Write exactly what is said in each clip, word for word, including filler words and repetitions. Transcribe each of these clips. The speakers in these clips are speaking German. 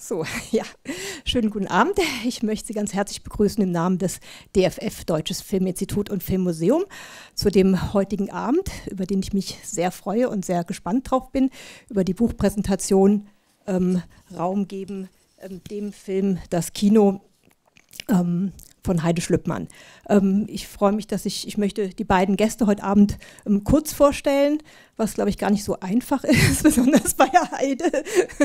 So, ja, schönen guten Abend. Ich möchte Sie ganz herzlich begrüßen im Namen des D F F, Deutsches Filminstitut und Filmmuseum, zu dem heutigen Abend, über den ich mich sehr freue und sehr gespannt drauf bin, über die Buchpräsentation ähm, Raum geben, ähm, dem Film Das Kino ähm, von Heide Schlüppmann. Ähm, ich freue mich, dass ich, ich möchte die beiden Gäste heute Abend ähm, kurz vorstellen, was, glaube ich, gar nicht so einfach ist, besonders bei Heide.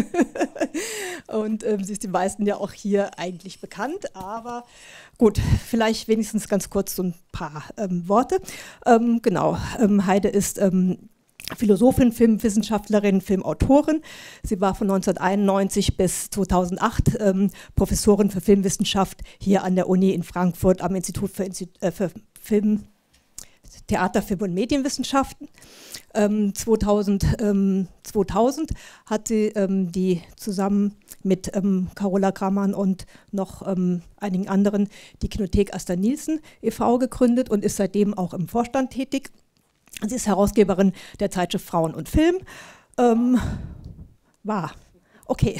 Und ähm, sie ist den meisten ja auch hier eigentlich bekannt, aber gut, vielleicht wenigstens ganz kurz so ein paar ähm, Worte. Ähm, genau, ähm, Heide ist ähm, Philosophin, Filmwissenschaftlerin, Filmautorin. Sie war von neunzehnhunderteinundneunzig bis zweitausendacht ähm, Professorin für Filmwissenschaft hier an der Uni in Frankfurt am Institut für, Insti äh, für Film, Theater, Film und Medienwissenschaften. Ähm, zweitausend, ähm, zweitausend hat sie ähm, die zusammen mit ähm, Carola Kramann und noch ähm, einigen anderen die Kinothek Asta Nielsen e V gegründet und ist seitdem auch im Vorstand tätig. Sie ist Herausgeberin der Zeitschrift Frauen und Film. Ähm, war. Okay.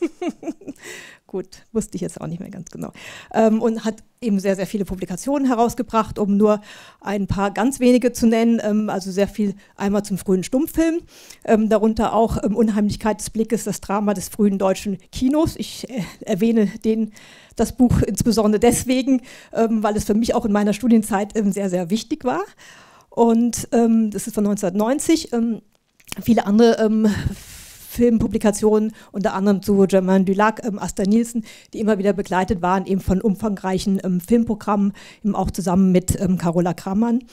Gut, wusste ich jetzt auch nicht mehr ganz genau. Ähm, und hat eben sehr, sehr viele Publikationen herausgebracht, um nur ein paar ganz wenige zu nennen. Ähm, also sehr viel einmal zum frühen Stummfilm, ähm, darunter auch ähm, Unheimlichkeit des Blickes, das Drama des frühen deutschen Kinos. Ich äh, erwähne den, das Buch insbesondere deswegen, ähm, weil es für mich auch in meiner Studienzeit ähm, sehr, sehr wichtig war. Und ähm, das ist von neunzehnhundertneunzig. Ähm, viele andere ähm, Filmpublikationen, unter anderem zu Germain Dulac, ähm, Asta Nielsen, die immer wieder begleitet waren, eben von umfangreichen ähm, Filmprogrammen, eben auch zusammen mit ähm, Carola Kramann.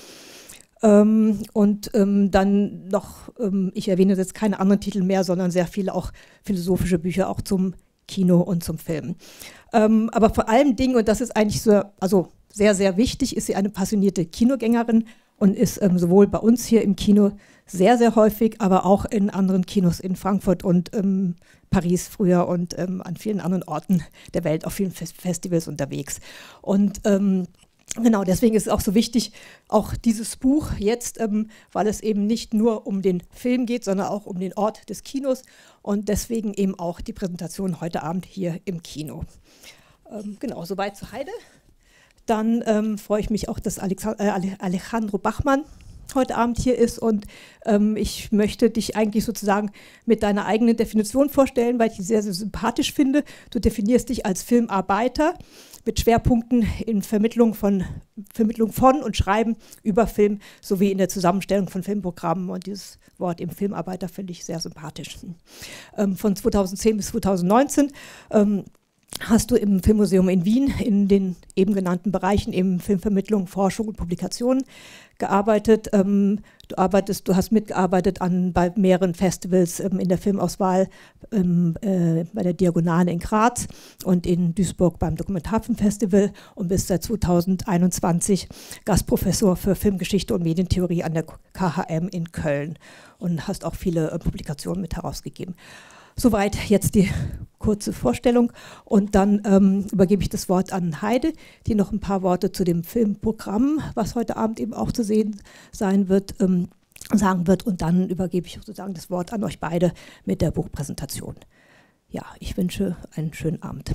Ähm, und ähm, dann noch, ähm, ich erwähne jetzt keine anderen Titel mehr, sondern sehr viele auch philosophische Bücher auch zum Kino und zum Film. Ähm, aber vor allen Dingen, und das ist eigentlich so, also sehr, sehr wichtig, ist sie eine passionierte Kinogängerin und ist ähm, sowohl bei uns hier im Kino sehr, sehr häufig, aber auch in anderen Kinos in Frankfurt und ähm, Paris früher und ähm, an vielen anderen Orten der Welt, auf vielen Fest Festivals unterwegs. Und ähm, genau, deswegen ist es auch so wichtig, auch dieses Buch jetzt, ähm, weil es eben nicht nur um den Film geht, sondern auch um den Ort des Kinos und deswegen eben auch die Präsentation heute Abend hier im Kino. Ähm, genau, soweit zu Heide. Dann ähm, freue ich mich auch, dass Alexand äh, Alejandro Bachmann heute Abend hier ist und ähm, ich möchte dich eigentlich sozusagen mit deiner eigenen Definition vorstellen, weil ich die sehr, sehr sympathisch finde. Du definierst dich als Filmarbeiter mit Schwerpunkten in Vermittlung von, Vermittlung von und Schreiben über Film sowie in der Zusammenstellung von Filmprogrammen und dieses Wort eben Filmarbeiter finde ich sehr sympathisch. Ähm, von zweitausendzehn bis zweitausendneunzehn ähm, hast du im Filmmuseum in Wien in den eben genannten Bereichen, eben Filmvermittlung, Forschung und Publikation gearbeitet. Ähm, du arbeitest, du hast mitgearbeitet an bei mehreren Festivals ähm, in der Filmauswahl, ähm, äh, bei der Diagonale in Graz und in Duisburg beim Dokumentarfilmfestival und bist seit zweitausendeinundzwanzig Gastprofessor für Filmgeschichte und Medientheorie an der K H M in Köln und hast auch viele äh, Publikationen mit herausgegeben. Soweit jetzt die kurze Vorstellung und dann ähm, übergebe ich das Wort an Heide, die noch ein paar Worte zu dem Filmprogramm, was heute Abend eben auch zu sehen sein wird, ähm, sagen wird und dann übergebe ich sozusagen das Wort an euch beide mit der Buchpräsentation. Ja, ich wünsche einen schönen Abend.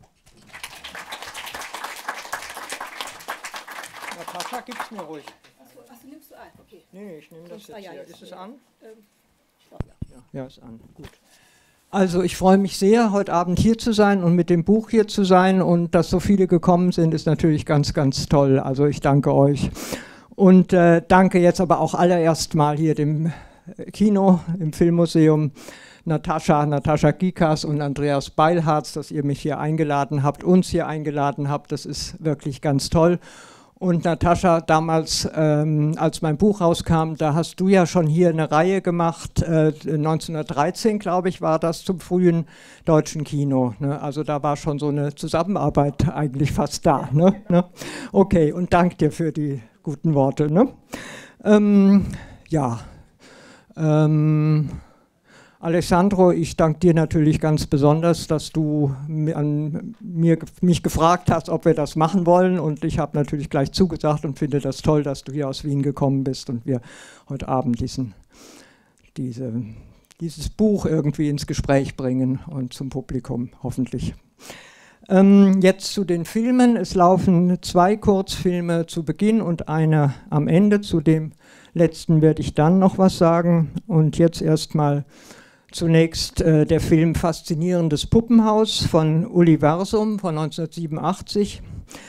Natascha, gib's mir ruhig. Achso, ach, du nimmst du ein, okay. Nee, ich nehme das jetzt ah, ja, hier. jetzt Ist es okay. an? Ähm, ja. Ja, ist an. Gut. Also ich freue mich sehr, heute Abend hier zu sein und mit dem Buch hier zu sein und dass so viele gekommen sind, ist natürlich ganz, ganz toll. Also ich danke euch und äh, danke jetzt aber auch allererst mal hier dem Kino, im Filmmuseum, Natascha, Natascha Gikas und Andreas Beilharz, dass ihr mich hier eingeladen habt, uns hier eingeladen habt. Das ist wirklich ganz toll. Und Natascha, damals, ähm, als mein Buch rauskam, da hast du ja schon hier eine Reihe gemacht, äh, neunzehnhundertdreizehn, glaube ich, war das, zum frühen deutschen Kino. Ne? Also da war schon so eine Zusammenarbeit eigentlich fast da. Ne? Ne? Okay, und danke dir für die guten Worte. Ne? Ähm, ja, ähm, Alessandro, ich danke dir natürlich ganz besonders, dass du an mir, mich gefragt hast, ob wir das machen wollen und ich habe natürlich gleich zugesagt und finde das toll, dass du hier aus Wien gekommen bist und wir heute Abend diesen, diese dieses Buch irgendwie ins Gespräch bringen und zum Publikum hoffentlich. Ähm, jetzt zu den Filmen. Es laufen zwei Kurzfilme zu Beginn und einer am Ende. Zu dem letzten werde ich dann noch was sagen. Und jetzt erstmal zunächst äh, der Film Faszinierendes Puppenhaus von Uli Versum von neunzehnhundertsiebenundachtzig.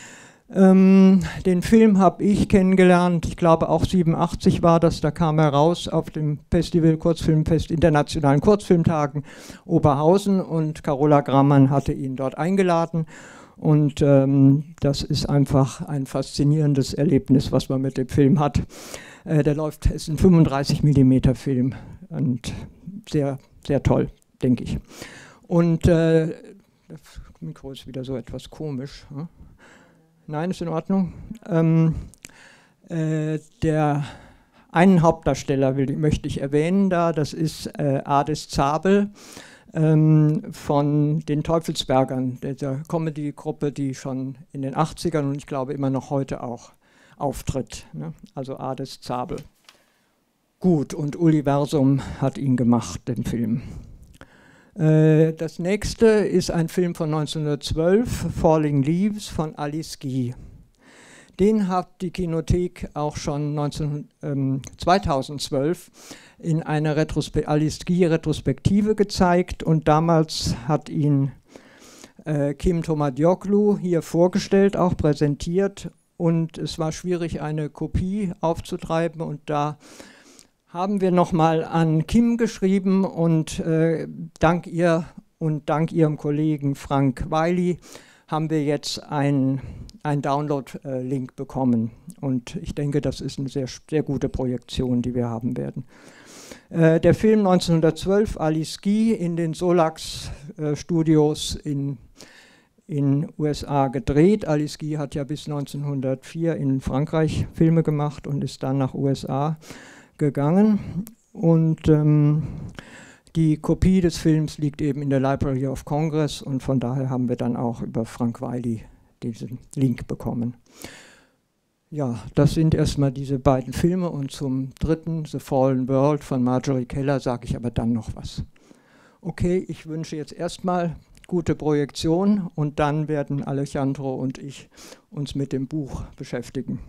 Ähm, den Film habe ich kennengelernt, ich glaube auch siebenundachtzig war das, da kam er raus auf dem Festival Kurzfilmfest, Internationalen Kurzfilmtagen Oberhausen und Carola Grammann hatte ihn dort eingeladen und ähm, das ist einfach ein faszinierendes Erlebnis, was man mit dem Film hat. Äh, der läuft, ist ein fünfunddreißig Millimeter Film und sehr, sehr toll, denke ich. Und äh, das Mikro ist wieder so etwas komisch. Hm? Nein, ist in Ordnung. Ähm, äh, der einen Hauptdarsteller will, möchte ich erwähnen da, das ist äh, Ades Zabel ähm, von den Teufelsbergern, der Comedy-Gruppe, die schon in den achtzigern und ich glaube immer noch heute auch auftritt. Ne? Also Ades Zabel. Gut, und Uli Versum hat ihn gemacht, den Film. Das nächste ist ein Film von neunzehnhundertzwölf, Falling Leaves von Alice Guy. Den hat die Kinothek auch schon neunzehn, ähm, zweitausendzwölf in einer Retrospe- Alice Guy-Retrospektive gezeigt und damals hat ihn äh, Kim Tomadioglu hier vorgestellt, auch präsentiert und es war schwierig, eine Kopie aufzutreiben und da haben wir nochmal an Kim geschrieben und äh, dank ihr und dank ihrem Kollegen Frank Wiley haben wir jetzt einen Download-Link bekommen. Und ich denke, das ist eine sehr, sehr gute Projektion, die wir haben werden. Äh, der Film neunzehnhundertzwölf, Alice Guy, in den Solax-Studios äh, in in U S A gedreht. Alice Guy hat ja bis neunzehnhundertvier in Frankreich Filme gemacht und ist dann nach U S A gegangen und ähm, die Kopie des Films liegt eben in der Library of Congress und von daher haben wir dann auch über Frank Wiley diesen Link bekommen. Ja, das sind erstmal diese beiden Filme und zum dritten, The Fallen World von Marjorie Keller, sage ich aber dann noch was. Okay, ich wünsche jetzt erstmal gute Projektion und dann werden Alejandro und ich uns mit dem Buch beschäftigen.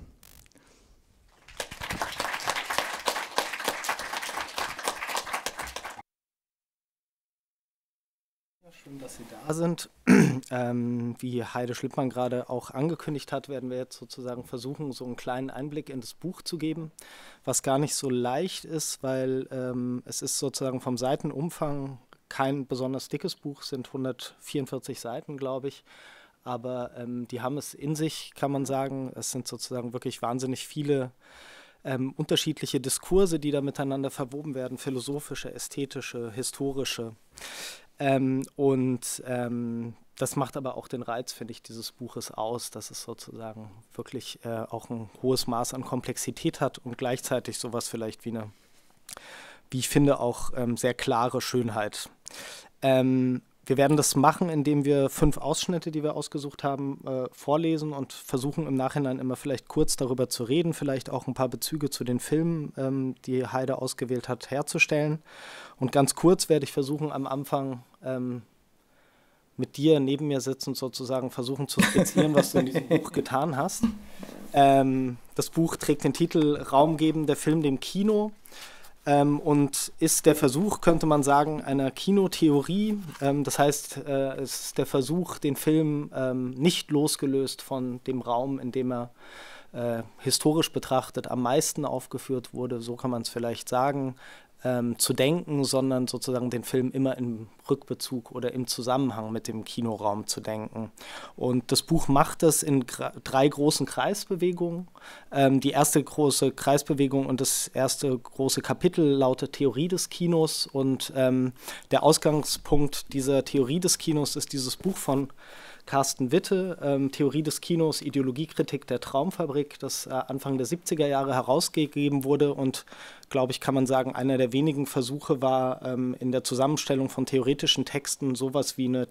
Schön, dass Sie da sind. ähm, wie Heide Schlippmann gerade auch angekündigt hat, werden wir jetzt sozusagen versuchen, so einen kleinen Einblick in das Buch zu geben, was gar nicht so leicht ist, weil ähm, es ist sozusagen vom Seitenumfang kein besonders dickes Buch, sind hundertvierundvierzig Seiten, glaube ich, aber ähm, die haben es in sich, kann man sagen. Es sind sozusagen wirklich wahnsinnig viele ähm, unterschiedliche Diskurse, die da miteinander verwoben werden, philosophische, ästhetische, historische. Ähm, und ähm, das macht aber auch den Reiz, finde ich, dieses Buches aus, dass es sozusagen wirklich äh, auch ein hohes Maß an Komplexität hat und gleichzeitig sowas vielleicht wie eine, wie ich finde, auch ähm, sehr klare Schönheit. Ähm, wir werden das machen, indem wir fünf Ausschnitte, die wir ausgesucht haben, äh, vorlesen und versuchen im Nachhinein immer vielleicht kurz darüber zu reden, vielleicht auch ein paar Bezüge zu den Filmen, ähm, die Heide ausgewählt hat, herzustellen. Und ganz kurz werde ich versuchen, am Anfang ähm, mit dir neben mir sitzend sozusagen versuchen zu skizzieren, was du in diesem Buch getan hast. Ähm, das Buch trägt den Titel Raum geben, der Film dem Kino. Ähm, und ist der Versuch, könnte man sagen, einer Kinotheorie. Ähm, das heißt, äh, es ist der Versuch, den Film ähm, nicht losgelöst von dem Raum, in dem er äh, historisch betrachtet am meisten aufgeführt wurde, so kann man es vielleicht sagen, ähm, zu denken, sondern sozusagen den Film immer im Rückbezug oder im Zusammenhang mit dem Kinoraum zu denken. Und das Buch macht das in gra- drei großen Kreisbewegungen. Ähm, die erste große Kreisbewegung und das erste große Kapitel lautet Theorie des Kinos und ähm, der Ausgangspunkt dieser Theorie des Kinos ist dieses Buch von Carsten Witte, ähm, Theorie des Kinos, Ideologiekritik der Traumfabrik, das äh, Anfang der siebziger Jahre herausgegeben wurde und, glaube ich, kann man sagen, einer der wenigen Versuche war, ähm, in der Zusammenstellung von theoretischen Texten sowas wie eine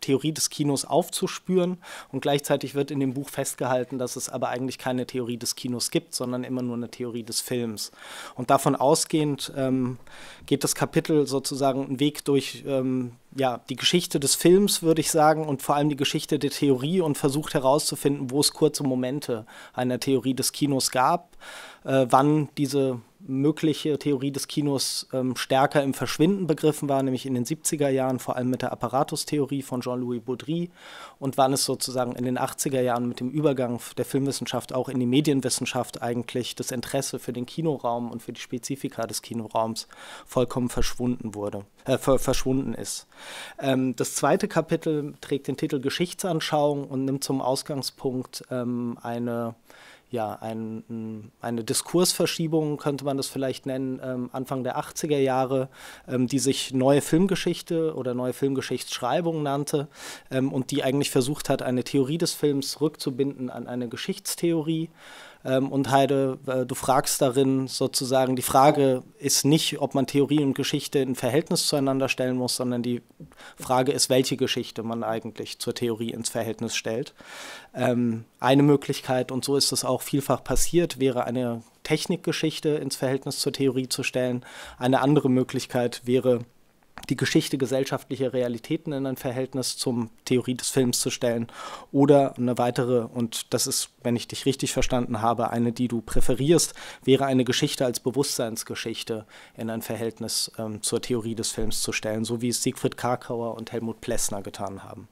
Theorie des Kinos aufzuspüren, und gleichzeitig wird in dem Buch festgehalten, dass es aber eigentlich keine Theorie des Kinos gibt, sondern immer nur eine Theorie des Films. Und davon ausgehend ähm, geht das Kapitel sozusagen einen Weg durch ähm, ja, die Geschichte des Films, würde ich sagen, und vor allem die Geschichte der Theorie, und versucht herauszufinden, wo es kurze Momente einer Theorie des Kinos gab, äh, wann diese mögliche Theorie des Kinos ähm, stärker im Verschwinden begriffen war, nämlich in den siebziger Jahren, vor allem mit der Apparatustheorie von Jean-Louis Baudry, und wann es sozusagen in den achtziger Jahren mit dem Übergang der Filmwissenschaft auch in die Medienwissenschaft eigentlich das Interesse für den Kinoraum und für die Spezifika des Kinoraums vollkommen verschwunden wurde, äh, verschwunden ist. Ähm, das zweite Kapitel trägt den Titel Geschichtsanschauung und nimmt zum Ausgangspunkt ähm, eine Ja, ein, eine Diskursverschiebung, könnte man das vielleicht nennen, ähm, Anfang der achtziger Jahre, ähm, die sich Neue Filmgeschichte oder Neue Filmgeschichtsschreibung nannte, ähm, und die eigentlich versucht hat, eine Theorie des Films rückzubinden an eine Geschichtstheorie. Ähm, und Heide, äh, du fragst darin sozusagen, die Frage ist nicht, ob man Theorie und Geschichte in Verhältnis zueinander stellen muss, sondern die Frage ist, welche Geschichte man eigentlich zur Theorie ins Verhältnis stellt. Ähm, eine Möglichkeit, und so ist es auch vielfach passiert, wäre eine Technikgeschichte ins Verhältnis zur Theorie zu stellen. Eine andere Möglichkeit wäre, die Geschichte gesellschaftlicher Realitäten in ein Verhältnis zum Theorie des Films zu stellen, oder eine weitere, und das ist, wenn ich dich richtig verstanden habe, eine, die du präferierst, wäre eine Geschichte als Bewusstseinsgeschichte in ein Verhältnis ähm, zur Theorie des Films zu stellen, so wie es Siegfried Kracauer und Helmut Plessner getan haben.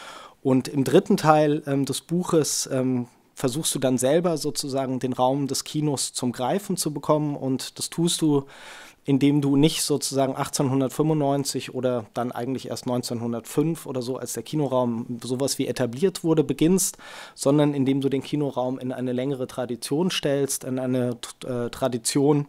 Und im dritten Teil ähm, des Buches ähm, versuchst du dann selber sozusagen den Raum des Kinos zum Greifen zu bekommen, und das tust du, indem du nicht sozusagen achtzehnhundertfünfundneunzig oder dann eigentlich erst neunzehnhundertfünf oder so, als der Kinoraum sowas wie etabliert wurde, beginnst, sondern indem du den Kinoraum in eine längere Tradition stellst, in eine äh, Tradition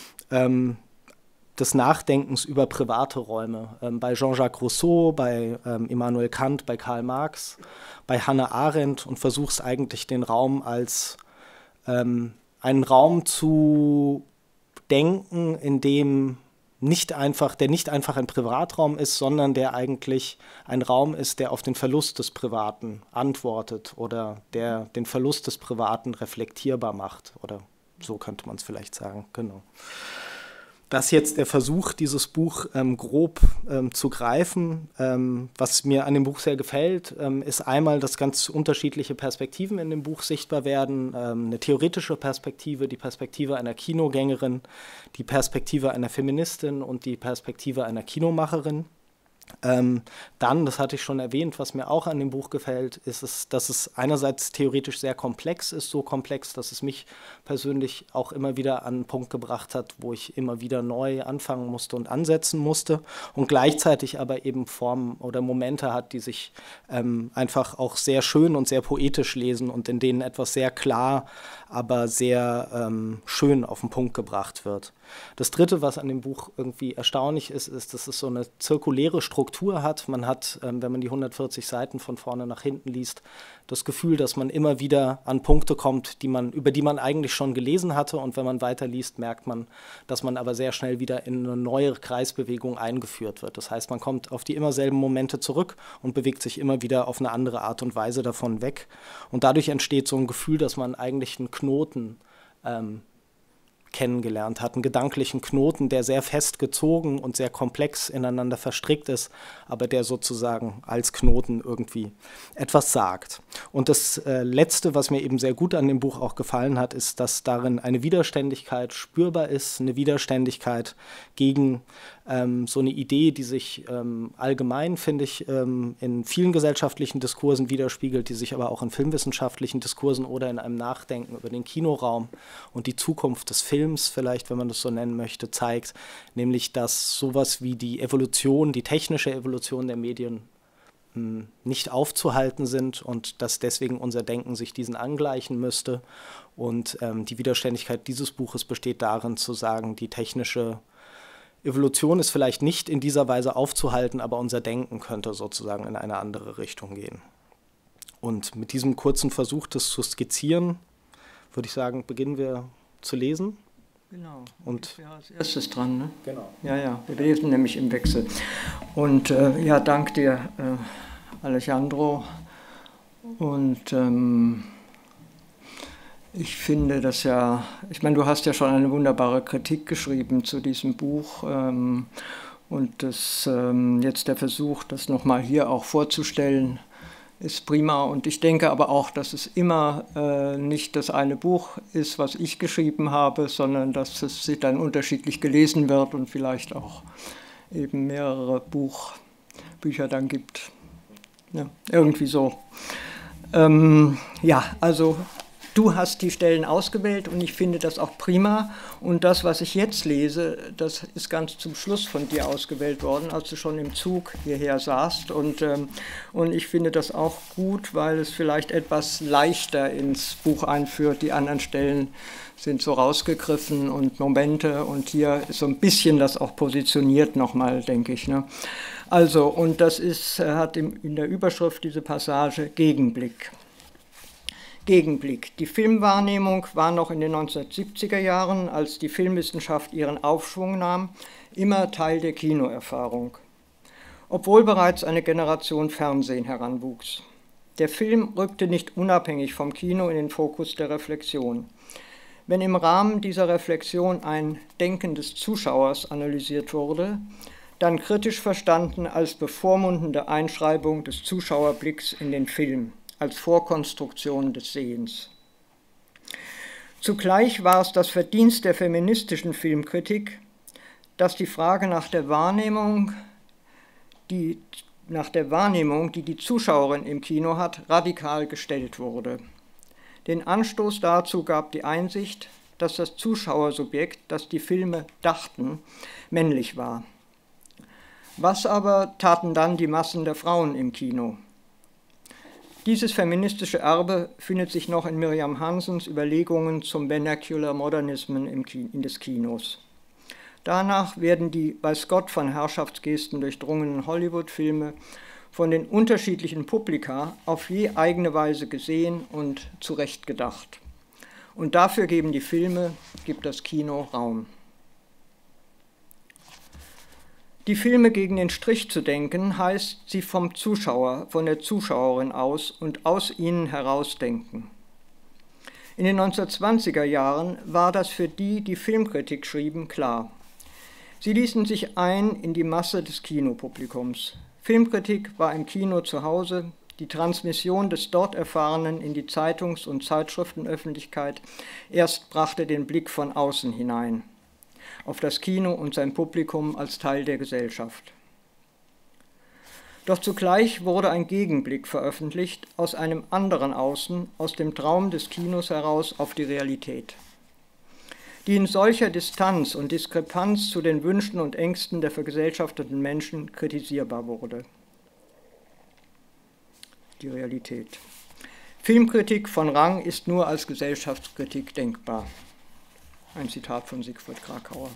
ähm, des Nachdenkens über private Räume. Ähm, bei Jean-Jacques Rousseau, bei ähm, Immanuel Kant, bei Karl Marx, bei Hannah Arendt, und versuchst eigentlich den Raum als ähm, einen Raum zu denken, in dem nicht einfach, der nicht einfach ein Privatraum ist, sondern der eigentlich ein Raum ist, der auf den Verlust des Privaten antwortet oder der den Verlust des Privaten reflektierbar macht, oder so könnte man es vielleicht sagen, genau. Das ist jetzt der Versuch, dieses Buch ähm, grob ähm, zu greifen. Ähm, was mir an dem Buch sehr gefällt, ähm, ist einmal, dass ganz unterschiedliche Perspektiven in dem Buch sichtbar werden. Ähm, eine theoretische Perspektive, die Perspektive einer Kinogängerin, die Perspektive einer Feministin und die Perspektive einer Kinomacherin. Ähm, dann, das hatte ich schon erwähnt, was mir auch an dem Buch gefällt, ist es, dass es einerseits theoretisch sehr komplex ist, so komplex, dass es mich persönlich auch immer wieder an einen Punkt gebracht hat, wo ich immer wieder neu anfangen musste und ansetzen musste, und gleichzeitig aber eben Formen oder Momente hat, die sich ähm, einfach auch sehr schön und sehr poetisch lesen und in denen etwas sehr klar, aber sehr ähm, schön auf den Punkt gebracht wird. Das Dritte, was an dem Buch irgendwie erstaunlich ist, ist, dass es so eine zirkuläre Struktur hat. Man hat, ähm, wenn man die hundertvierzig Seiten von vorne nach hinten liest, das Gefühl, dass man immer wieder an Punkte kommt, die man, über die man eigentlich schon gelesen hatte, und wenn man weiterliest, merkt man, dass man aber sehr schnell wieder in eine neue Kreisbewegung eingeführt wird. Das heißt, man kommt auf die immer selben Momente zurück und bewegt sich immer wieder auf eine andere Art und Weise davon weg, und dadurch entsteht so ein Gefühl, dass man eigentlich einen Knoten ähm, kennengelernt hat, einen gedanklichen Knoten, der sehr fest gezogen und sehr komplex ineinander verstrickt ist, aber der sozusagen als Knoten irgendwie etwas sagt. Und das äh, Letzte, was mir eben sehr gut an dem Buch auch gefallen hat, ist, dass darin eine Widerständigkeit spürbar ist, eine Widerständigkeit gegen ähm, so eine Idee, die sich ähm, allgemein, finde ich, ähm, in vielen gesellschaftlichen Diskursen widerspiegelt, die sich aber auch in filmwissenschaftlichen Diskursen oder in einem Nachdenken über den Kinoraum und die Zukunft des Films, vielleicht, wenn man das so nennen möchte, zeigt, nämlich, dass sowas wie die Evolution, die technische Evolution der Medien mh, nicht aufzuhalten sind und dass deswegen unser Denken sich diesen angleichen müsste. Und ähm, die Widerständigkeit dieses Buches besteht darin, zu sagen, die technische Evolution ist vielleicht nicht in dieser Weise aufzuhalten, aber unser Denken könnte sozusagen in eine andere Richtung gehen. Und mit diesem kurzen Versuch, das zu skizzieren, würde ich sagen, beginnen wir zu lesen. Genau, und ich wäre als erstes dran, ne? Genau. Ja, ja, wir lesen nämlich im Wechsel. Und äh, ja, dank dir, äh, Alejandro. Und ähm, ich finde das ja, ich meine, du hast ja schon eine wunderbare Kritik geschrieben zu diesem Buch. Ähm, und das, ähm, jetzt der Versuch, das nochmal hier auch vorzustellen, ist prima. Und ich denke aber auch, dass es immer äh, nicht das eine Buch ist, was ich geschrieben habe, sondern dass es dann unterschiedlich gelesen wird und vielleicht auch eben mehrere Buch, Bücher dann gibt. Ja, irgendwie so. Ähm, ja, also du hast die Stellen ausgewählt und ich finde das auch prima. Und das, was ich jetzt lese, das ist ganz zum Schluss von dir ausgewählt worden, als du schon im Zug hierher saßt. Und, ähm, und ich finde das auch gut, weil es vielleicht etwas leichter ins Buch einführt. Die anderen Stellen sind so rausgegriffen und Momente. Und hier ist so ein bisschen das auch positioniert nochmal, denke ich. Ne? Also, und das ist, hat in der Überschrift diese Passage Gegenblick. Gegenblick. Die Filmwahrnehmung war noch in den neunzehnhundertsiebziger Jahren, als die Filmwissenschaft ihren Aufschwung nahm, immer Teil der Kinoerfahrung. Obwohl bereits eine Generation Fernsehen heranwuchs. Der Film rückte nicht unabhängig vom Kino in den Fokus der Reflexion. Wenn im Rahmen dieser Reflexion ein Denken des Zuschauers analysiert wurde, dann kritisch verstanden als bevormundende Einschreibung des Zuschauerblicks in den Film, als Vorkonstruktion des Sehens. Zugleich war es das Verdienst der feministischen Filmkritik, dass die Frage nach der Wahrnehmung, die, nach der Wahrnehmung, die die Zuschauerin im Kino hat, radikal gestellt wurde. Den Anstoß dazu gab die Einsicht, dass das Zuschauersubjekt, das die Filme dachten, männlich war. Was aber taten dann die Massen der Frauen im Kino? Dieses feministische Erbe findet sich noch in Miriam Hansens Überlegungen zum Vernacular Modernism im Kino, in des Kinos. Danach werden die bei Scott von Herrschaftsgesten durchdrungenen Hollywood-Filme von den unterschiedlichen Publika auf je eigene Weise gesehen und zurechtgedacht. Und dafür geben die Filme, gibt das Kino Raum. Die Filme gegen den Strich zu denken, heißt, sie vom Zuschauer, von der Zuschauerin aus und aus ihnen herausdenken. In den neunzehnhundertzwanziger Jahren war das für die, die Filmkritik schrieben, klar. Sie ließen sich ein in die Masse des Kinopublikums. Filmkritik war im Kino zu Hause, die Transmission des dort Erfahrenen in die Zeitungs- und Zeitschriftenöffentlichkeit erst brachte den Blick von außen hinein auf das Kino und sein Publikum als Teil der Gesellschaft. Doch zugleich wurde ein Gegenblick veröffentlicht aus einem anderen Außen, aus dem Traum des Kinos heraus auf die Realität, die in solcher Distanz und Diskrepanz zu den Wünschen und Ängsten der vergesellschafteten Menschen kritisierbar wurde. Die Realität. Filmkritik von Rang ist nur als Gesellschaftskritik denkbar. Ein Zitat von Siegfried Kracauer.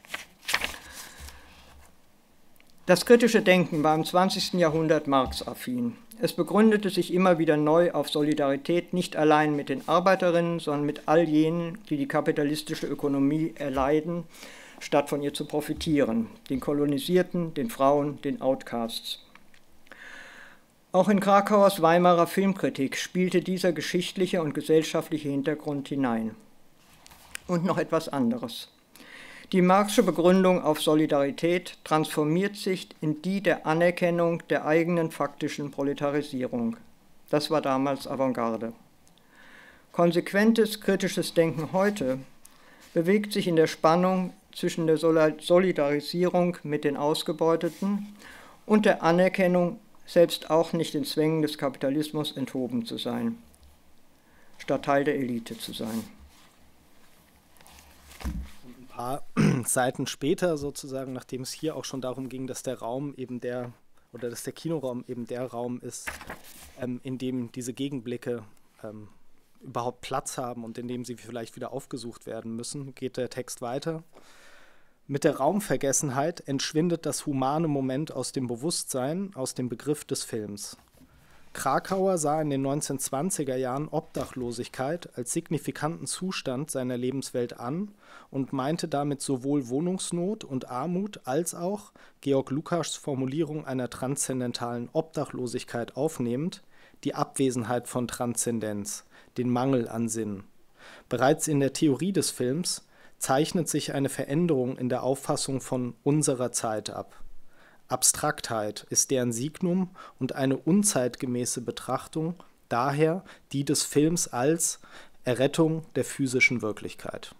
Das kritische Denken war im zwanzigsten Jahrhundert Marx-affin. Es begründete sich immer wieder neu auf Solidarität nicht allein mit den Arbeiterinnen, sondern mit all jenen, die die kapitalistische Ökonomie erleiden, statt von ihr zu profitieren, den Kolonisierten, den Frauen, den Outcasts. Auch in Kracauers Weimarer Filmkritik spielte dieser geschichtliche und gesellschaftliche Hintergrund hinein. Und noch etwas anderes. Die Marxische Begründung auf Solidarität transformiert sich in die der Anerkennung der eigenen faktischen Proletarisierung. Das war damals Avantgarde. Konsequentes kritisches Denken heute bewegt sich in der Spannung zwischen der Solidarisierung mit den Ausgebeuteten und der Anerkennung, selbst auch nicht den Zwängen des Kapitalismus enthoben zu sein, statt Teil der Elite zu sein. Ein paar Seiten später sozusagen, nachdem es hier auch schon darum ging, dass der Raum eben der, oder dass der Kinoraum eben der Raum ist, ähm, in dem diese Gegenblicke ähm, überhaupt Platz haben und in dem sie vielleicht wieder aufgesucht werden müssen, geht der Text weiter. Mit der Raumvergessenheit entschwindet das humane Moment aus dem Bewusstsein, aus dem Begriff des Films. Krakauer sah in den neunzehnhundertzwanziger Jahren Obdachlosigkeit als signifikanten Zustand seiner Lebenswelt an und meinte damit sowohl Wohnungsnot und Armut als auch, Georg Lukács' Formulierung einer transzendentalen Obdachlosigkeit aufnehmend, die Abwesenheit von Transzendenz, den Mangel an Sinn. Bereits in der Theorie des Films zeichnet sich eine Veränderung in der Auffassung von unserer Zeit ab. Abstraktheit ist deren Signum und eine unzeitgemäße Betrachtung, daher die des Films als Errettung der physischen Wirklichkeit.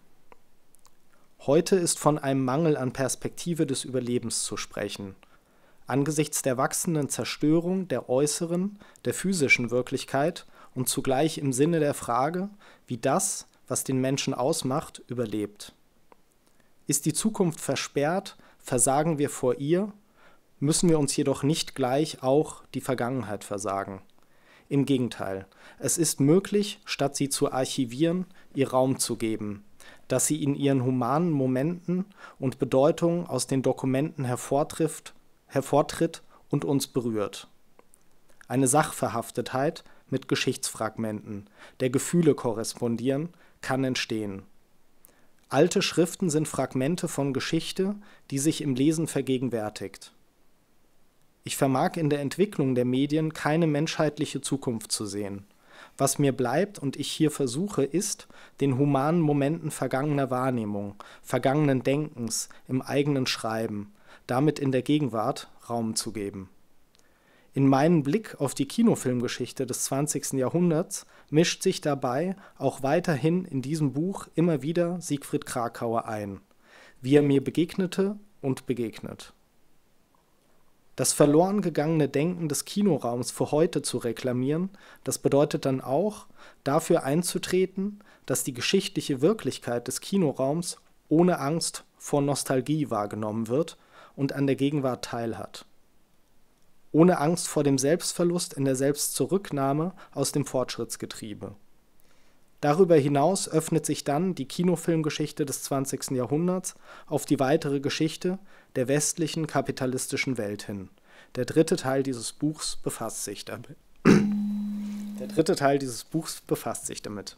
Heute ist von einem Mangel an Perspektive des Überlebens zu sprechen. Angesichts der wachsenden Zerstörung der äußeren, der physischen Wirklichkeit und zugleich im Sinne der Frage, wie das, was den Menschen ausmacht, überlebt. Ist die Zukunft versperrt, versagen wir vor ihr, müssen wir uns jedoch nicht gleich auch die Vergangenheit versagen. Im Gegenteil, es ist möglich, statt sie zu archivieren, ihr Raum zu geben, dass sie in ihren humanen Momenten und Bedeutungen aus den Dokumenten hervortritt, hervortritt und uns berührt. Eine Sachverhaftetheit mit Geschichtsfragmenten, der Gefühle korrespondieren, kann entstehen. Alte Schriften sind Fragmente von Geschichte, die sich im Lesen vergegenwärtigt. Ich vermag in der Entwicklung der Medien keine menschheitliche Zukunft zu sehen. Was mir bleibt und ich hier versuche, ist, den humanen Momenten vergangener Wahrnehmung, vergangenen Denkens im eigenen Schreiben, damit in der Gegenwart Raum zu geben. In meinen Blick auf die Kinofilmgeschichte des zwanzigsten Jahrhunderts mischt sich dabei auch weiterhin in diesem Buch immer wieder Siegfried Krakauer ein, wie er mir begegnete und begegnet. Das verloren gegangene Denken des Kinoraums für heute zu reklamieren, das bedeutet dann auch, dafür einzutreten, dass die geschichtliche Wirklichkeit des Kinoraums ohne Angst vor Nostalgie wahrgenommen wird und an der Gegenwart teilhat. Ohne Angst vor dem Selbstverlust in der Selbstzurücknahme aus dem Fortschrittsgetriebe. Darüber hinaus öffnet sich dann die Kinofilmgeschichte des zwanzigsten Jahrhunderts auf die weitere Geschichte der westlichen kapitalistischen Welt hin. Der dritte Teil dieses Buchs befasst sich damit. Der dritte Teil dieses Buchs befasst sich damit.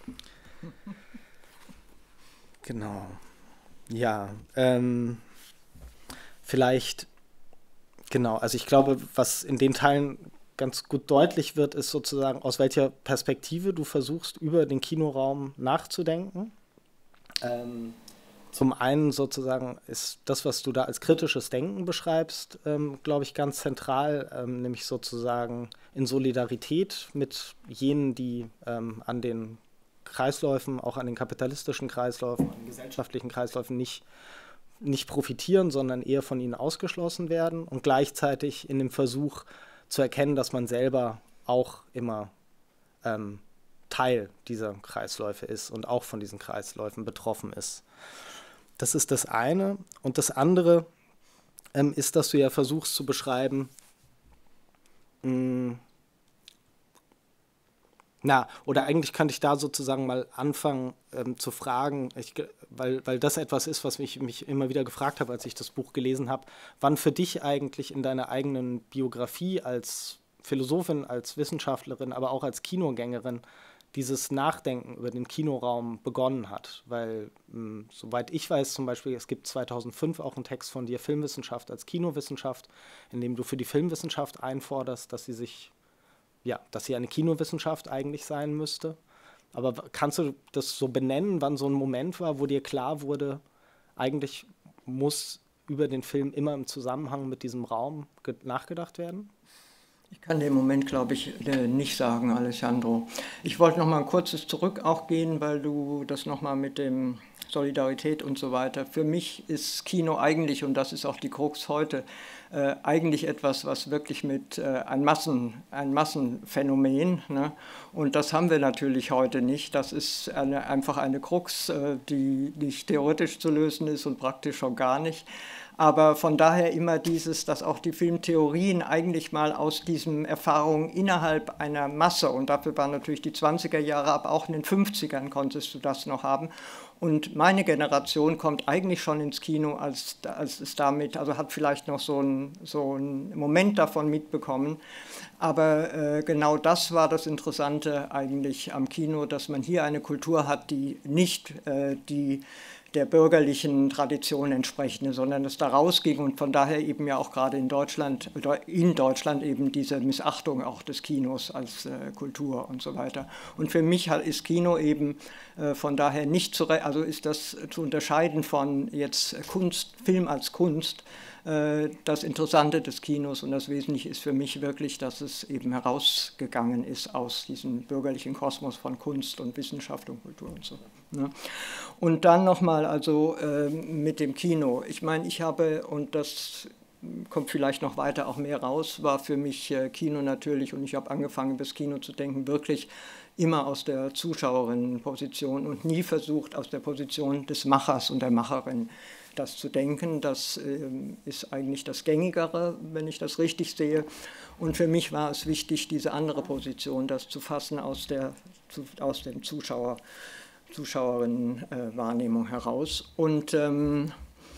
Genau. Ja, ähm, vielleicht, genau, also ich glaube, was in den Teilen ganz gut deutlich wird, ist sozusagen, aus welcher Perspektive du versuchst, über den Kinoraum nachzudenken. Ähm, zum einen sozusagen ist das, was du da als kritisches Denken beschreibst, ähm, glaube ich, ganz zentral, ähm, nämlich sozusagen in Solidarität mit jenen, die ähm, an den Kreisläufen, auch an den kapitalistischen Kreisläufen, an den gesellschaftlichen Kreisläufen nicht, nicht profitieren, sondern eher von ihnen ausgeschlossen werden und gleichzeitig in dem Versuch, zu erkennen, dass man selber auch immer ähm, Teil dieser Kreisläufe ist und auch von diesen Kreisläufen betroffen ist. Das ist das eine. Und das andere ähm, ist, dass du ja versuchst zu beschreiben, mh, na, oder eigentlich könnte ich da sozusagen mal anfangen ähm, zu fragen, ich, weil, weil das etwas ist, was ich mich immer wieder gefragt habe, als ich das Buch gelesen habe, wann für dich eigentlich in deiner eigenen Biografie als Philosophin, als Wissenschaftlerin, aber auch als Kinogängerin dieses Nachdenken über den Kinoraum begonnen hat. Weil, mh, soweit ich weiß zum Beispiel, es gibt zweitausendfünf auch einen Text von dir, Filmwissenschaft als Kinowissenschaft, in dem du für die Filmwissenschaft einforderst, dass sie sich ja, dass sie eine Kinowissenschaft eigentlich sein müsste. Aber kannst du das so benennen, wann so ein Moment war, wo dir klar wurde, eigentlich muss über den Film immer im Zusammenhang mit diesem Raum nachgedacht werden? Ich kann den Moment, glaube ich, nicht sagen, Alessandro. Ich wollte noch mal ein kurzes zurück auch gehen, weil du das noch mal mit dem Solidarität und so weiter. Für mich ist Kino eigentlich, und das ist auch die Krux heute, äh, eigentlich etwas, was wirklich mit äh, ein, Massen, ein Massenphänomen, ne? Und das haben wir natürlich heute nicht. Das ist eine, einfach eine Krux, äh, die nicht theoretisch zu lösen ist und praktisch schon gar nicht. Aber von daher immer dieses, dass auch die Filmtheorien eigentlich mal aus diesen Erfahrungen innerhalb einer Masse, und dafür waren natürlich die zwanziger Jahre, aber auch in den fünfzigern konntest du das noch haben. Und meine Generation kommt eigentlich schon ins Kino, als, als es damit, also hat vielleicht noch so ein ein, so einen Moment davon mitbekommen. Aber äh, genau das war das Interessante eigentlich am Kino, dass man hier eine Kultur hat, die nicht äh, die der bürgerlichen Tradition entsprechende, sondern es da rausging und von daher eben ja auch gerade in Deutschland, in Deutschland eben diese Missachtung auch des Kinos als äh, Kultur und so weiter. Und für mich ist Kino eben äh, von daher nicht zu, also ist das zu unterscheiden von jetzt Kunst, Film als Kunst, äh, das Interessante des Kinos und das Wesentliche ist für mich wirklich, dass es eben herausgegangen ist aus diesem bürgerlichen Kosmos von Kunst und Wissenschaft und Kultur und so. Ne? Und dann nochmal also äh, mit dem Kino. Ich meine, ich habe, und das kommt vielleicht noch weiter auch mehr raus, war für mich äh, Kino natürlich, und ich habe angefangen, über das Kino zu denken, wirklich immer aus der Zuschauerinnenposition und nie versucht, aus der Position des Machers und der Macherin das zu denken. Das äh, ist eigentlich das Gängigere, wenn ich das richtig sehe. Und für mich war es wichtig, diese andere Position, das zu fassen aus, der, zu, aus dem Zuschauer. Zuschauerinnenwahrnehmung äh, heraus. Und, ähm,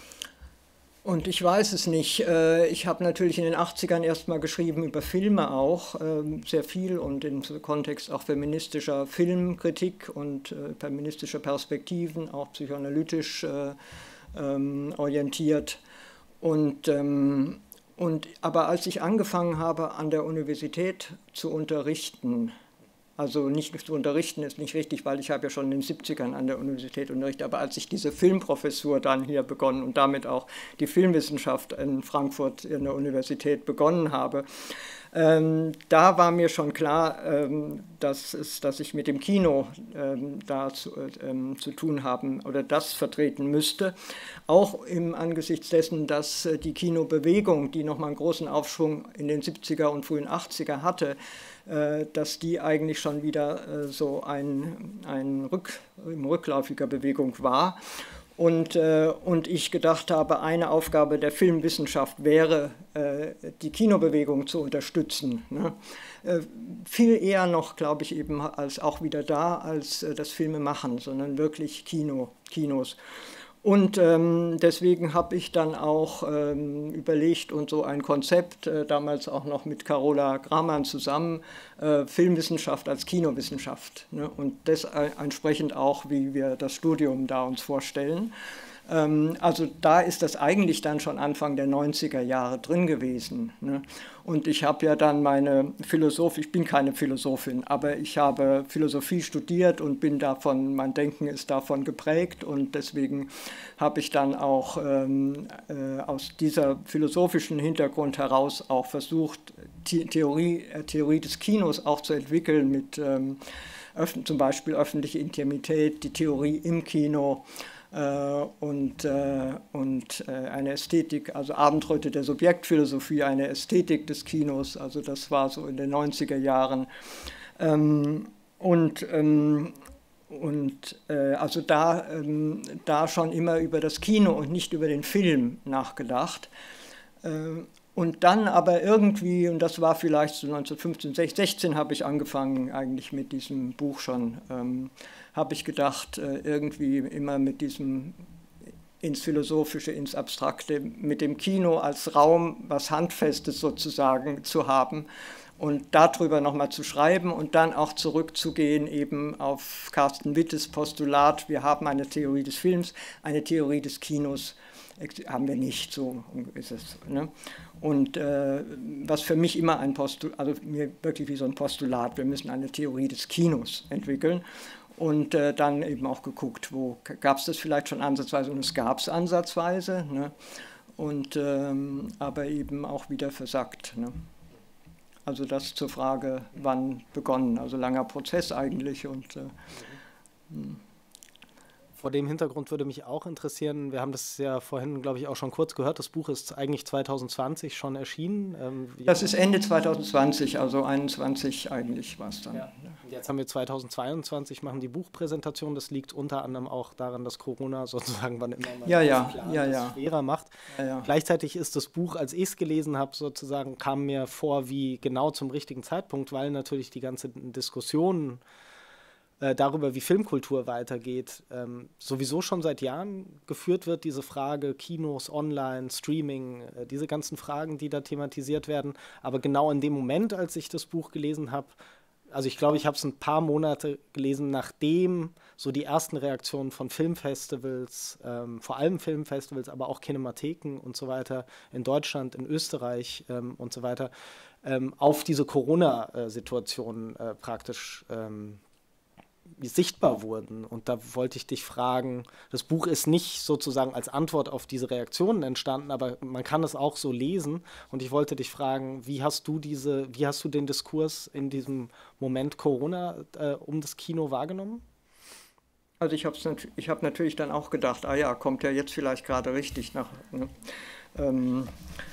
und ich weiß es nicht, äh, ich habe natürlich in den achtzigern erstmal geschrieben über Filme auch, äh, sehr viel und im Kontext auch feministischer Filmkritik und äh, feministischer Perspektiven, auch psychoanalytisch äh, ähm, orientiert. Und, ähm, und, aber als ich angefangen habe, an der Universität zu unterrichten, also nicht zu unterrichten ist nicht richtig, weil ich habe ja schon in den siebzigern an der Universität unterrichtet, aber als ich diese Filmprofessur dann hier begonnen und damit auch die Filmwissenschaft in Frankfurt in der Universität begonnen habe, ähm, da war mir schon klar, ähm, dass, es, dass ich mit dem Kino ähm, da zu, ähm, zu tun haben oder das vertreten müsste, auch im Angesichts dessen, dass äh, die Kinobewegung, die nochmal einen großen Aufschwung in den siebziger und frühen achtziger hatte, dass die eigentlich schon wieder so ein, ein Rück, in rückläufiger Bewegung war. Und, und ich gedacht habe, eine Aufgabe der Filmwissenschaft wäre, die Kinobewegung zu unterstützen. Ne? Viel eher noch, glaube ich, eben als auch wieder da, als das Filmemachen, sondern wirklich Kino, Kinos. Und ähm, deswegen habe ich dann auch ähm, überlegt und so ein Konzept, äh, damals auch noch mit Carola Gramann zusammen, äh, Filmwissenschaft als Kinowissenschaft. Ne? Und das äh, entsprechend auch, wie wir das Studium da uns vorstellen. Ähm, also da ist das eigentlich dann schon Anfang der neunziger Jahre drin gewesen. Ne? Und ich habe ja dann meine Philosophie, ich bin keine Philosophin, aber ich habe Philosophie studiert und bin davon, mein Denken ist davon geprägt und deswegen habe ich dann auch ähm, äh, aus dieser philosophischen Hintergrund heraus auch versucht, die Theorie, äh, Theorie des Kinos auch zu entwickeln mit ähm, zum Beispiel öffentliche Intimität, die Theorie im Kino, und, äh, und äh, eine Ästhetik, also Abendröte der Subjektphilosophie, eine Ästhetik des Kinos, also das war so in den neunziger Jahren. Ähm, und ähm, und äh, also da, ähm, da schon immer über das Kino und nicht über den Film nachgedacht. Äh, Und dann aber irgendwie, und das war vielleicht so neunzehnhundertfünfzehn, sechzehn habe ich angefangen eigentlich mit diesem Buch schon, ähm, habe ich gedacht, äh, irgendwie immer mit diesem ins Philosophische, ins Abstrakte, mit dem Kino als Raum, was Handfestes sozusagen zu haben und darüber nochmal zu schreiben und dann auch zurückzugehen eben auf Carsten Wittes Postulat, wir haben eine Theorie des Films, eine Theorie des Kinos, haben wir nicht, so ist es. Ne? Und äh, was für mich immer ein Postulat, also mir wirklich wie so ein Postulat, wir müssen eine Theorie des Kinos entwickeln und äh, dann eben auch geguckt, wo gab es das vielleicht schon ansatzweise und es gab es ansatzweise, ne? Und, ähm, aber eben auch wieder versackt. Ne? Also das zur Frage, wann begonnen, also langer Prozess eigentlich und äh, mhm. Vor dem Hintergrund würde mich auch interessieren, wir haben das ja vorhin, glaube ich, auch schon kurz gehört, das Buch ist eigentlich zwanzig zwanzig schon erschienen. Ähm, das ist Ende zwanzig zwanzig, also einundzwanzig eigentlich war es dann. Ja. Jetzt haben wir zwanzig zweiundzwanzig, machen die Buchpräsentation, das liegt unter anderem auch daran, dass Corona sozusagen wann immer man ja, ja, plant, ja, das ja. schwerer macht. Ja, ja. Gleichzeitig ist das Buch, als ich es gelesen habe, sozusagen, kam mir vor wie genau zum richtigen Zeitpunkt, weil natürlich die ganze Diskussion äh, darüber, wie Filmkultur weitergeht, ähm, sowieso schon seit Jahren geführt wird, diese Frage Kinos, Online, Streaming, äh, diese ganzen Fragen, die da thematisiert werden. Aber genau in dem Moment, als ich das Buch gelesen habe, also ich glaube, ich habe es ein paar Monate gelesen, nachdem so die ersten Reaktionen von Filmfestivals, ähm, vor allem Filmfestivals, aber auch Kinematheken und so weiter in Deutschland, in Österreich ähm, und so weiter, ähm, auf diese Corona-Situation äh, praktisch ähm, sichtbar wurden. Und da wollte ich dich fragen, das Buch ist nicht sozusagen als Antwort auf diese Reaktionen entstanden, aber man kann es auch so lesen. Und ich wollte dich fragen, wie hast du diese, wie hast du den Diskurs in diesem Moment Corona äh, um das Kino wahrgenommen? Also ich habe ich hab natürlich dann auch gedacht, ah ja, kommt ja jetzt vielleicht gerade richtig nach. Ne? Ähm,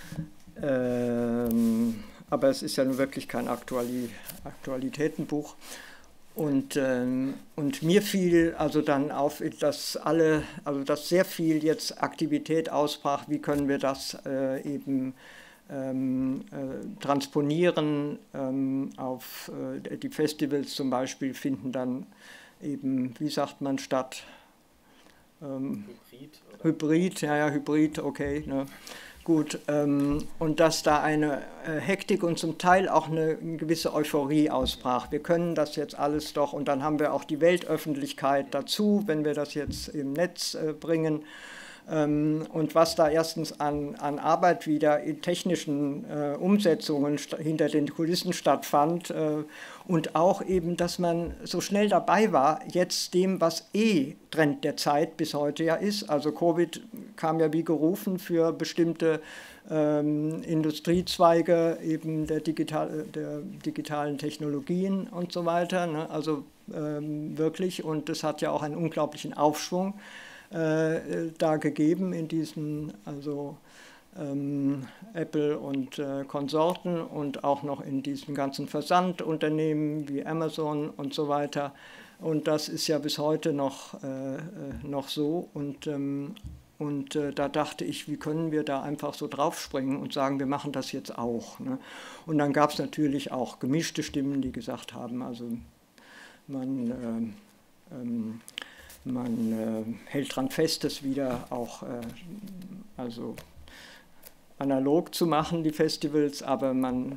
ähm, aber es ist ja nun wirklich kein Aktuali Aktualitätenbuch. Und, ähm, und mir fiel also dann auf, dass alle, also dass sehr viel jetzt Aktivität ausbrach, wie können wir das äh, eben ähm, äh, transponieren ähm, auf äh, die Festivals zum Beispiel finden dann eben, wie sagt man, statt ähm, Hybrid, oder? Hybrid, ja, ja, Hybrid, okay, ne? Gut, ähm, und dass da eine äh, Hektik und zum Teil auch eine, eine gewisse Euphorie ausbrach. Wir können das jetzt alles doch, und dann haben wir auch die Weltöffentlichkeit dazu, wenn wir das jetzt im Netz äh, bringen. Ähm, und was da erstens an, an Arbeit wieder in technischen äh, Umsetzungen hinter den Kulissen stattfand äh, und auch eben, dass man so schnell dabei war, jetzt dem, was eh Trend der Zeit bis heute ja ist. Also Covid kam ja wie gerufen für bestimmte ähm, Industriezweige eben der, digital, der digitalen Technologien und so weiter. Ne? Also ähm, wirklich, und das hat ja auch einen unglaublichen Aufschwung Äh, da gegeben in diesen, also ähm, Apple und äh, Konsorten und auch noch in diesen ganzen Versandunternehmen wie Amazon und so weiter. Und das ist ja bis heute noch, äh, noch so. Und, ähm, und äh, da dachte ich, wie können wir da einfach so draufspringen und sagen, wir machen das jetzt auch. Ne? Und dann gab es natürlich auch gemischte Stimmen, die gesagt haben, also man äh, ähm, Man äh, hält daran fest, das wieder auch äh, also analog zu machen, die Festivals, aber man,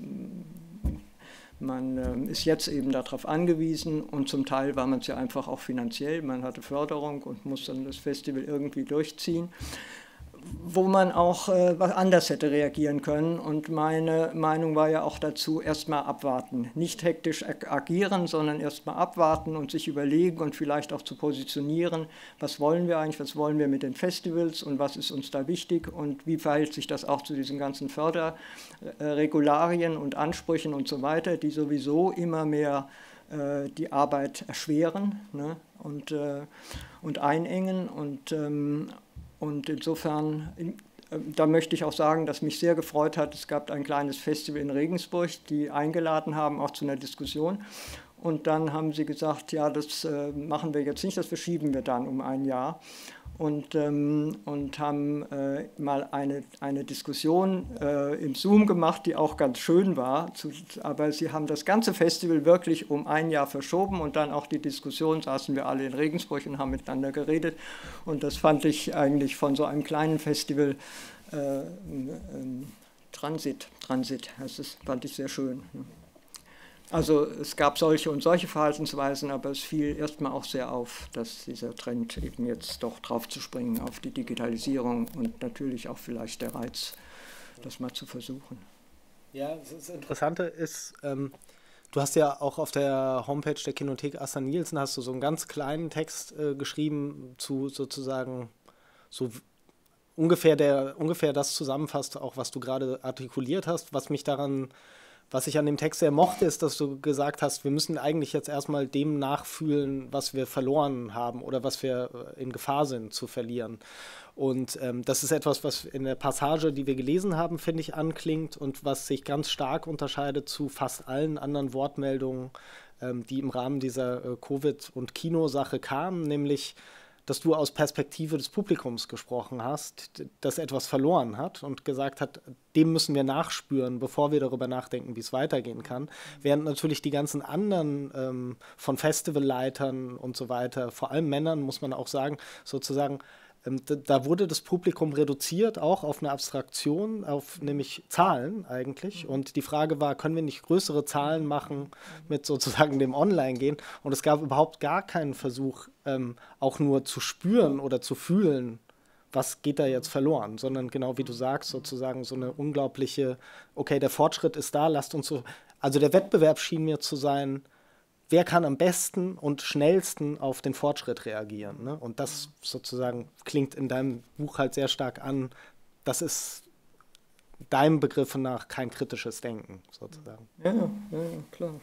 man äh, ist jetzt eben darauf angewiesen und zum Teil war man es ja einfach auch finanziell, man hatte Förderung und muss dann das Festival irgendwie durchziehen, wo man auch äh, was anders hätte reagieren können. Und meine Meinung war ja auch dazu, erstmal abwarten. Nicht hektisch ag agieren, sondern erstmal abwarten und sich überlegen und vielleicht auch zu positionieren, was wollen wir eigentlich, was wollen wir mit den Festivals und was ist uns da wichtig und wie verhält sich das auch zu diesen ganzen Förderregularien und Ansprüchen und so weiter, die sowieso immer mehr äh, die Arbeit erschweren, ne? und, äh, und einengen und ähm, Und insofern, da möchte ich auch sagen, dass mich sehr gefreut hat, es gab ein kleines Festival in Regensburg, die eingeladen haben, auch zu einer Diskussion. Und dann haben sie gesagt, ja, das äh, machen wir jetzt nicht, das verschieben wir dann um ein Jahr. Und, ähm, und haben äh, mal eine, eine Diskussion äh, im Zoom gemacht, die auch ganz schön war. Zu, aber sie haben das ganze Festival wirklich um ein Jahr verschoben und dann auch die Diskussion, saßen wir alle in Regensburg und haben miteinander geredet. Und das fand ich eigentlich von so einem kleinen Festival, äh, ähm, Transit, Transit heißt es, fand ich sehr schön. Ne? Also es gab solche und solche Verhaltensweisen, aber es fiel erstmal auch sehr auf, dass dieser Trend eben jetzt doch drauf zu springen auf die Digitalisierung und natürlich auch vielleicht der Reiz, das mal zu versuchen. Ja, das Interessante ist, ähm, du hast ja auch auf der Homepage der Kinothek Asta Nielsen hast du so einen ganz kleinen Text äh, geschrieben zu sozusagen so ungefähr der ungefähr das zusammenfasst, auch was du gerade artikuliert hast, was mich daran Was ich an dem Text sehr mochte, ist, dass du gesagt hast, wir müssen eigentlich jetzt erstmal dem nachfühlen, was wir verloren haben oder was wir in Gefahr sind zu verlieren. Und ähm, das ist etwas, was in der Passage, die wir gelesen haben, finde ich, anklingt und was sich ganz stark unterscheidet zu fast allen anderen Wortmeldungen, ähm, die im Rahmen dieser äh, Covid- und Kinosache kamen, nämlich dass du aus Perspektive des Publikums gesprochen hast, das etwas verloren hat und gesagt hat, dem müssen wir nachspüren, bevor wir darüber nachdenken, wie es weitergehen kann. Während natürlich die ganzen anderen ähm, von Festivalleitern und so weiter, vor allem Männern, muss man auch sagen, sozusagen, ähm, da, da wurde das Publikum reduziert, auch auf eine Abstraktion, auf nämlich Zahlen eigentlich. Und die Frage war, können wir nicht größere Zahlen machen mit sozusagen dem Online-Gehen? Und es gab überhaupt gar keinen Versuch, ähm, auch nur zu spüren oder zu fühlen, was geht da jetzt verloren, sondern genau wie du sagst, sozusagen so eine unglaubliche, okay, der Fortschritt ist da, lasst uns so, also der Wettbewerb schien mir zu sein, wer kann am besten und schnellsten auf den Fortschritt reagieren, ne? Und das sozusagen klingt in deinem Buch halt sehr stark an, das ist deinem Begriff nach kein kritisches Denken, sozusagen. Ja, ja, ja, klar.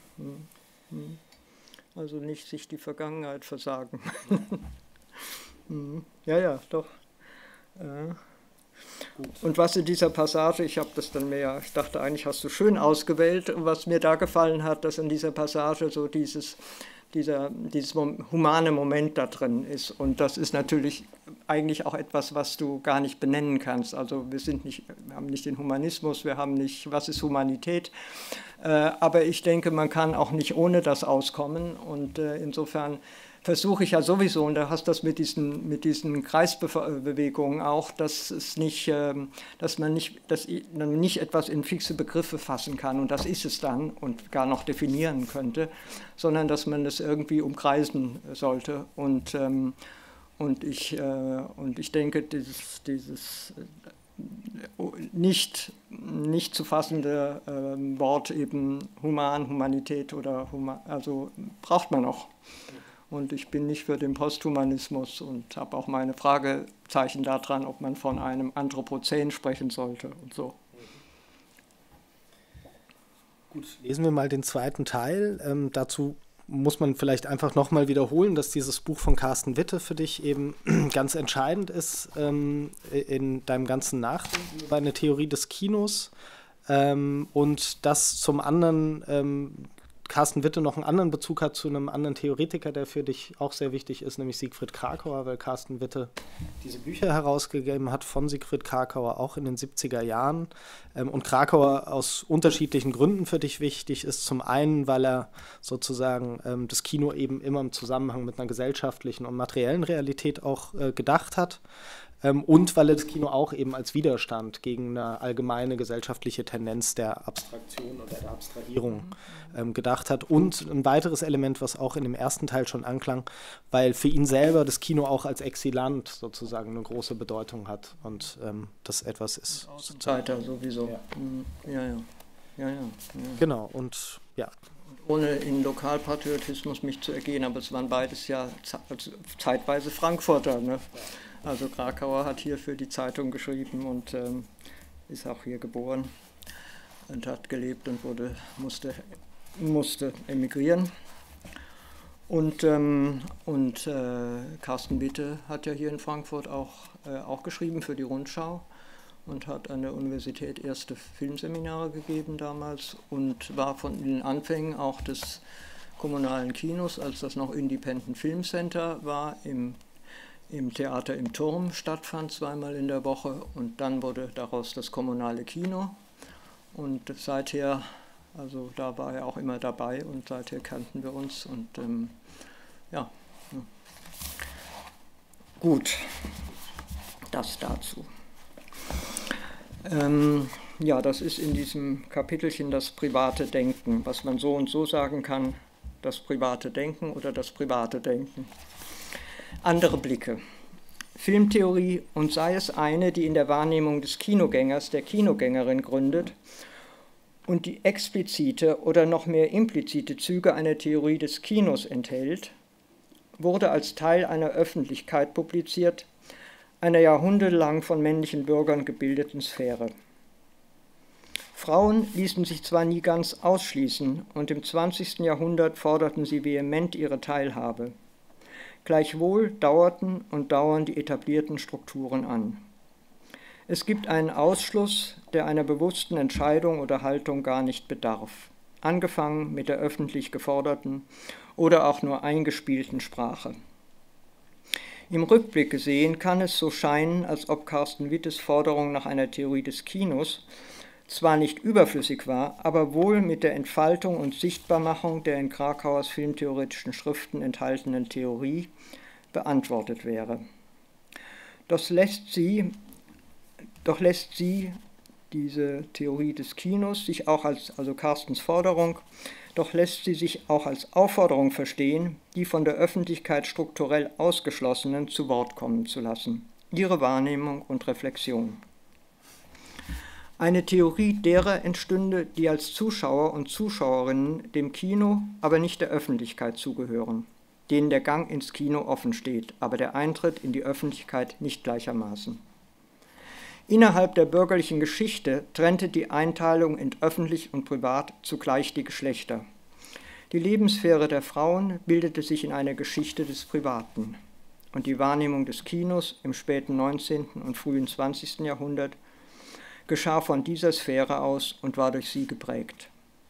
Also nicht sich die Vergangenheit versagen. Ja, ja, doch. Ja. Und was in dieser Passage, ich habe das dann mehr, ich dachte eigentlich hast du schön ausgewählt, was mir da gefallen hat, dass in dieser Passage so dieses, dieser, dieses humane Moment da drin ist. Und das ist natürlich eigentlich auch etwas, was du gar nicht benennen kannst. Also wir sind nicht, wir haben nicht den Humanismus, wir haben nicht, was ist Humanität. Äh, aber ich denke, man kann auch nicht ohne das auskommen. Und äh, insofern versuche ich ja sowieso, und da hast du das mit diesen, mit diesen Kreisbewegungen auch, dass, es nicht, dass, man nicht, dass man nicht etwas in fixe Begriffe fassen kann, und das ist es dann, und gar noch definieren könnte, sondern dass man das irgendwie umkreisen sollte. Und, und, ich, und ich denke, dieses, dieses nicht, nicht zu fassende Wort eben Human, Humanität oder Human, also braucht man noch. Und ich bin nicht für den Posthumanismus und habe auch meine Fragezeichen daran, ob man von einem Anthropozän sprechen sollte und so. Gut, lesen wir mal den zweiten Teil. Ähm, dazu muss man vielleicht einfach nochmal wiederholen, dass dieses Buch von Carsten Witte für dich eben ganz entscheidend ist ähm, in deinem ganzen Nachdenken über eine Theorie des Kinos. Ähm, und das zum anderen ähm, Carsten Witte noch einen anderen Bezug hat zu einem anderen Theoretiker, der für dich auch sehr wichtig ist, nämlich Siegfried Kracauer, weil Carsten Witte diese Bücher herausgegeben hat von Siegfried Kracauer, auch in den siebziger Jahren. Und Kracauer aus unterschiedlichen Gründen für dich wichtig ist. Zum einen, weil er sozusagen das Kino eben immer im Zusammenhang mit einer gesellschaftlichen und materiellen Realität auch gedacht hat. Und weil er das Kino auch eben als Widerstand gegen eine allgemeine gesellschaftliche Tendenz der Abstraktion oder der Abstrahierung ähm, gedacht hat. Und ein weiteres Element, was auch in dem ersten Teil schon anklang, weil für ihn selber das Kino auch als Exilant sozusagen eine große Bedeutung hat und ähm, das etwas ist. Außenseiter sowieso. Ja. Ja, ja. Ja, ja, ja. Genau, und ja. Ohne in Lokalpatriotismus mich zu ergehen, aber es waren beides ja zeitweise Frankfurter, ne? Also Kracauer hat hier für die Zeitung geschrieben und ähm, ist auch hier geboren und hat gelebt und wurde, musste, musste emigrieren. Und, ähm, und äh, Carsten Witte hat ja hier in Frankfurt auch, äh, auch geschrieben für die Rundschau und hat an der Universität erste Filmseminare gegeben damals und war von den Anfängen auch des kommunalen Kinos, als das noch Independent Film Center war, im im Theater im Turm stattfand, zweimal in der Woche, und dann wurde daraus das kommunale Kino und seither, also da war er auch immer dabei und seither kannten wir uns und ähm, ja, ja, gut, das dazu. Ähm, ja, das ist in diesem Kapitelchen das private Denken, was man so und so sagen kann, das private Denken oder das private Denken. Andere Blicke. Filmtheorie, und sei es eine, die in der Wahrnehmung des Kinogängers, der Kinogängerin gründet und die explizite oder noch mehr implizite Züge einer Theorie des Kinos enthält, wurde als Teil einer Öffentlichkeit publiziert, einer jahrhundertelang von männlichen Bürgern gebildeten Sphäre. Frauen ließen sich zwar nie ganz ausschließen und im zwanzigsten Jahrhundert forderten sie vehement ihre Teilhabe. Gleichwohl dauerten und dauern die etablierten Strukturen an. Es gibt einen Ausschluss, der einer bewussten Entscheidung oder Haltung gar nicht bedarf, angefangen mit der öffentlich geforderten oder auch nur eingespielten Sprache. Im Rückblick gesehen kann es so scheinen, als ob Carsten Wittes Forderung nach einer Theorie des Kinos zwar nicht überflüssig war, aber wohl mit der Entfaltung und Sichtbarmachung der in Krakauers filmtheoretischen Schriften enthaltenen Theorie beantwortet wäre. Doch lässt sie, doch lässt sie diese Theorie des Kinos sich auch als, also Carstens Forderung, doch lässt sie sich auch als Aufforderung verstehen, die von der Öffentlichkeit strukturell Ausgeschlossenen zu Wort kommen zu lassen, ihre Wahrnehmung und Reflexion. Eine Theorie derer entstünde, die als Zuschauer und Zuschauerinnen dem Kino, aber nicht der Öffentlichkeit zugehören, denen der Gang ins Kino offen steht, aber der Eintritt in die Öffentlichkeit nicht gleichermaßen. Innerhalb der bürgerlichen Geschichte trennte die Einteilung in öffentlich und privat zugleich die Geschlechter. Die Lebenssphäre der Frauen bildete sich in einer Geschichte des Privaten und die Wahrnehmung des Kinos im späten neunzehnten und frühen zwanzigsten Jahrhundert geschah von dieser Sphäre aus und war durch sie geprägt.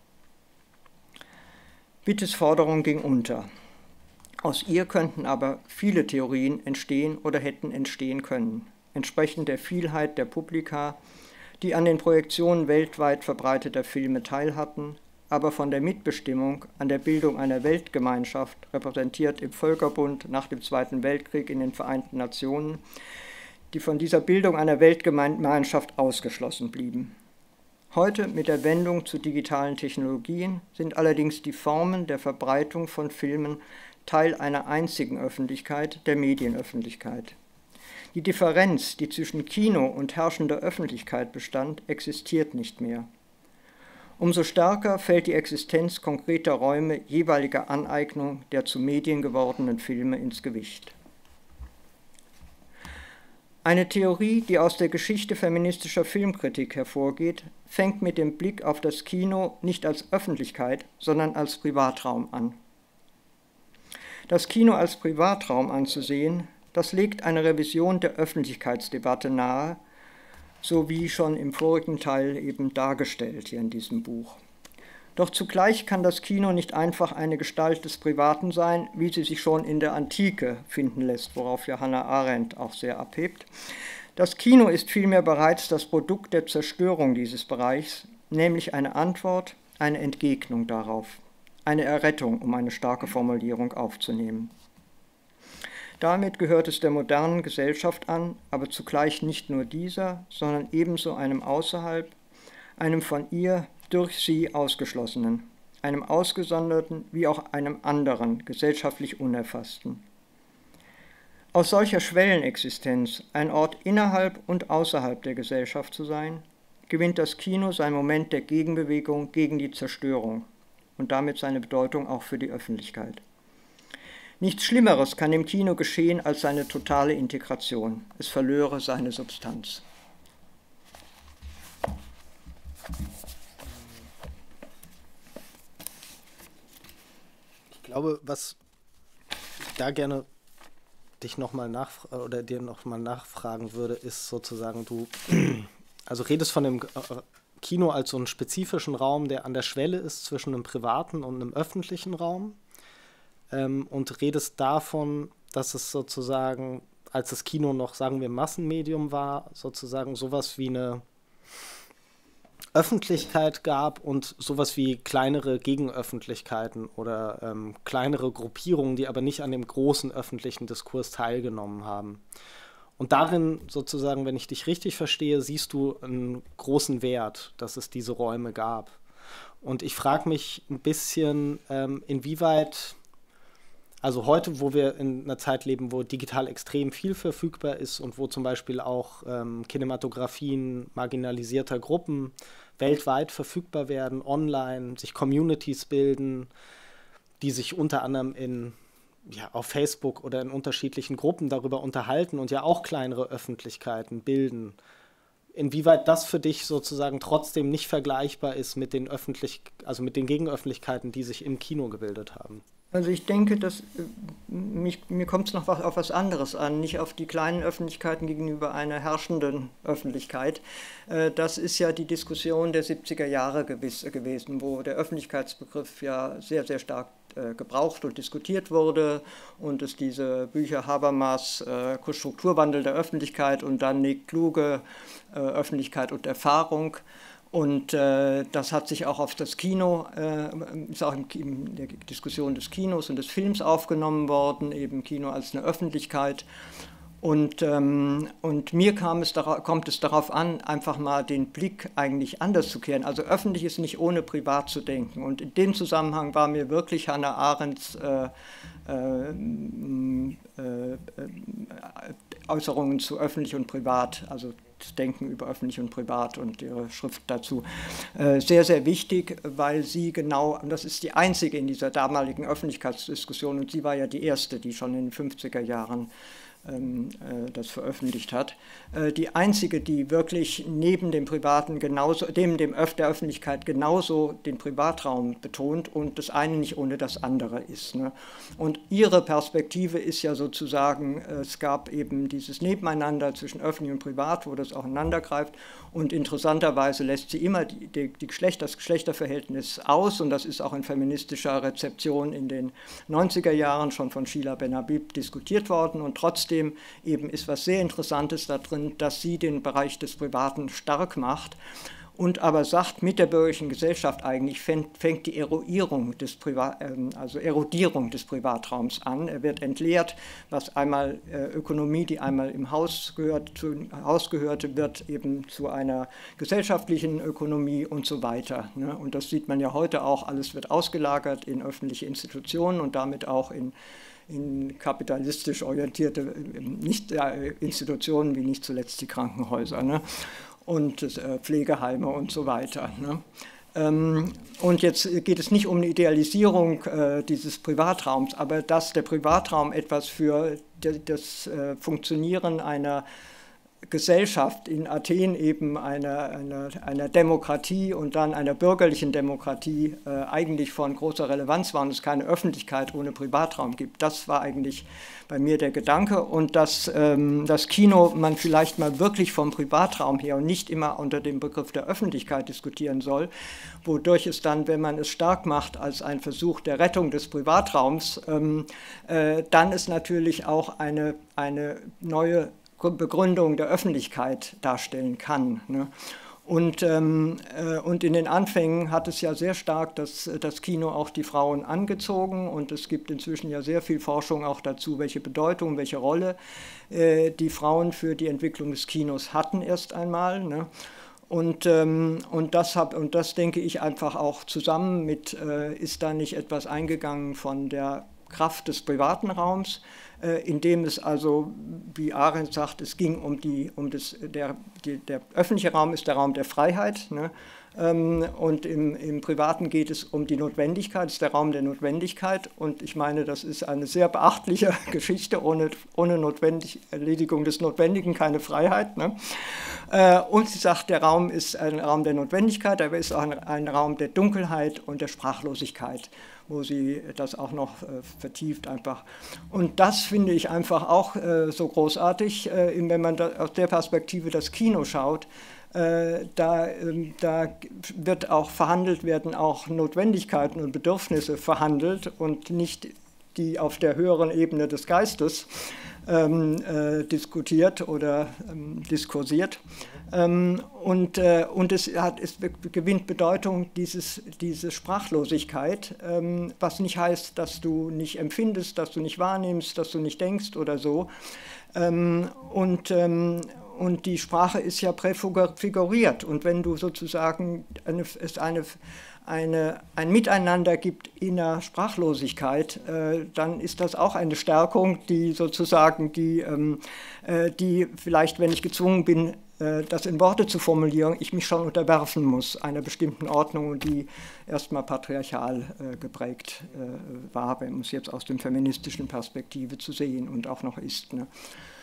Wittes Forderung ging unter. Aus ihr könnten aber viele Theorien entstehen oder hätten entstehen können, entsprechend der Vielheit der Publika, die an den Projektionen weltweit verbreiteter Filme teilhatten, aber von der Mitbestimmung an der Bildung einer Weltgemeinschaft, repräsentiert im Völkerbund nach dem Zweiten Weltkrieg in den Vereinten Nationen, die von dieser Bildung einer Weltgemeinschaft ausgeschlossen blieben. Heute mit der Wendung zu digitalen Technologien sind allerdings die Formen der Verbreitung von Filmen Teil einer einzigen Öffentlichkeit, der Medienöffentlichkeit. Die Differenz, die zwischen Kino und herrschender Öffentlichkeit bestand, existiert nicht mehr. Umso stärker fällt die Existenz konkreter Räume jeweiliger Aneignung der zu Medien gewordenen Filme ins Gewicht. Eine Theorie, die aus der Geschichte feministischer Filmkritik hervorgeht, fängt mit dem Blick auf das Kino nicht als Öffentlichkeit, sondern als Privatraum an. Das Kino als Privatraum anzusehen, das legt eine Revision der Öffentlichkeitsdebatte nahe, so wie schon im vorigen Teil eben dargestellt hier in diesem Buch. Doch zugleich kann das Kino nicht einfach eine Gestalt des Privaten sein, wie sie sich schon in der Antike finden lässt, worauf ja Hannah Arendt auch sehr abhebt. Das Kino ist vielmehr bereits das Produkt der Zerstörung dieses Bereichs, nämlich eine Antwort, eine Entgegnung darauf, eine Errettung, um eine starke Formulierung aufzunehmen. Damit gehört es der modernen Gesellschaft an, aber zugleich nicht nur dieser, sondern ebenso einem außerhalb, einem von ihr durch sie Ausgeschlossenen, einem Ausgesonderten wie auch einem anderen, gesellschaftlich Unerfassten. Aus solcher Schwellenexistenz, ein Ort innerhalb und außerhalb der Gesellschaft zu sein, gewinnt das Kino sein Moment der Gegenbewegung gegen die Zerstörung und damit seine Bedeutung auch für die Öffentlichkeit. Nichts Schlimmeres kann im Kino geschehen als seine totale Integration. Es verlöre seine Substanz. Ich glaube, was ich da gerne dich noch mal nach oder dir noch mal nachfragen würde, ist sozusagen, du also redest von dem Kino als so einen spezifischen Raum, der an der Schwelle ist zwischen einem privaten und einem öffentlichen Raum, ähm, und redest davon, dass es sozusagen, als das Kino noch, sagen wir, Massenmedium war, sozusagen sowas wie eine Öffentlichkeit gab und sowas wie kleinere Gegenöffentlichkeiten oder ähm, kleinere Gruppierungen, die aber nicht an dem großen öffentlichen Diskurs teilgenommen haben. Und darin sozusagen, wenn ich dich richtig verstehe, siehst du einen großen Wert, dass es diese Räume gab. Und ich frage mich ein bisschen, ähm, inwieweit, also heute, wo wir in einer Zeit leben, wo digital extrem viel verfügbar ist und wo zum Beispiel auch ähm, Kinematografien marginalisierter Gruppen weltweit verfügbar werden, online, sich Communities bilden, die sich unter anderem in, ja, auf Facebook oder in unterschiedlichen Gruppen darüber unterhalten und ja auch kleinere Öffentlichkeiten bilden. Inwieweit das für dich sozusagen trotzdem nicht vergleichbar ist mit den öffentlich, also mit den Gegenöffentlichkeiten, die sich im Kino gebildet haben? Also ich denke, dass mich, mir kommt es noch was, auf was anderes an, nicht auf die kleinen Öffentlichkeiten gegenüber einer herrschenden Öffentlichkeit. Das ist ja die Diskussion der siebziger Jahre gewiss, gewesen, wo der Öffentlichkeitsbegriff ja sehr, sehr stark äh, gebraucht und diskutiert wurde und es diese Bücher Habermas, äh, Strukturwandel der Öffentlichkeit und dann Nick Kluge, äh, Öffentlichkeit und Erfahrung. Und äh, das hat sich auch auf das Kino, äh, ist auch im, in der Diskussion des Kinos und des Films aufgenommen worden, eben Kino als eine Öffentlichkeit. Und, ähm, und mir kam es darauf, kommt es darauf an, einfach mal den Blick eigentlich anders zu kehren. Also öffentlich ist nicht ohne privat zu denken. Und in dem Zusammenhang war mir wirklich Hannah Arendts äh, äh, äh, Äußerungen zu öffentlich und privat, also das Denken über öffentlich und privat und ihre Schrift dazu, äh, sehr, sehr wichtig, weil sie genau, und das ist die einzige in dieser damaligen Öffentlichkeitsdiskussion, und sie war ja die erste, die schon in den fünfziger Jahren ähm, äh, das veröffentlicht hat, äh, die einzige, die wirklich neben dem Privaten genauso, dem, dem Öff der Öffentlichkeit genauso den Privatraum betont und das eine nicht ohne das andere ist. Ne? Und ihre Perspektive ist ja sozusagen, äh, es gab eben dieses Nebeneinander zwischen öffentlich und privat, wo das auch ineinander greift, und interessanterweise lässt sie immer die, die, die Geschlecht, das Geschlechterverhältnis aus, und das ist auch in feministischer Rezeption in den neunziger Jahren schon von Sheila Ben-Habib diskutiert worden, und trotzdem eben ist was sehr Interessantes da drin, dass sie den Bereich des Privaten stark macht und aber sagt, mit der bürgerlichen Gesellschaft eigentlich fängt, fängt die Erodierung des, Privat, also Erodierung des Privatraums an. Er wird entleert, was einmal äh, Ökonomie, die einmal im Haus, gehört, zu, Haus gehörte, wird eben zu einer gesellschaftlichen Ökonomie und so weiter. Ne? Und das sieht man ja heute auch, alles wird ausgelagert in öffentliche Institutionen und damit auch in in kapitalistisch orientierte nicht, ja, Institutionen, wie nicht zuletzt die Krankenhäuser, ne? Und äh, Pflegeheime und so weiter. Ne? Ähm, und jetzt geht es nicht um eine Idealisierung äh, dieses Privatraums, aber dass der Privatraum etwas für das äh, Funktionieren einer Gesellschaft in Athen eben einer, einer, einer Demokratie und dann einer bürgerlichen Demokratie äh, eigentlich von großer Relevanz war und es keine Öffentlichkeit ohne Privatraum gibt. Das war eigentlich bei mir der Gedanke, und dass ähm, das Kino man vielleicht mal wirklich vom Privatraum her und nicht immer unter dem Begriff der Öffentlichkeit diskutieren soll, wodurch es dann, wenn man es stark macht als ein Versuch der Rettung des Privatraums, ähm, äh, dann ist natürlich auch eine, eine neue Begründung der Öffentlichkeit darstellen kann. Ne? Und, ähm, äh, und in den Anfängen hat es ja sehr stark das, das Kino auch die Frauen angezogen, und es gibt inzwischen ja sehr viel Forschung auch dazu, welche Bedeutung, welche Rolle äh, die Frauen für die Entwicklung des Kinos hatten erst einmal. Ne? Und, ähm, und, das hab, und das denke ich einfach auch zusammen mit, äh, ist da nicht etwas eingegangen von der Kraft des privaten Raums, äh, indem es also, wie Arendt sagt, es ging um die, um das, der, die, der öffentliche Raum ist der Raum der Freiheit, ne? ähm, und im, im Privaten geht es um die Notwendigkeit, es ist der Raum der Notwendigkeit, und ich meine, das ist eine sehr beachtliche Geschichte, ohne, ohne Notwendig, Erledigung des Notwendigen keine Freiheit. Ne? Äh, und sie sagt, der Raum ist ein Raum der Notwendigkeit, aber ist auch ein, ein Raum der Dunkelheit und der Sprachlosigkeit, wo sie das auch noch äh, vertieft einfach. Und das finde ich einfach auch äh, so großartig, äh, wenn man da aus der Perspektive das Kino schaut. Äh, da, äh, da wird auch verhandelt, werden auch Notwendigkeiten und Bedürfnisse verhandelt und nicht die auf der höheren Ebene des Geistes ähm, äh, diskutiert oder ähm, diskursiert. Ähm, und, äh, und es, hat, es gewinnt Bedeutung, dieses, diese Sprachlosigkeit, ähm, was nicht heißt, dass du nicht empfindest, dass du nicht wahrnimmst, dass du nicht denkst oder so. Ähm, und, ähm, und die Sprache ist ja präfiguriert. Und wenn du sozusagen eine, es eine, eine, ein Miteinander gibt in der Sprachlosigkeit, äh, dann ist das auch eine Stärkung, die sozusagen, die, ähm, äh, die vielleicht, wenn ich gezwungen bin, das in Worte zu formulieren, ich mich schon unterwerfen muss einer bestimmten Ordnung, die erstmal patriarchal äh, geprägt äh, war, um es jetzt aus der feministischen Perspektive zu sehen und auch noch ist. Ne?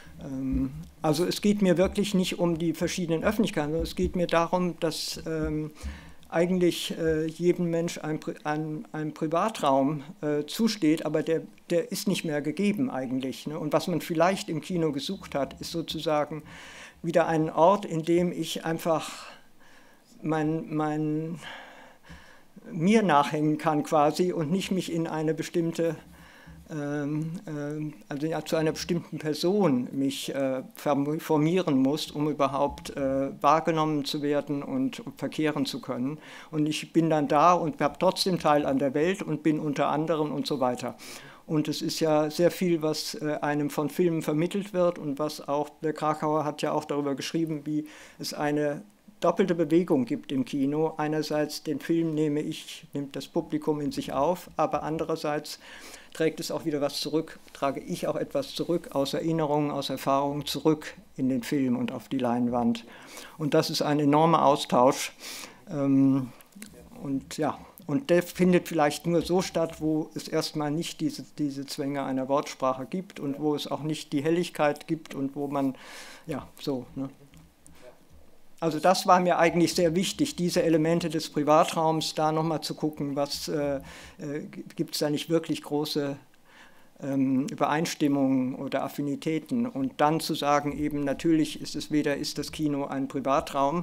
Ähm, also es geht mir wirklich nicht um die verschiedenen Öffentlichkeiten, sondern es geht mir darum, dass ähm, eigentlich äh, jedem Mensch ein, ein, ein Privatraum äh, zusteht, aber der, der ist nicht mehr gegeben eigentlich. Ne? Und was man vielleicht im Kino gesucht hat, ist sozusagen wieder einen Ort, in dem ich einfach mein, mein, mir nachhängen kann quasi und nicht mich in eine bestimmte, ähm, äh, also ja, zu einer bestimmten Person mich äh, formieren muss, um überhaupt äh, wahrgenommen zu werden und verkehren zu können. Und ich bin dann da und habe trotzdem Teil an der Welt und bin unter anderem und so weiter. Und es ist ja sehr viel, was äh, einem von Filmen vermittelt wird und was auch, der Krakauer hat ja auch darüber geschrieben, wie es eine doppelte Bewegung gibt im Kino. Einerseits den Film nehme ich, nimmt das Publikum in sich auf, aber andererseits trägt es auch wieder was zurück, trage ich auch etwas zurück, aus Erinnerungen, aus Erfahrungen zurück in den Film und auf die Leinwand. Und das ist ein enormer Austausch. Ähm, und ja, und der findet vielleicht nur so statt, wo es erstmal nicht diese, diese Zwänge einer Wortsprache gibt und wo es auch nicht die Helligkeit gibt und wo man, ja, so, ne? Also das war mir eigentlich sehr wichtig, diese Elemente des Privatraums, da nochmal zu gucken, was äh, äh, gibt es da nicht wirklich große ähm, Übereinstimmungen oder Affinitäten. Und dann zu sagen, eben natürlich ist es weder ist das Kino ein Privatraum,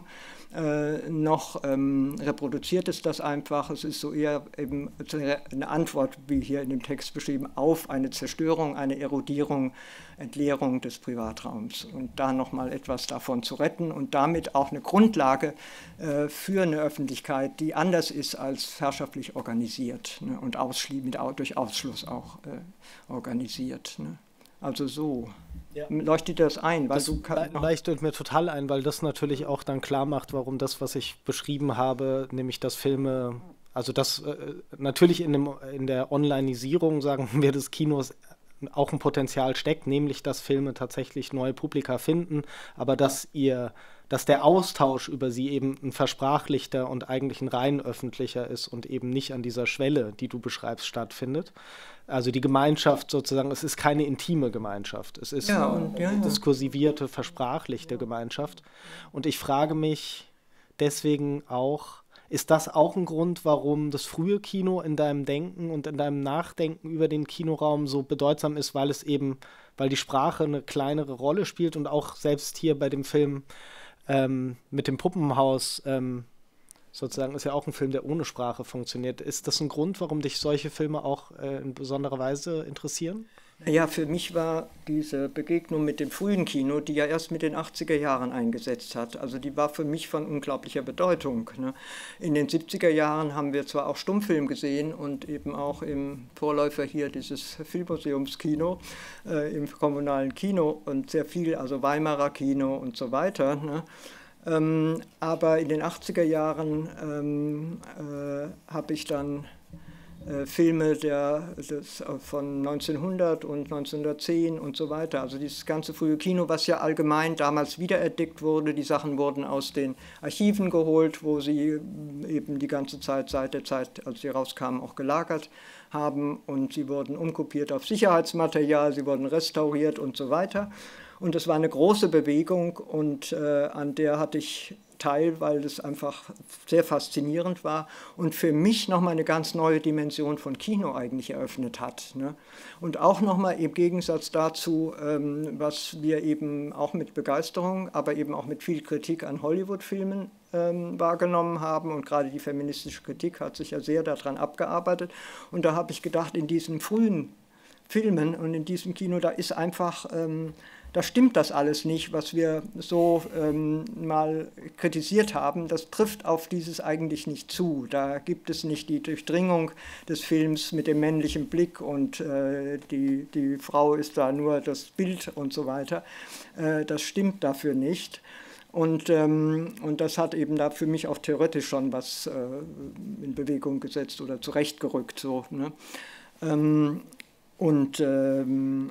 äh, noch ähm, reproduziert es das einfach. Es ist so eher eben eine Antwort, wie hier in dem Text beschrieben, auf eine Zerstörung, eine Erodierung, Entleerung des Privatraums und da nochmal etwas davon zu retten und damit auch eine Grundlage äh, für eine Öffentlichkeit, die anders ist als herrschaftlich organisiert, ne, und mit, durch Ausschluss auch äh, organisiert. Ne. Also so. Ja. Leuchtet das ein? Weil das du kann, leuchtet mir total ein, weil das natürlich auch dann klar macht, warum das, was ich beschrieben habe, nämlich dass Filme, also das äh, natürlich in, dem, in der Onlineisierung, sagen wir, des Kinos auch ein Potenzial steckt, nämlich dass Filme tatsächlich neue Publika finden, aber dass ihr, dass der Austausch über sie eben ein versprachlichter und eigentlich ein rein öffentlicher ist und eben nicht an dieser Schwelle, die du beschreibst, stattfindet. Also die Gemeinschaft sozusagen, es ist keine intime Gemeinschaft, es ist ja, eine und, ja, ja. diskursivierte, versprachlichte Gemeinschaft. Und ich frage mich deswegen auch, ist das auch ein Grund, warum das frühe Kino in deinem Denken und in deinem Nachdenken über den Kinoraum so bedeutsam ist, weil es eben, weil die Sprache eine kleinere Rolle spielt und auch selbst hier bei dem Film ähm, mit dem Puppenhaus ähm, sozusagen ist ja auch ein Film, der ohne Sprache funktioniert. Ist das ein Grund, warum dich solche Filme auch äh, in besonderer Weise interessieren? Ja, für mich war diese Begegnung mit dem frühen Kino, die ja erst mit den achtziger Jahren eingesetzt hat, also die war für mich von unglaublicher Bedeutung. Ne? In den siebziger Jahren haben wir zwar auch Stummfilm gesehen und eben auch im Vorläufer hier dieses Filmmuseumskino, äh, im kommunalen Kino und sehr viel, also Weimarer Kino und so weiter, ne? Ähm, aber in den achtziger Jahren ähm, äh, habe ich dann äh, Filme der, des, von neunzehnhundert und neunzehnhundertzehn und so weiter, also dieses ganze frühe Kino, was ja allgemein damals wiederentdeckt wurde, die Sachen wurden aus den Archiven geholt, wo sie eben die ganze Zeit, seit der Zeit, als sie rauskamen, auch gelagert haben und sie wurden umkopiert auf Sicherheitsmaterial, sie wurden restauriert und so weiter. Und es war eine große Bewegung und äh, an der hatte ich teil, weil es einfach sehr faszinierend war und für mich nochmal eine ganz neue Dimension von Kino eigentlich eröffnet hat. Ne? Und auch nochmal im Gegensatz dazu, ähm, was wir eben auch mit Begeisterung, aber eben auch mit viel Kritik an Hollywood-Filmen ähm, wahrgenommen haben und gerade die feministische Kritik hat sich ja sehr daran abgearbeitet und da habe ich gedacht, in diesen frühen Filmen und in diesem Kino, da ist einfach... Ähm, Da stimmt das alles nicht, was wir so ähm, mal kritisiert haben. Das trifft auf dieses eigentlich nicht zu. Da gibt es nicht die Durchdringung des Films mit dem männlichen Blick und äh, die, die Frau ist da nur das Bild und so weiter. Äh, das stimmt dafür nicht. Und, ähm, und das hat eben da für mich auch theoretisch schon was äh, in Bewegung gesetzt oder zurechtgerückt. So, ne? ähm, und ähm,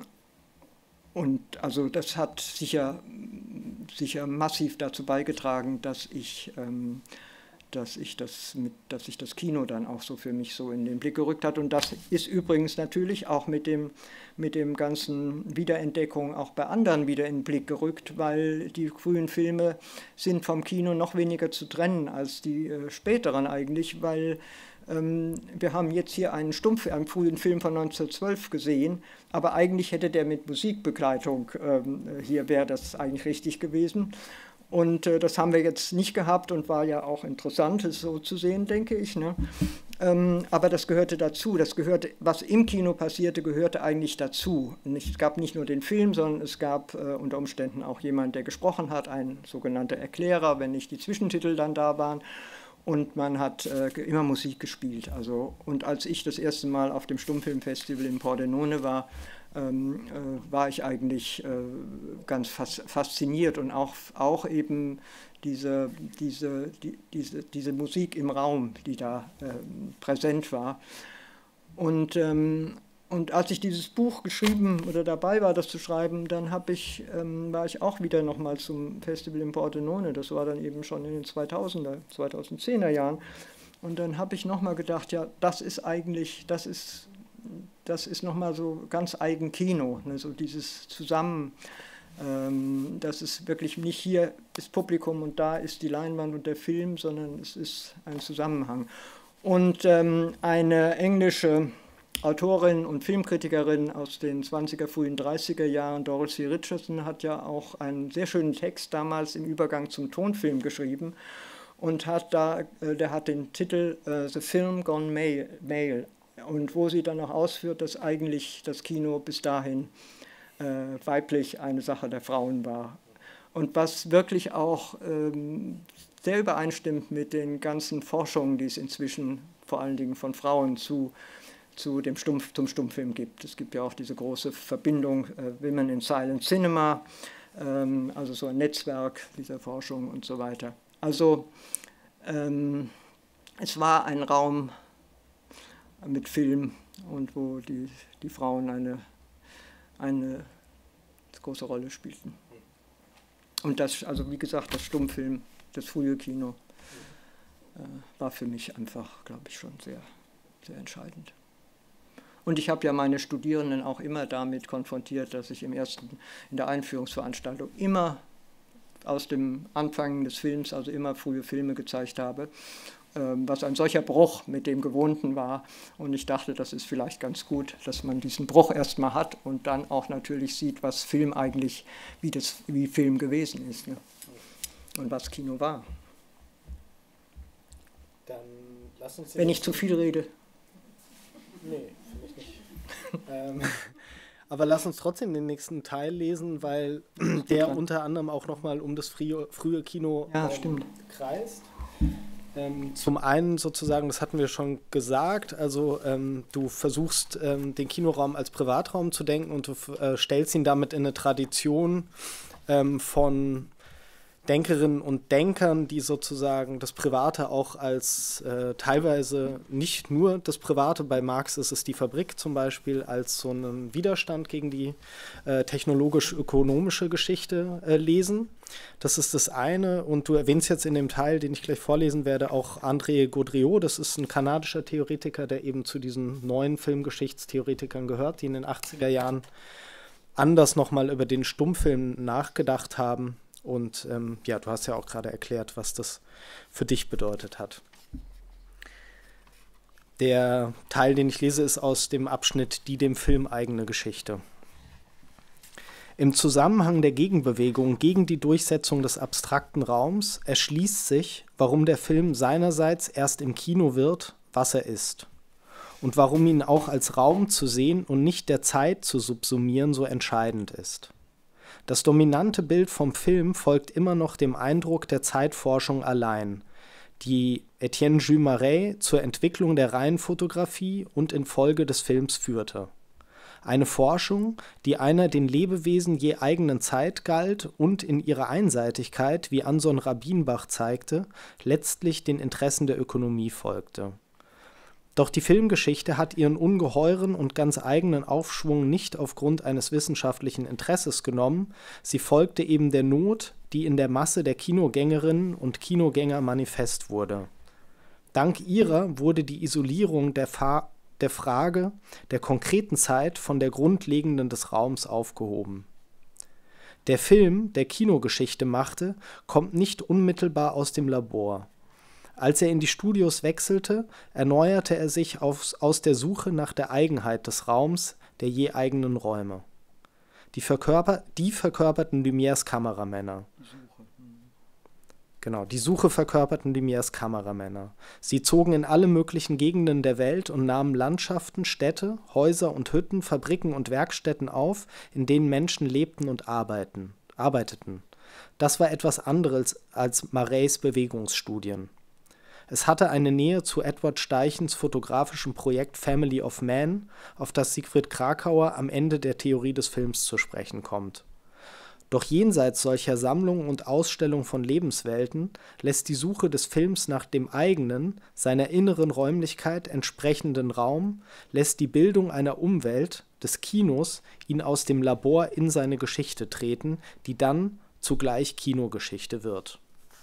Und also das hat sicher, sicher massiv dazu beigetragen, dass ich, ähm, dass, ich das mit, dass ich das Kino dann auch so für mich so in den Blick gerückt hat. Und das ist übrigens natürlich auch mit dem, mit dem ganzen Wiederentdeckung auch bei anderen wieder in den Blick gerückt, weil die frühen Filme sind vom Kino noch weniger zu trennen als die äh, späteren eigentlich, weil ähm, wir haben jetzt hier einen Stummfilm, einen frühen Film von neunzehnhundertzwölf gesehen, aber eigentlich hätte der mit Musikbegleitung, ähm, hier wäre das eigentlich richtig gewesen. Und äh, das haben wir jetzt nicht gehabt und war ja auch interessant, es so zu sehen, denke ich. Ne? Ähm, aber das gehörte dazu, das gehörte, was im Kino passierte, gehörte eigentlich dazu. Nicht, es gab nicht nur den Film, sondern es gab äh, unter Umständen auch jemand, der gesprochen hat, ein sogenannter Erklärer, wenn nicht die Zwischentitel dann da waren. Und man hat äh, immer Musik gespielt. Also, und als ich das erste Mal auf dem Stummfilmfestival in Pordenone war, ähm, äh, war ich eigentlich äh, ganz fas fasziniert und auch, auch eben diese, diese, die, diese, diese Musik im Raum, die da äh, präsent war. Und, ähm, und als ich dieses Buch geschrieben oder dabei war, das zu schreiben, dann hab ich, ähm, war ich auch wieder nochmal zum Festival in Pordenone. Das war dann eben schon in den zweitausender, zweitausendzehner Jahren. Und dann habe ich nochmal gedacht, ja, das ist eigentlich, das ist, das ist nochmal so ganz eigen Kino, ne? So dieses Zusammen. Ähm, das ist wirklich nicht hier ist Publikum und da ist die Leinwand und der Film, sondern es ist ein Zusammenhang. Und ähm, eine englische Autorin und Filmkritikerin aus den zwanziger, frühen dreißiger Jahren, Dorothy Richardson, hat ja auch einen sehr schönen Text damals im Übergang zum Tonfilm geschrieben und hat da, äh, der hat den Titel äh, The Film Gone Male, und wo sie dann auch ausführt, dass eigentlich das Kino bis dahin äh, weiblich eine Sache der Frauen war. Und was wirklich auch ähm, sehr übereinstimmt mit den ganzen Forschungen, die es inzwischen vor allen Dingen von Frauen zu, zu dem Stumpf, zum Stummfilm gibt. Es gibt ja auch diese große Verbindung äh, Women in Silent Cinema, ähm, also so ein Netzwerk dieser Forschung und so weiter. Also ähm, es war ein Raum mit Film und wo die, die Frauen eine, eine große Rolle spielten. Und das, also wie gesagt, das Stummfilm, das frühe Kino, äh, war für mich einfach, glaube ich, schon sehr, sehr entscheidend. Und ich habe ja meine Studierenden auch immer damit konfrontiert, dass ich im ersten, in der Einführungsveranstaltung immer aus dem Anfang des Films, also immer frühe Filme gezeigt habe, was ein solcher Bruch mit dem Gewohnten war. Und ich dachte, das ist vielleicht ganz gut, dass man diesen Bruch erstmal hat und dann auch natürlich sieht, was Film eigentlich, wie, das, wie Film gewesen ist, ne? Und was Kino war. Dann lass uns Wenn ich zu viel rede. Nee, finde ich nicht. ähm, aber lass uns trotzdem den nächsten Teil lesen, weil der dran. unter anderem auch nochmal um das frühe, frühe Kino ja, ähm, stimmt. kreist. Ähm, zum einen sozusagen, das hatten wir schon gesagt, also ähm, du versuchst ähm, den Kinoraum als Privatraum zu denken und du äh, stellst ihn damit in eine Tradition ähm, von Denkerinnen und Denkern, die sozusagen das Private auch als äh, teilweise nicht nur das Private, bei Marx ist es die Fabrik zum Beispiel, als so einen Widerstand gegen die äh, technologisch-ökonomische Geschichte äh, lesen. Das ist das eine, und du erwähnst jetzt in dem Teil, den ich gleich vorlesen werde, auch André Gaudriot. Das ist ein kanadischer Theoretiker, der eben zu diesen neuen Filmgeschichtstheoretikern gehört, die in den achtziger Jahren anders nochmal über den Stummfilm nachgedacht haben. Und ähm, ja, du hast ja auch gerade erklärt, was das für dich bedeutet hat. Der Teil, den ich lese, ist aus dem Abschnitt Die dem Film eigene Geschichte. Im Zusammenhang der Gegenbewegung gegen die Durchsetzung des abstrakten Raums erschließt sich, warum der Film seinerseits erst im Kino wird, was er ist. Und warum ihn auch als Raum zu sehen und nicht der Zeit zu subsumieren so entscheidend ist. Das dominante Bild vom Film folgt immer noch dem Eindruck der Zeitforschung allein, die Etienne Jules Marais zur Entwicklung der Reihenfotografie und infolge des Films führte. Eine Forschung, die einer den Lebewesen je eigenen Zeit galt und in ihrer Einseitigkeit, wie Anson Rabinbach zeigte, letztlich den Interessen der Ökonomie folgte. Doch die Filmgeschichte hat ihren ungeheuren und ganz eigenen Aufschwung nicht aufgrund eines wissenschaftlichen Interesses genommen, sie folgte eben der Not, die in der Masse der Kinogängerinnen und Kinogänger manifest wurde. Dank ihrer wurde die Isolierung der, Fa- der Frage der konkreten Zeit von der grundlegenden des Raums aufgehoben. Der Film, der Kinogeschichte machte, kommt nicht unmittelbar aus dem Labor. Als er in die Studios wechselte, erneuerte er sich aufs, aus der Suche nach der Eigenheit des Raums, der je eigenen Räume. Die, verkörper, die verkörperten Lumières Kameramänner. Genau, die Suche verkörperten Lumières Kameramänner. Sie zogen in alle möglichen Gegenden der Welt und nahmen Landschaften, Städte, Häuser und Hütten, Fabriken und Werkstätten auf, in denen Menschen lebten und arbeiten, arbeiteten. Das war etwas anderes als Marais Bewegungsstudien. Es hatte eine Nähe zu Edward Steichens fotografischem Projekt Family of Man, auf das Siegfried Kracauer am Ende der Theorie des Films zu sprechen kommt. Doch jenseits solcher Sammlungen und Ausstellungen von Lebenswelten lässt die Suche des Films nach dem eigenen, seiner inneren Räumlichkeit entsprechenden Raum, lässt die Bildung einer Umwelt, des Kinos, ihn aus dem Labor in seine Geschichte treten, die dann zugleich Kinogeschichte wird.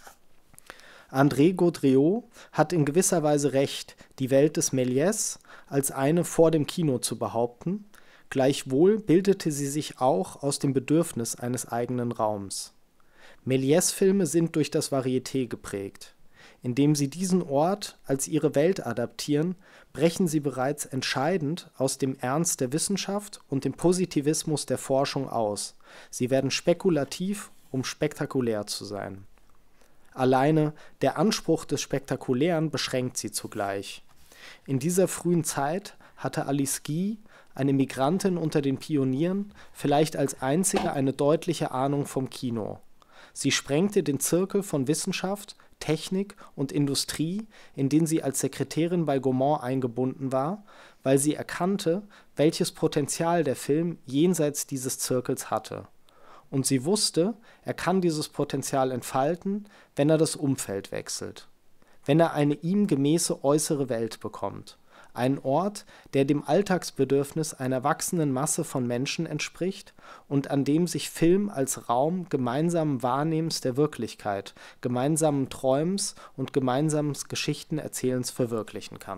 André Gaudriot hat in gewisser Weise recht, die Welt des Méliès als eine vor dem Kino zu behaupten, gleichwohl bildete sie sich auch aus dem Bedürfnis eines eigenen Raums. Méliès-Filme sind durch das Varieté geprägt. Indem sie diesen Ort als ihre Welt adaptieren, brechen sie bereits entscheidend aus dem Ernst der Wissenschaft und dem Positivismus der Forschung aus. Sie werden spekulativ, um spektakulär zu sein. Alleine der Anspruch des Spektakulären beschränkt sie zugleich. In dieser frühen Zeit hatte Alice Guy, eine Migrantin unter den Pionieren, vielleicht als einzige eine deutliche Ahnung vom Kino. Sie sprengte den Zirkel von Wissenschaft, Technik und Industrie, in den sie als Sekretärin bei Gaumont eingebunden war, weil sie erkannte, welches Potenzial der Film jenseits dieses Zirkels hatte. Und sie wusste, er kann dieses Potenzial entfalten, wenn er das Umfeld wechselt, wenn er eine ihm gemäße äußere Welt bekommt. Ein Ort, der dem Alltagsbedürfnis einer wachsenden Masse von Menschen entspricht und an dem sich Film als Raum gemeinsamen Wahrnehmens der Wirklichkeit, gemeinsamen Träumens und gemeinsamen Geschichtenerzählens verwirklichen kann.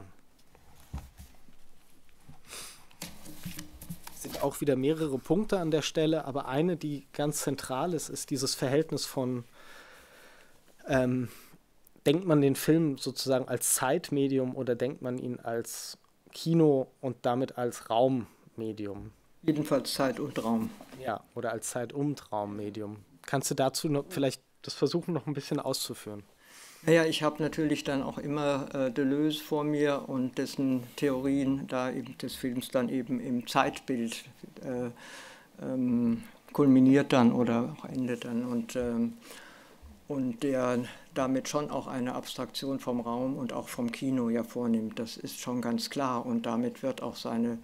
Es sind auch wieder mehrere Punkte an der Stelle, aber eine, die ganz zentral ist, ist dieses Verhältnis von ähm, denkt man den Film sozusagen als Zeitmedium oder denkt man ihn als Kino und damit als Raummedium? Jedenfalls Zeit und Raum. Ja, oder als Zeit- und Raummedium. Kannst du dazu noch vielleicht das versuchen, noch ein bisschen auszuführen? Naja, ich habe natürlich dann auch immer äh, Deleuze vor mir und dessen Theorien da eben des Films dann eben im Zeitbild äh, ähm, kulminiert dann oder auch endet dann. Und ähm, und der damit schon auch eine Abstraktion vom Raum und auch vom Kino ja vornimmt. Das ist schon ganz klar und damit wird auch seine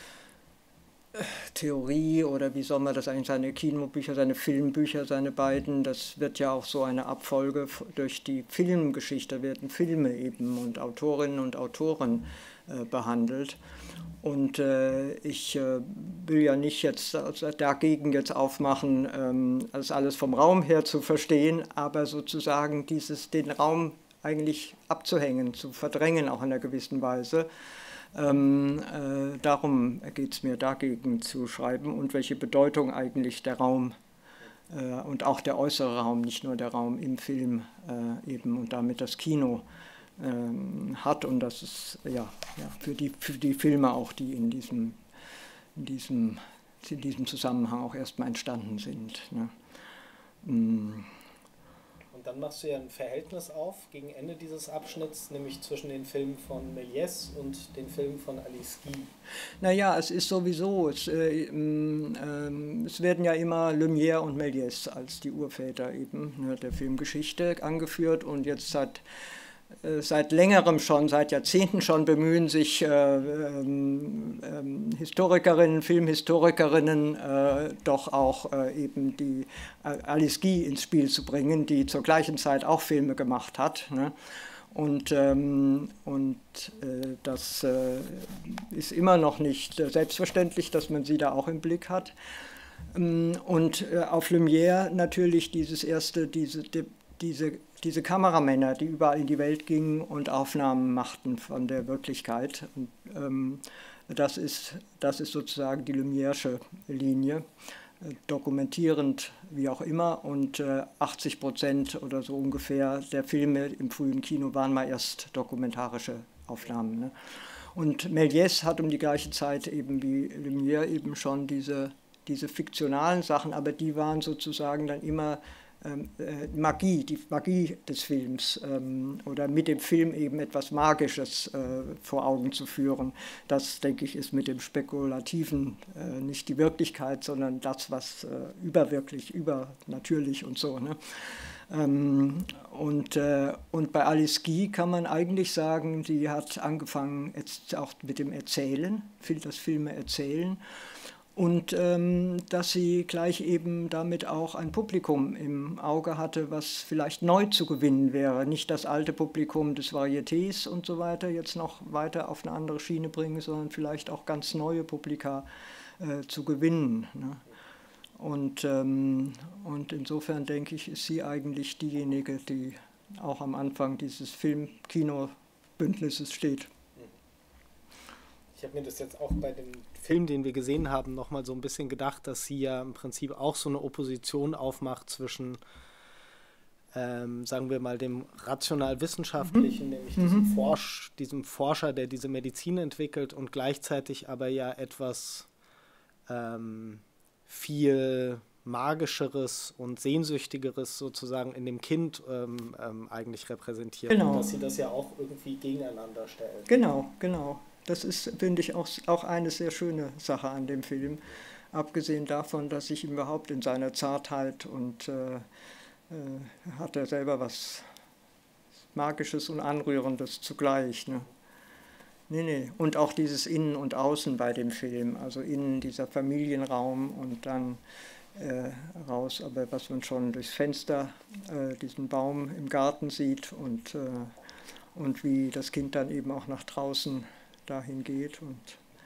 Theorie oder wie soll man das eigentlich, seine Kinobücher, seine Filmbücher, seine beiden, das wird ja auch so eine Abfolge durch die Filmgeschichte, werden Filme eben und Autorinnen und Autoren äh, behandelt. Und äh, ich äh, will ja nicht jetzt also dagegen jetzt aufmachen, ähm, das alles vom Raum her zu verstehen, aber sozusagen dieses, den Raum eigentlich abzuhängen, zu verdrängen auch in einer gewissen Weise. Ähm, äh, darum geht es mir, dagegen zu schreiben und welche Bedeutung eigentlich der Raum äh, und auch der äußere Raum, nicht nur der Raum im Film äh, eben und damit das Kino hat und das ist ja, ja für, die, für die Filme auch, die in diesem, in diesem, in diesem Zusammenhang auch erstmal entstanden sind. Ne? Mm. Und dann machst du ja ein Verhältnis auf gegen Ende dieses Abschnitts, nämlich zwischen den Filmen von Méliès und den Filmen von Alice Guy. Naja, es ist sowieso, es, äh, äh, es werden ja immer Lumière und Méliès als die Urväter eben ne, der Filmgeschichte angeführt und jetzt seit Seit längerem schon, seit Jahrzehnten schon bemühen sich äh, ähm, ähm, Historikerinnen, Filmhistorikerinnen äh, doch auch äh, eben die äh, Alice Guy ins Spiel zu bringen, die zur gleichen Zeit auch Filme gemacht hat. Ne? Und, ähm, und äh, das äh, ist immer noch nicht selbstverständlich, dass man sie da auch im Blick hat. Und äh, auf Lumière natürlich dieses erste, diese, die, diese diese Kameramänner, die überall in die Welt gingen und Aufnahmen machten von der Wirklichkeit. Und, ähm, das ist, das ist sozusagen die Lumière'sche Linie, äh, dokumentierend wie auch immer. Und äh, achtzig Prozent oder so ungefähr der Filme im frühen Kino waren mal erst dokumentarische Aufnahmen. Ne? Und Méliès hat um die gleiche Zeit eben wie Lumière eben schon diese, diese fiktionalen Sachen, aber die waren sozusagen dann immer ähm, äh, Magie, die Magie des Films ähm, oder mit dem Film eben etwas Magisches äh, vor Augen zu führen. Das, denke ich, ist mit dem Spekulativen äh, nicht die Wirklichkeit, sondern das, was äh, überwirklich, übernatürlich und so, ne? Ähm, und, äh, und bei Alice Guy kann man eigentlich sagen, die hat angefangen jetzt auch mit dem Erzählen, das Filme erzählen, und ähm, dass sie gleich eben damit auch ein Publikum im Auge hatte, was vielleicht neu zu gewinnen wäre. Nicht das alte Publikum des Varietés und so weiter jetzt noch weiter auf eine andere Schiene bringen, sondern vielleicht auch ganz neue Publika äh, zu gewinnen, ne? Und, ähm, und insofern denke ich, ist sie eigentlich diejenige, die auch am Anfang dieses Film-Kino-Bündnisses steht. Ich habe mir das jetzt auch bei dem Film, den wir gesehen haben, nochmal so ein bisschen gedacht, dass sie ja im Prinzip auch so eine Opposition aufmacht zwischen, ähm, sagen wir mal, dem rational-wissenschaftlichen, mhm. nämlich diesem, mhm. Forsch, diesem Forscher, der diese Medizin entwickelt, und gleichzeitig aber ja etwas ähm, viel Magischeres und Sehnsüchtigeres sozusagen in dem Kind ähm, ähm, eigentlich repräsentiert. Genau. Und dass sie das ja auch irgendwie gegeneinander stellen. Genau, genau. Das ist, finde ich, auch, auch eine sehr schöne Sache an dem Film. Abgesehen davon, dass ich ihm überhaupt in seiner Zartheit und äh, äh, hat er selber was Magisches und Anrührendes zugleich, ne? Nee, nee. Und auch dieses Innen und Außen bei dem Film. Also innen dieser Familienraum und dann äh, raus, aber was man schon durchs Fenster, äh, diesen Baum im Garten sieht und, äh, und wie das Kind dann eben auch nach draußen dahin geht. Und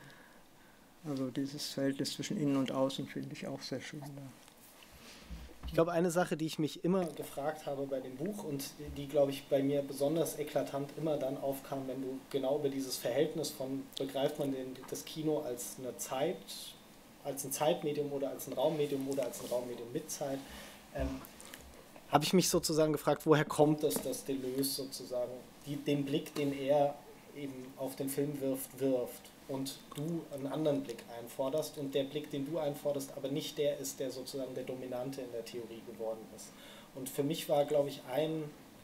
also dieses Verhältnis zwischen Innen und Außen finde ich auch sehr schön. Ja. Ich glaube, eine Sache, die ich mich immer gefragt habe bei dem Buch und die, glaube ich, bei mir besonders eklatant immer dann aufkam, wenn du genau über dieses Verhältnis von, begreift man den, das Kino als eine Zeit, als ein Zeitmedium oder als ein Raummedium oder als ein Raummedium mit Zeit, ähm, habe ich mich sozusagen gefragt, woher kommt es, dass Deleuze sozusagen die, den Blick, den er eben auf den Film wirft, wirft und du einen anderen Blick einforderst und der Blick, den du einforderst, aber nicht der ist, der sozusagen der Dominante in der Theorie geworden ist. Und für mich war, glaube ich, ein,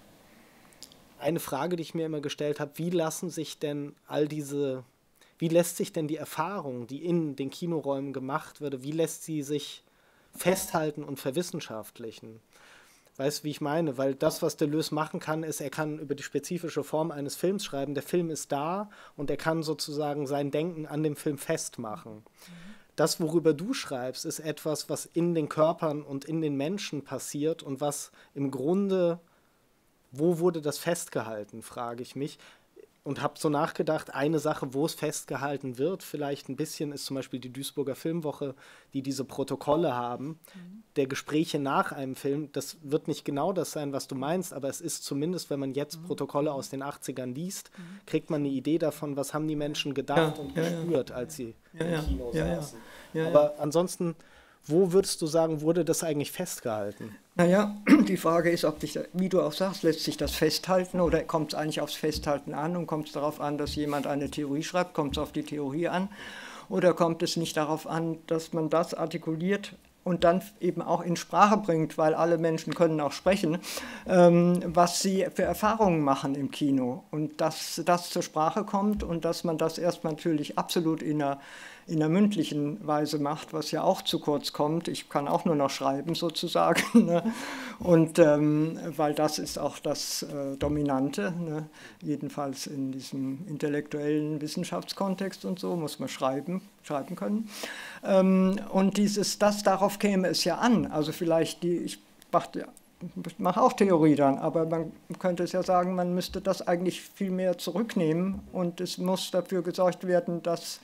eine Frage, die ich mir immer gestellt habe, wie lassen sich denn all diese, wie lässt sich denn die Erfahrung, die in den Kinoräumen gemacht wurde, wie lässt sie sich festhalten und verwissenschaftlichen? Weißt du, wie ich meine? Weil das, was Deleuze machen kann, ist, er kann über die spezifische Form eines Films schreiben. Der Film ist da und er kann sozusagen sein Denken an dem Film festmachen. Mhm. Das, worüber du schreibst, ist etwas, was in den Körpern und in den Menschen passiert und was im Grunde, wo wurde das festgehalten, frage ich mich. Und habe so nachgedacht, eine Sache, wo es festgehalten wird, vielleicht ein bisschen, ist zum Beispiel die Duisburger Filmwoche, die diese Protokolle haben, mhm. der Gespräche nach einem Film. Das wird nicht genau das sein, was du meinst, aber es ist zumindest, wenn man jetzt mhm. Protokolle aus den achtzigern liest, mhm. kriegt man eine Idee davon, was haben die Menschen gedacht ja, und ja, gespürt, ja. als sie ja, im Kino ja, saßen. Ja, ja. Aber ja. ansonsten, wo würdest du sagen, wurde das eigentlich festgehalten? Naja, die Frage ist, ob dich, wie du auch sagst, lässt sich das festhalten oder kommt es eigentlich aufs Festhalten an und kommt es darauf an, dass jemand eine Theorie schreibt, kommt es auf die Theorie an oder kommt es nicht darauf an, dass man das artikuliert und dann eben auch in Sprache bringt, weil alle Menschen können auch sprechen, ähm, was sie für Erfahrungen machen im Kino und dass das zur Sprache kommt und dass man das erstmal natürlich absolut in einer in einer mündlichen Weise macht, was ja auch zu kurz kommt. Ich kann auch nur noch schreiben sozusagen. Ne? Und ähm, weil das ist auch das äh, Dominante, ne? Jedenfalls in diesem intellektuellen Wissenschaftskontext und so muss man schreiben, schreiben können. Ähm, und dieses, das darauf käme es ja an. Also vielleicht die, ich mache Ich mache auch Theorie dann, aber man könnte es ja sagen, man müsste das eigentlich viel mehr zurücknehmen und es muss dafür gesorgt werden, dass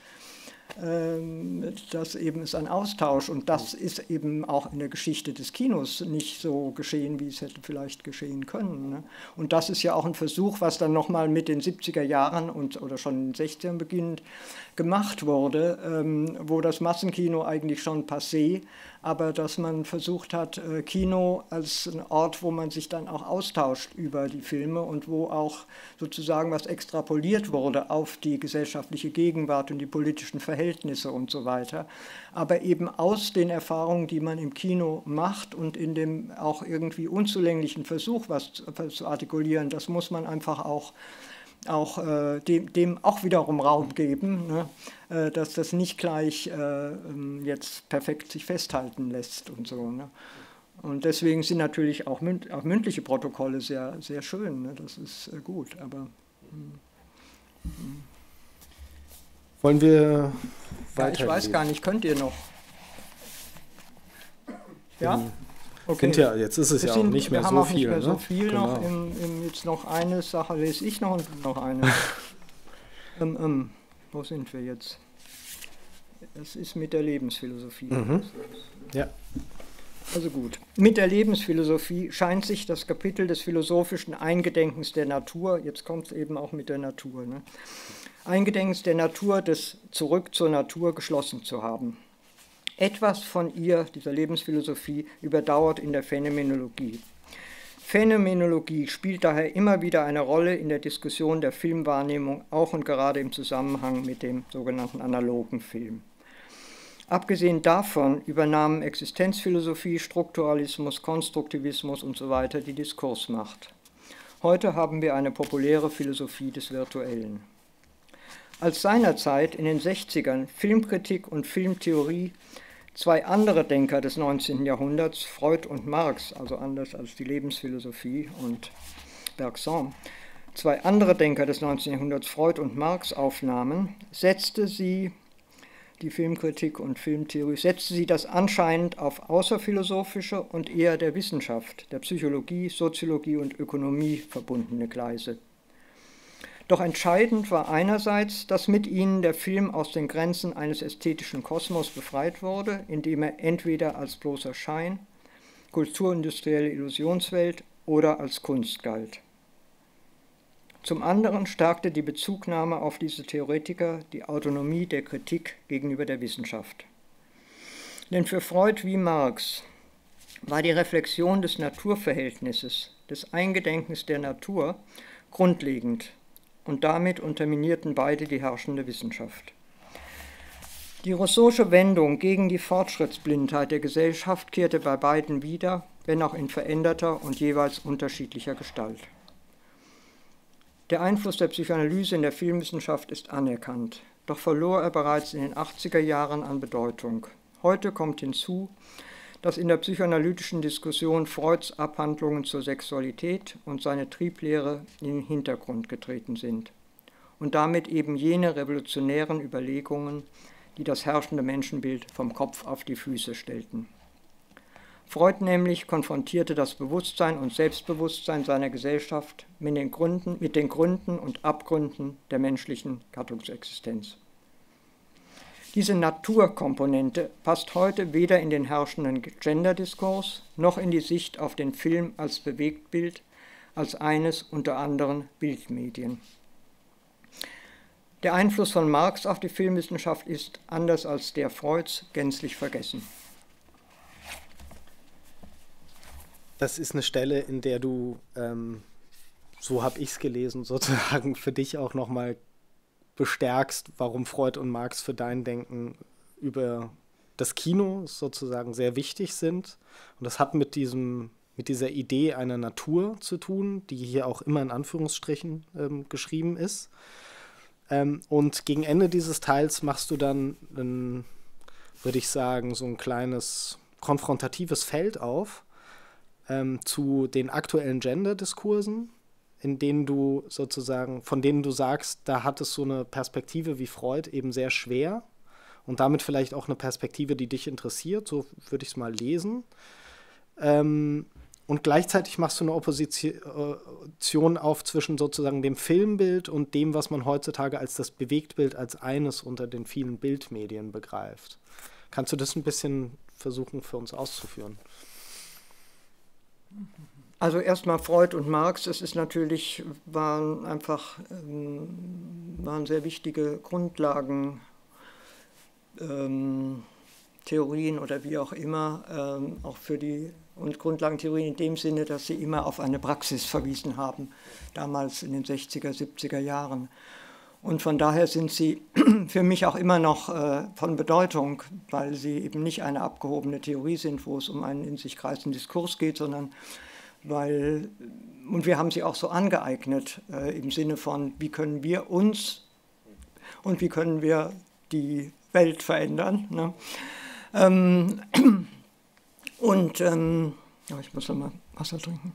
das eben ist ein Austausch und das ist eben auch in der Geschichte des Kinos nicht so geschehen, wie es hätte vielleicht geschehen können. Ne? Und das ist ja auch ein Versuch, was dann nochmal mit den siebziger Jahren und, oder schon in den sechzigern beginnend gemacht wurde, ähm, wo das Massenkino eigentlich schon passé, aber dass man versucht hat, äh, Kino als ein Ort, wo man sich dann auch austauscht über die Filme und wo auch sozusagen was extrapoliert wurde auf die gesellschaftliche Gegenwart und die politischen Verhältnisse Verhältnisse und so weiter, aber eben aus den Erfahrungen, die man im Kino macht und in dem auch irgendwie unzulänglichen Versuch, was zu, was zu artikulieren, das muss man einfach auch auch äh, dem, dem auch wiederum Raum geben, ne? äh, dass das nicht gleich äh, jetzt perfekt sich festhalten lässt und so. Ne? Und deswegen sind natürlich auch, münd, auch mündliche Protokolle sehr, sehr schön, ne? Das ist äh, gut. Aber hm, hm. Wollen wir weiter? Ja, ich weiß gar nicht, könnt ihr noch? Ja? Okay. Ja, jetzt ist es, es ja sind, auch nicht mehr, wir so, haben auch viel, nicht mehr ne? so viel. Genau. Noch. Im, im, jetzt noch eine Sache lese ich noch und noch eine. ähm, ähm, wo sind wir jetzt? Das ist mit der Lebensphilosophie. Mhm. Ja. Also gut. Mit der Lebensphilosophie scheint sich das Kapitel des philosophischen Eingedenkens der Natur, jetzt kommt es eben auch mit der Natur, ne? Eingedenkens der Natur, des Zurück zur Natur geschlossen zu haben. Etwas von ihr, dieser Lebensphilosophie, überdauert in der Phänomenologie. Phänomenologie spielt daher immer wieder eine Rolle in der Diskussion der Filmwahrnehmung, auch und gerade im Zusammenhang mit dem sogenannten analogen Film. Abgesehen davon übernahmen Existenzphilosophie, Strukturalismus, Konstruktivismus und so weiter die Diskursmacht. Heute haben wir eine populäre Philosophie des Virtuellen. Als seinerzeit in den sechzigern Filmkritik und Filmtheorie zwei andere Denker des neunzehnten Jahrhunderts, Freud und Marx, also anders als die Lebensphilosophie und Bergson, zwei andere Denker des neunzehnten Jahrhunderts, Freud und Marx, aufnahmen, setzte sie, die Filmkritik und Filmtheorie, setzte sie das anscheinend auf außerphilosophische und eher der Wissenschaft, der Psychologie, Soziologie und Ökonomie verbundene Gleise. Doch entscheidend war einerseits, dass mit ihnen der Film aus den Grenzen eines ästhetischen Kosmos befreit wurde, indem er entweder als bloßer Schein, kulturindustrielle Illusionswelt oder als Kunst galt. Zum anderen stärkte die Bezugnahme auf diese Theoretiker die Autonomie der Kritik gegenüber der Wissenschaft. Denn für Freud wie Marx war die Reflexion des Naturverhältnisses, des Eingedenkens der Natur grundlegend. Und damit unterminierten beide die herrschende Wissenschaft. Die rousseausche Wendung gegen die Fortschrittsblindheit der Gesellschaft kehrte bei beiden wieder, wenn auch in veränderter und jeweils unterschiedlicher Gestalt. Der Einfluss der Psychoanalyse in der Filmwissenschaft ist anerkannt, doch verlor er bereits in den achtziger Jahren an Bedeutung. Heute kommt hinzu, dass in der psychoanalytischen Diskussion Freuds Abhandlungen zur Sexualität und seine Trieblehre in den Hintergrund getreten sind und damit eben jene revolutionären Überlegungen, die das herrschende Menschenbild vom Kopf auf die Füße stellten. Freud nämlich konfrontierte das Bewusstsein und Selbstbewusstsein seiner Gesellschaft mit den Gründen, mit den Gründen und Abgründen der menschlichen Gattungsexistenz. Diese Naturkomponente passt heute weder in den herrschenden Genderdiskurs noch in die Sicht auf den Film als Bewegtbild, als eines unter anderen Bildmedien. Der Einfluss von Marx auf die Filmwissenschaft ist, anders als der Freuds, gänzlich vergessen. Das ist eine Stelle, in der du, ähm, so habe ich es gelesen, sozusagen für dich auch nochmal bestärkst, warum Freud und Marx für dein Denken über das Kino sozusagen sehr wichtig sind. Und das hat mit diesem, mit dieser Idee einer Natur zu tun, die hier auch immer in Anführungsstrichen ähm, geschrieben ist. Ähm, und gegen Ende dieses Teils machst du dann, ein, würde ich sagen, so ein kleines konfrontatives Feld auf ähm, zu den aktuellen Gender-Diskursen, in denen du sozusagen, von denen du sagst, da hat es so eine Perspektive wie Freud eben sehr schwer und damit vielleicht auch eine Perspektive, die dich interessiert, so würde ich es mal lesen. Ähm, und gleichzeitig machst du eine Opposition auf zwischen sozusagen dem Filmbild und dem, was man heutzutage als das Bewegtbild als eines unter den vielen Bildmedien begreift. Kannst du das ein bisschen versuchen für uns auszuführen? Also erstmal Freud und Marx, das ist natürlich, waren einfach ähm, waren sehr wichtige Grundlagen, ähm, Theorien oder wie auch immer, ähm, auch für die und Grundlagentheorien in dem Sinne, dass sie immer auf eine Praxis verwiesen haben, damals in den sechziger, siebziger Jahren. Und von daher sind sie für mich auch immer noch äh, von Bedeutung, weil sie eben nicht eine abgehobene Theorie sind, wo es um einen in sich kreisenden Diskurs geht, sondern weil, und wir haben sie auch so angeeignet, äh, im Sinne von, wie können wir uns und wie können wir die Welt verändern. Ne? Ähm, und ähm, ja, ich muss noch mal Wasser trinken.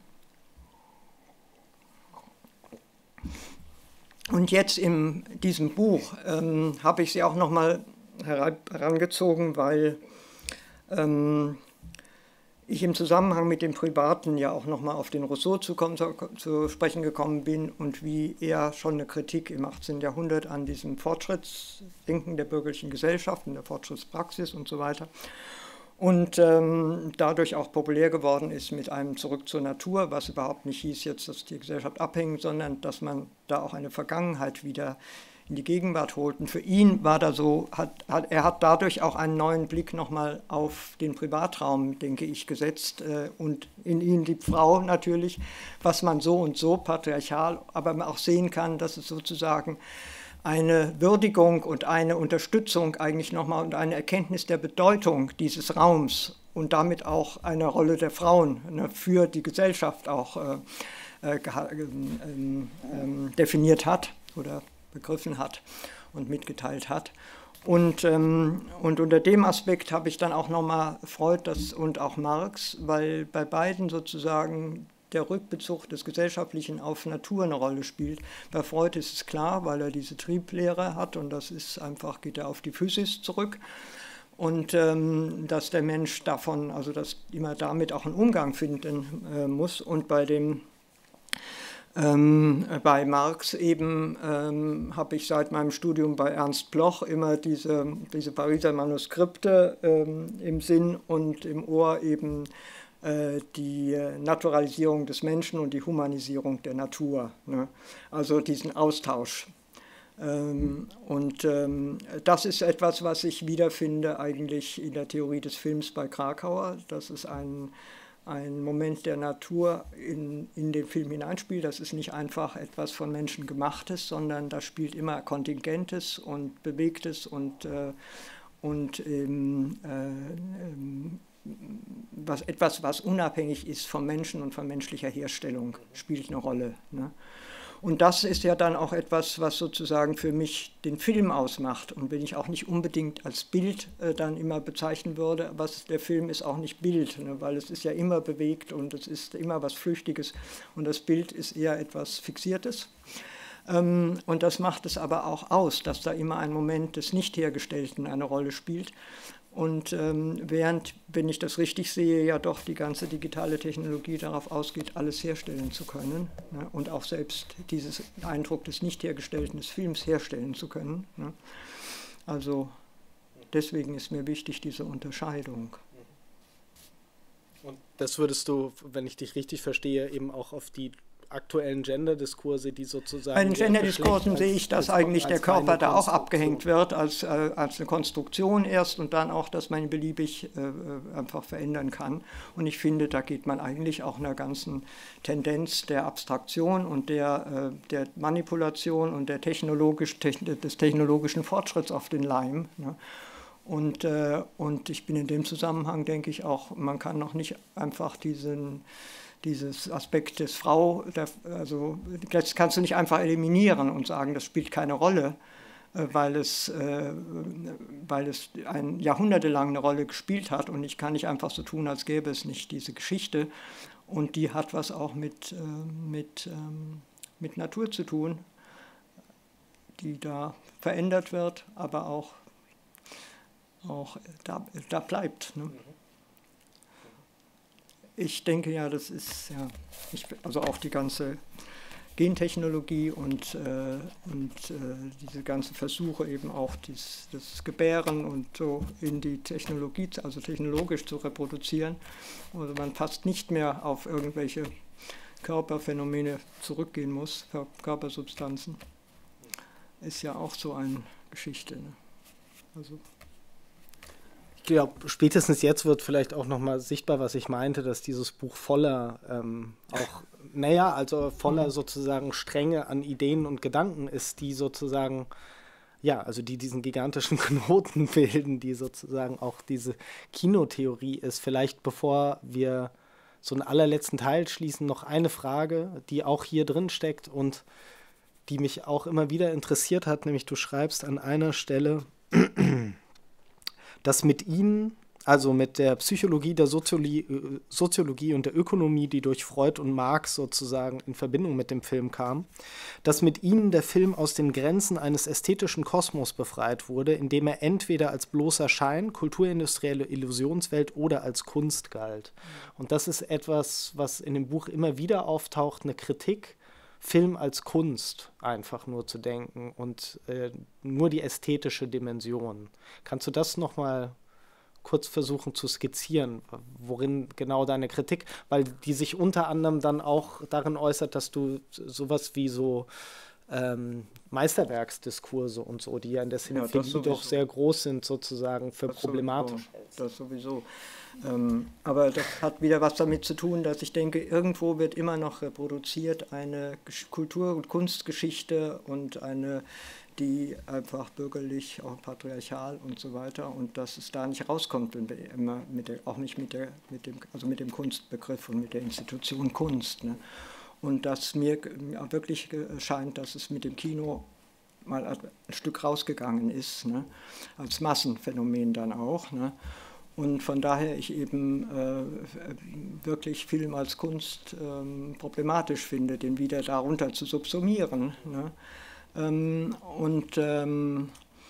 Und jetzt in diesem Buch ähm, habe ich sie auch noch mal herangezogen, weil ähm, ich im Zusammenhang mit dem Privaten ja auch noch mal auf den Rousseau zu, kommen, zu, zu sprechen gekommen bin und wie er schon eine Kritik im achtzehnten Jahrhundert an diesem Fortschrittsdenken der bürgerlichen Gesellschaft, in der Fortschrittspraxis und so weiter, und ähm, dadurch auch populär geworden ist mit einem Zurück zur Natur, was überhaupt nicht hieß jetzt, dass die Gesellschaft abhängt, sondern dass man da auch eine Vergangenheit wieder in die Gegenwart holt. Und für ihn war da so, hat, hat, er hat dadurch auch einen neuen Blick nochmal auf den Privatraum, denke ich, gesetzt, äh, und in ihn die Frau natürlich, was man so und so patriarchal, aber man auch sehen kann, dass es sozusagen eine Würdigung und eine Unterstützung eigentlich nochmal und eine Erkenntnis der Bedeutung dieses Raums und damit auch eine Rolle der Frauen, ne, für die Gesellschaft auch äh, äh, ähm, ähm, definiert hat oder begriffen hat und mitgeteilt hat. Und, ähm, und unter dem Aspekt habe ich dann auch nochmal Freud das, und auch Marx, weil bei beiden sozusagen der Rückbezug des Gesellschaftlichen auf Natur eine Rolle spielt. Bei Freud ist es klar, weil er diese Trieblehre hat und das ist einfach, geht er auf die Physis zurück und ähm, dass der Mensch davon, also dass immer damit auch einen Umgang finden äh, muss. Und bei dem Ähm, bei Marx eben ähm, habe ich seit meinem Studium bei Ernst Bloch immer diese, diese Pariser Manuskripte ähm, im Sinn und im Ohr eben äh, die Naturalisierung des Menschen und die Humanisierung der Natur, ne? Also diesen Austausch. Ähm, und ähm, das ist etwas, was ich wiederfinde eigentlich in der Theorie des Films bei Krakauer. Das ist ein ein Moment der Natur in, in den Film hineinspielt. Das ist nicht einfach etwas von Menschen gemachtes, sondern da spielt immer Kontingentes und Bewegtes und, äh, und ähm, äh, was, etwas, was unabhängig ist vom Menschen und von menschlicher Herstellung, spielt eine Rolle, ne? Und das ist ja dann auch etwas, was sozusagen für mich den Film ausmacht. Und wenn ich auch nicht unbedingt als Bild äh, dann immer bezeichnen würde, was der Film ist auch nicht Bild, ne, weil es ist ja immer bewegt und es ist immer was Flüchtiges und das Bild ist eher etwas Fixiertes. Ähm, und das macht es aber auch aus, dass da immer ein Moment des Nicht-Hergestellten eine Rolle spielt. Und ähm, während, wenn ich das richtig sehe, ja doch die ganze digitale Technologie darauf ausgeht, alles herstellen zu können, ne, und auch selbst diesen Eindruck des nicht hergestellten des Films herstellen zu können, ne. Also deswegen ist mir wichtig diese Unterscheidung. Und das würdest du, wenn ich dich richtig verstehe, eben auch auf die aktuellen Gender-Diskurse, die sozusagen... Bei den Gender-Diskursen sehe ich, dass eigentlich der Körper da auch abgehängt wird als, äh, als eine Konstruktion erst und dann auch, dass man ihn beliebig äh, einfach verändern kann. Und ich finde, da geht man eigentlich auch einer ganzen Tendenz der Abstraktion und der, äh, der Manipulation und der technologisch, techn des technologischen Fortschritts auf den Leim, ne? Und, äh, und ich bin in dem Zusammenhang, denke ich auch, man kann noch nicht einfach diesen... dieses Aspekt des Frau, der, also das kannst du nicht einfach eliminieren und sagen, das spielt keine Rolle, weil es, äh, weil es ein jahrhundertelang eine Rolle gespielt hat und ich kann nicht einfach so tun, als gäbe es nicht diese Geschichte und die hat was auch mit, äh, mit, ähm, mit Natur zu tun, die da verändert wird, aber auch, auch da, da bleibt, ne? Ich denke ja, das ist ja, ich, also auch die ganze Gentechnologie und, äh, und äh, diese ganzen Versuche eben auch dies, das Gebären und so in die Technologie, also technologisch zu reproduzieren. Also man fast nicht mehr auf irgendwelche Körperphänomene zurückgehen muss, Körpersubstanzen, ist ja auch so eine Geschichte, ne? Also ich glaube, spätestens jetzt wird vielleicht auch nochmal sichtbar, was ich meinte, dass dieses Buch voller ähm, auch naja, also voller sozusagen Stränge an Ideen und Gedanken ist, die sozusagen, ja, also die diesen gigantischen Knoten bilden, die sozusagen auch diese Kinotheorie ist. Vielleicht bevor wir so einen allerletzten Teil schließen, noch eine Frage, die auch hier drin steckt und die mich auch immer wieder interessiert hat, nämlich du schreibst an einer Stelle, dass mit ihnen, also mit der Psychologie, der Soziologie, Soziologie und der Ökonomie, die durch Freud und Marx sozusagen in Verbindung mit dem Film kam, dass mit ihnen der Film aus den Grenzen eines ästhetischen Kosmos befreit wurde, indem er entweder als bloßer Schein, kulturindustrielle Illusionswelt oder als Kunst galt. Und das ist etwas, was in dem Buch immer wieder auftaucht, eine Kritik, Film als Kunst einfach nur zu denken und äh, nur die ästhetische Dimension. Kannst du das nochmal kurz versuchen zu skizzieren, worin genau deine Kritik, weil die sich unter anderem dann auch darin äußert, dass du sowas wie so ähm, Meisterwerksdiskurse und so, die ja in der Cinephilie ja, doch sehr groß sind, sozusagen für das problematisch. Sowieso, das sowieso. Ähm, aber das hat wieder was damit zu tun, dass ich denke, irgendwo wird immer noch reproduziert eine Kultur- und Kunstgeschichte und eine, die einfach bürgerlich, auch patriarchal und so weiter, und dass es da nicht rauskommt, wenn wir immer mit der, auch nicht mit der, mit dem, also mit dem Kunstbegriff und mit der Institution Kunst. Ne? Und dass mir wirklich scheint, dass es mit dem Kino mal ein Stück rausgegangen ist, ne? Als Massenphänomen dann auch. Ne? Und von daher ich eben äh, wirklich Film als Kunst ähm, problematisch finde, den wieder darunter zu subsumieren. Ne? Ähm, und, ähm,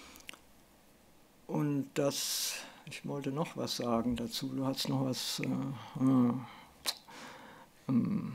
und das, ich wollte noch was sagen dazu, du hast noch was... Äh, äh, ähm,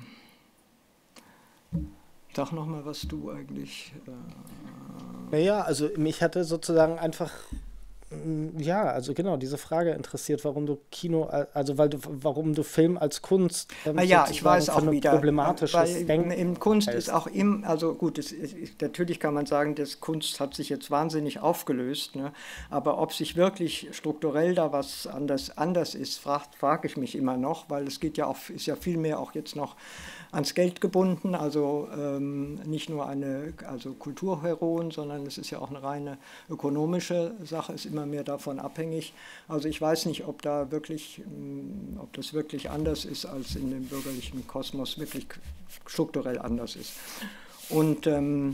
Sag noch mal, was du eigentlich... Äh naja, also mich hatte sozusagen einfach, ja, also genau, diese Frage interessiert, warum du Kino, also weil du, warum du Film als Kunst ähm, ah, ja, ich weiß auch wieder, problematisches weil Denken im Kunst heißt. Ist auch im, also gut, es, natürlich kann man sagen, das Kunst hat sich jetzt wahnsinnig aufgelöst, ne? Aber ob sich wirklich strukturell da was anders, anders ist, fragt, frage ich mich immer noch, weil es geht ja auch, ist ja viel mehr auch jetzt noch ans Geld gebunden, also ähm, nicht nur eine also Kulturheroen, sondern es ist ja auch eine reine ökonomische Sache, ist immer mehr davon abhängig. Also ich weiß nicht, ob da wirklich, ob das wirklich anders ist als in dem bürgerlichen Kosmos, wirklich strukturell anders ist. Und ähm,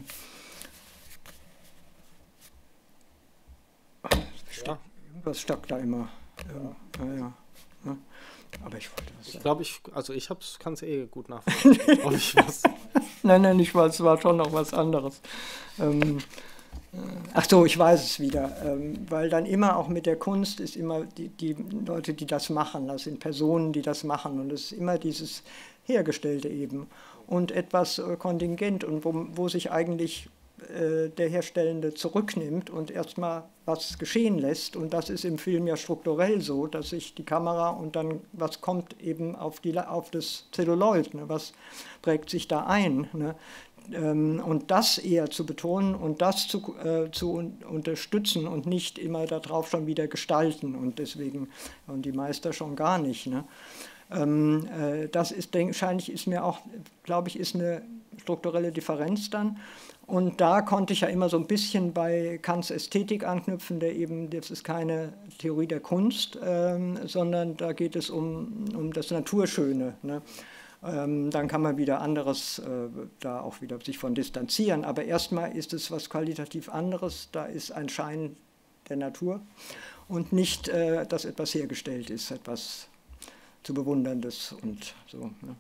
ja. Irgendwas stockt da immer. Ja, ja, ja. Ja. Aber ich wollte das. Ich glaube, ich, also ich kann es eh gut nachvollziehen. Ob ich was nein, nein, ich weiß, es war schon noch was anderes. Ähm, ach so, ich weiß es wieder. Ähm, weil dann immer auch mit der Kunst ist immer die, die Leute, die das machen, das sind Personen, die das machen. Und es ist immer dieses Hergestellte eben. Und etwas äh, Kontingent und wo, wo sich eigentlich äh, der Herstellende zurücknimmt und erstmal was geschehen lässt. Und das ist im Film ja strukturell so, dass sich die Kamera und dann, was kommt eben auf, die, auf das Zelluloid, ne, was prägt sich da ein. Ne? Ähm, und das eher zu betonen und das zu, äh, zu un unterstützen und nicht immer darauf schon wieder gestalten. Und deswegen, und die Meister schon gar nicht. Ne? Ähm, äh, das ist, denk, wahrscheinlich ist mir auch, glaube ich, ist eine strukturelle Differenz dann. Und da konnte ich ja immer so ein bisschen bei Kants Ästhetik anknüpfen, der eben, das ist keine Theorie der Kunst, ähm, sondern da geht es um, um das Naturschöne. Ne? Ähm, dann kann man wieder anderes, äh, da auch wieder sich von distanzieren. Aber erstmal ist es was qualitativ anderes, da ist ein Schein der Natur und nicht, äh, dass etwas hergestellt ist, etwas zu Bewunderndes und so. Ne?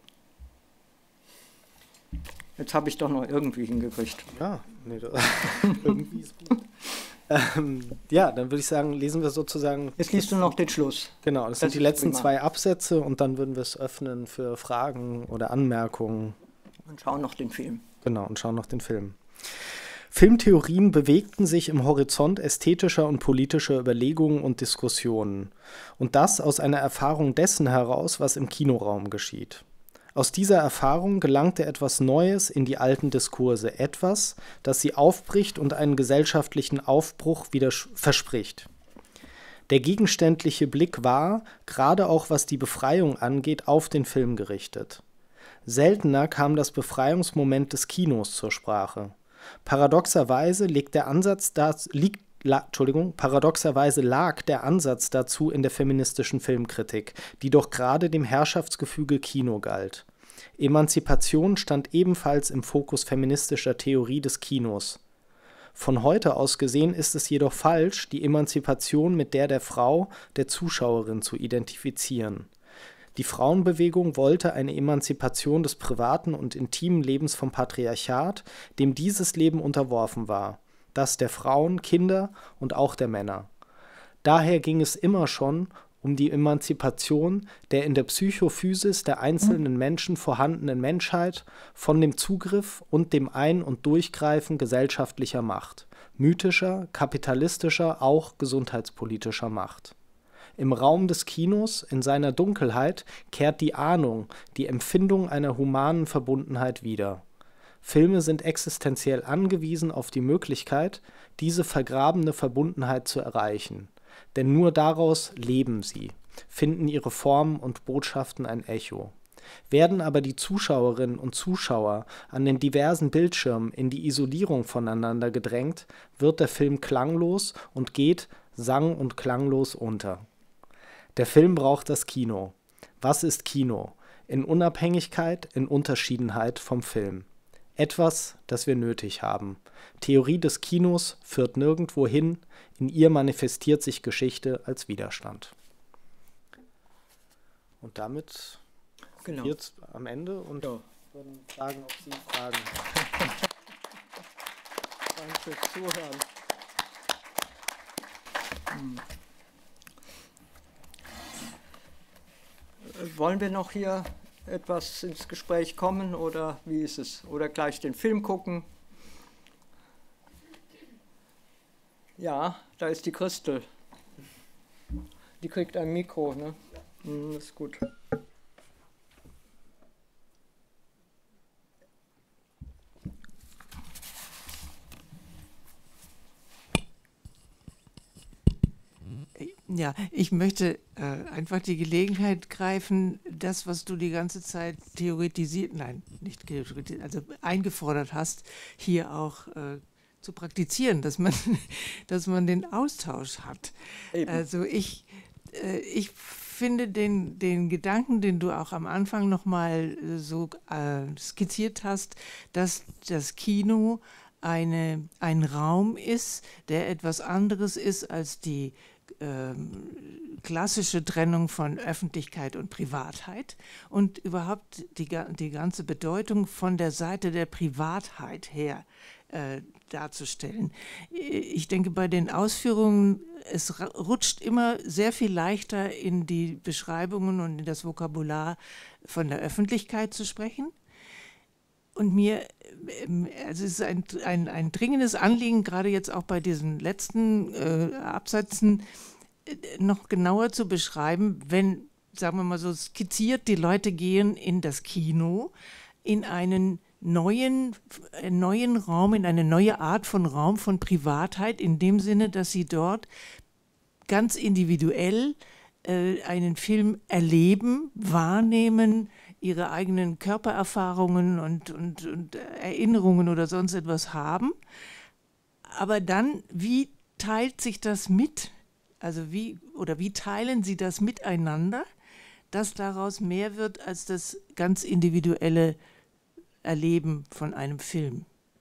Jetzt habe ich doch noch irgendwie hingekriegt. Ja, nee, irgendwie ist gut. ähm, ja, dann würde ich sagen, lesen wir sozusagen... Jetzt liest du noch den Schluss. Genau, das, das sind die letzten prima. zwei Absätze und dann würden wir es öffnen für Fragen oder Anmerkungen. Und schauen noch den Film. Genau, und schauen noch den Film. Filmtheorien bewegten sich im Horizont ästhetischer und politischer Überlegungen und Diskussionen. Und das aus einer Erfahrung dessen heraus, was im Kinoraum geschieht. Aus dieser Erfahrung gelangte etwas Neues in die alten Diskurse, etwas, das sie aufbricht und einen gesellschaftlichen Aufbruch wieder verspricht. Der gegenständliche Blick war, gerade auch was die Befreiung angeht, auf den Film gerichtet. Seltener kam das Befreiungsmoment des Kinos zur Sprache. Paradoxerweise liegt der Ansatz das, liegt, la, Entschuldigung, paradoxerweise lag der Ansatz dazu in der feministischen Filmkritik, die doch gerade dem Herrschaftsgefüge Kino galt. Emanzipation stand ebenfalls im Fokus feministischer Theorie des Kinos. Von heute aus gesehen ist es jedoch falsch, die Emanzipation mit der der Frau, der Zuschauerin, zu identifizieren. Die Frauenbewegung wollte eine Emanzipation des privaten und intimen Lebens vom Patriarchat, dem dieses Leben unterworfen war, das der Frauen, Kinder und auch der Männer. Daher ging es immer schon um die Emanzipation der in der Psychophysis der einzelnen Menschen vorhandenen Menschheit von dem Zugriff und dem Ein- und Durchgreifen gesellschaftlicher Macht, mythischer, kapitalistischer, auch gesundheitspolitischer Macht. Im Raum des Kinos, in seiner Dunkelheit, kehrt die Ahnung, die Empfindung einer humanen Verbundenheit wieder. Filme sind existenziell angewiesen auf die Möglichkeit, diese vergrabene Verbundenheit zu erreichen. Denn nur daraus leben sie, finden ihre Formen und Botschaften ein Echo. Werden aber die Zuschauerinnen und Zuschauer an den diversen Bildschirmen in die Isolierung voneinander gedrängt, wird der Film klanglos und geht sang- und klanglos unter. Der Film braucht das Kino. Was ist Kino? In Unabhängigkeit, in Unterschiedenheit vom Film. Etwas, das wir nötig haben. Theorie des Kinos führt nirgendwo hin, in ihr manifestiert sich Geschichte als Widerstand. Und damit genau. Jetzt am Ende und ja. Würden sagen, ob Sie Fragen haben. Danke fürs Zuhören. Hm. Wollen wir noch hier etwas ins Gespräch kommen oder wie ist es? Oder gleich den Film gucken? Ja, da ist die Christel. Die kriegt ein Mikro, ne? Hm, das ist gut. Ja, ich möchte äh, einfach die Gelegenheit greifen, das, was du die ganze Zeit theoretisiert, nein, nicht theoretisiert, also eingefordert hast, hier auch äh, zu praktizieren, dass man, dass man den Austausch hat. Eben. Also ich, äh, ich finde den, den Gedanken, den du auch am Anfang nochmal so äh, skizziert hast, dass das Kino eine, ein Raum ist, der etwas anderes ist als die Ähm, klassische Trennung von Öffentlichkeit und Privatheit und überhaupt die, die ganze Bedeutung von der Seite der Privatheit her äh, darzustellen. Ich denke, bei den Ausführungen, es rutscht immer sehr viel leichter in die Beschreibungen und in das Vokabular von der Öffentlichkeit zu sprechen. Und mir, also es ist ein, ein, ein dringendes Anliegen, gerade jetzt auch bei diesen letzten äh, Absätzen, äh, noch genauer zu beschreiben, wenn, sagen wir mal so skizziert, die Leute gehen in das Kino, in einen neuen, äh, neuen Raum, in eine neue Art von Raum von Privatheit, in dem Sinne, dass sie dort ganz individuell äh, einen Film erleben, wahrnehmen, ihre eigenen Körpererfahrungen und, und, und Erinnerungen oder sonst etwas haben. Aber dann, wie teilt sich das mit? Also wie, oder wie teilen sie das miteinander, dass daraus mehr wird als das ganz individuelle Erleben von einem Film?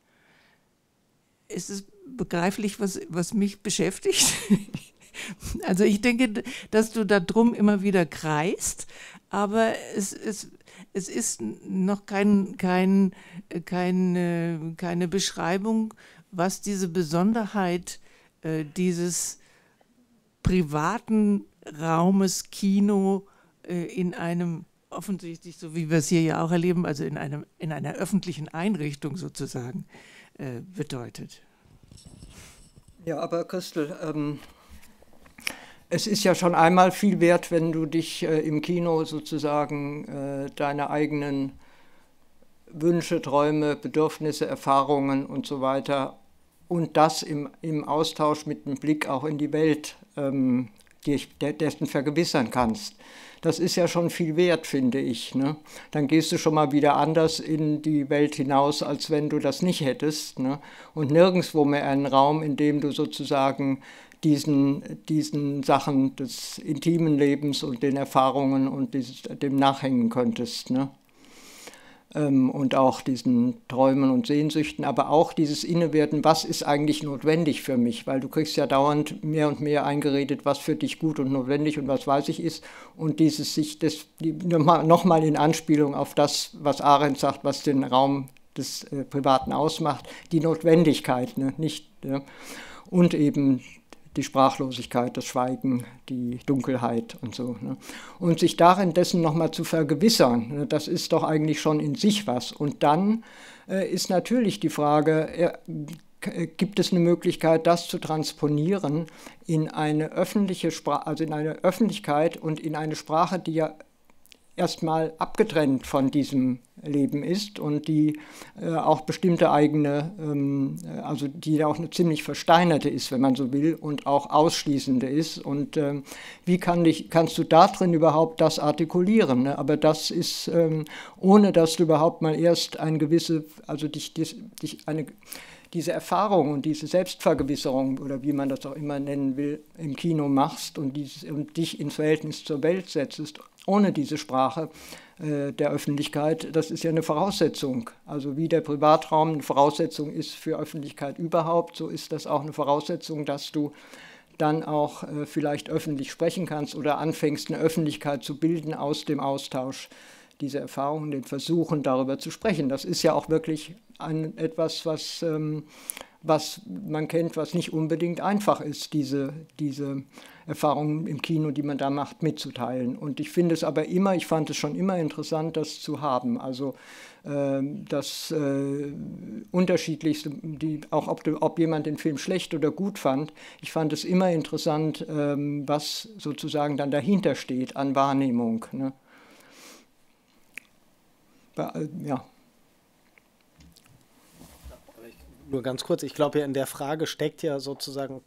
Ist es begreiflich, was, was mich beschäftigt? Also ich denke, dass du da drum immer wieder kreist, aber es, es, es ist noch kein, kein, kein, keine Beschreibung, was diese Besonderheit äh, dieses privaten Raumes Kino äh, in einem, offensichtlich, so wie wir es hier ja auch erleben, also in, einem, in einer öffentlichen Einrichtung sozusagen äh, bedeutet. Ja, aber Christel, ähm es ist ja schon einmal viel wert, wenn du dich äh, im Kino sozusagen äh, deine eigenen Wünsche, Träume, Bedürfnisse, Erfahrungen und so weiter und das im, im Austausch mit einem Blick auch in die Welt ähm, dich dessen vergewissern kannst. das ist ja schon viel wert, finde ich. Ne? Dann gehst du schon mal wieder anders in die Welt hinaus, als wenn du das nicht hättest. Ne? Und nirgendwo mehr einen Raum, in dem du sozusagen diesen, diesen Sachen des intimen Lebens und den Erfahrungen und dieses, dem nachhängen könntest. Ne? Und auch diesen Träumen und Sehnsüchten, aber auch dieses Innewerden, was ist eigentlich notwendig für mich, weil du kriegst ja dauernd mehr und mehr eingeredet, was für dich gut und notwendig und was weiß ich ist, und dieses sich, das, die, nochmal in Anspielung auf das, was Arendt sagt, was den Raum des äh, Privaten ausmacht, die Notwendigkeit, ne? Nicht, ja? Und eben die Sprachlosigkeit, das Schweigen, die Dunkelheit und so. Ne? Und sich darin dessen nochmal zu vergewissern, ne, das ist doch eigentlich schon in sich was. Und dann äh, ist natürlich die Frage, äh, gibt es eine Möglichkeit, das zu transponieren in eine öffentliche Sprache, also in eine Öffentlichkeit und in eine Sprache, die ja erstmal abgetrennt von diesem Leben ist und die äh, auch bestimmte eigene, ähm, also die auch eine ziemlich versteinerte ist, wenn man so will, und auch ausschließende ist. Und ähm, wie kann dich, kannst du da drin überhaupt das artikulieren? Ne? Aber das ist, ähm, ohne dass du überhaupt mal erst ein gewisse, also dich, dich, dich eine diese Erfahrung und diese Selbstvergewisserung oder wie man das auch immer nennen will, im Kino machst und, dieses, und dich ins Verhältnis zur Welt setzt, ohne diese Sprache äh, der Öffentlichkeit, das ist ja eine Voraussetzung. Also wie der Privatraum eine Voraussetzung ist für Öffentlichkeit überhaupt, so ist das auch eine Voraussetzung, dass du dann auch äh, vielleicht öffentlich sprechen kannst oder anfängst, eine Öffentlichkeit zu bilden aus dem Austausch dieser Erfahrungen, den Versuchen, darüber zu sprechen. Das ist ja auch wirklich ein, etwas, was, ähm, was man kennt, was nicht unbedingt einfach ist, diese, diese Erfahrungen im Kino, die man da macht, mitzuteilen. Und ich finde es aber immer, ich fand es schon immer interessant, das zu haben. Also äh, das äh, Unterschiedlichste, die, auch ob, ob jemand den Film schlecht oder gut fand, ich fand es immer interessant, äh, was sozusagen dann dahinter steht an Wahrnehmung, ne? Ja. Nur ganz kurz, ich glaube ja, in der Frage steckt ja sozusagen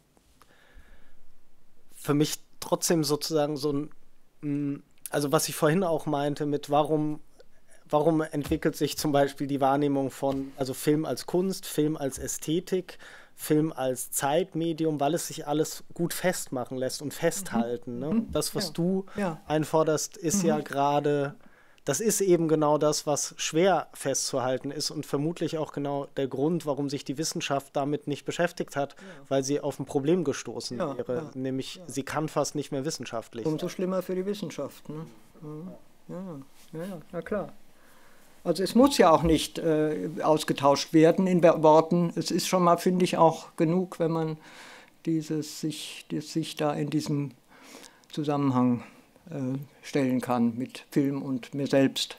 für mich trotzdem sozusagen so ein, also was ich vorhin auch meinte mit warum, warum entwickelt sich zum Beispiel die Wahrnehmung von, also Film als Kunst, Film als Ästhetik, Film als Zeitmedium, weil es sich alles gut festmachen lässt und festhalten. Mhm. Ne? Das, was ja. du ja. einforderst, ist mhm. ja gerade... Das ist eben genau das, was schwer festzuhalten ist und vermutlich auch genau der Grund, warum sich die Wissenschaft damit nicht beschäftigt hat, ja. weil sie auf ein Problem gestoßen ja, wäre, ja, nämlich ja. sie kann fast nicht mehr wissenschaftlich. Umso schlimmer für die Wissenschaft. Ne? Ja, ja, ja, na klar. Also es muss ja auch nicht äh, ausgetauscht werden in Worten. Es ist schon mal, finde ich, auch genug, wenn man dieses sich, das sich da in diesem Zusammenhang stellen kann mit Film und mir selbst.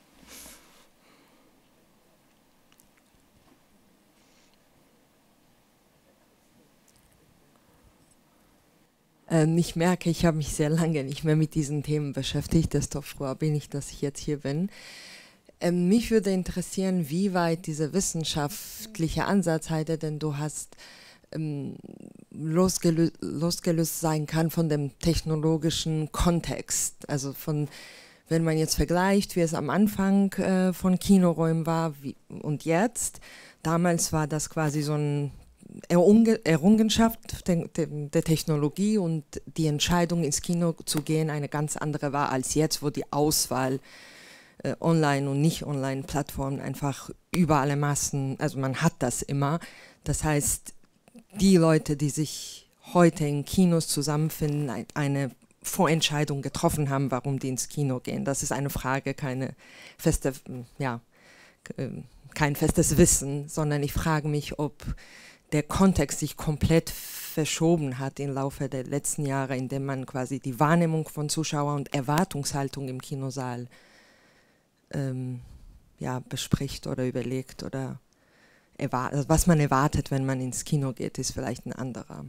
Ähm, ich merke, ich habe mich sehr lange nicht mehr mit diesen Themen beschäftigt, desto froher bin ich, dass ich jetzt hier bin. Ähm, mich würde interessieren, wie weit dieser wissenschaftliche Ansatz, Heide, denn du hast Losgelö losgelöst sein kann von dem technologischen Kontext. Also von, wenn man jetzt vergleicht, wie es am Anfang äh, von Kinoräumen war wie, und jetzt, damals war das quasi so eine Errungenschaft der, der, der Technologie und die Entscheidung ins Kino zu gehen eine ganz andere war als jetzt, wo die Auswahl äh, online und nicht online Plattformen einfach über alle Massen, also man hat das immer. Das heißt, die Leute, die sich heute in Kinos zusammenfinden, eine Vorentscheidung getroffen haben, warum die ins Kino gehen. Das ist eine Frage, keine feste, ja, kein festes Wissen, sondern ich frage mich, ob der Kontext sich komplett verschoben hat im Laufe der letzten Jahre, indem man quasi die Wahrnehmung von Zuschauern und Erwartungshaltung im Kinosaal ähm, ja, bespricht oder überlegt oder was man erwartet, wenn man ins Kino geht, ist vielleicht ein anderer.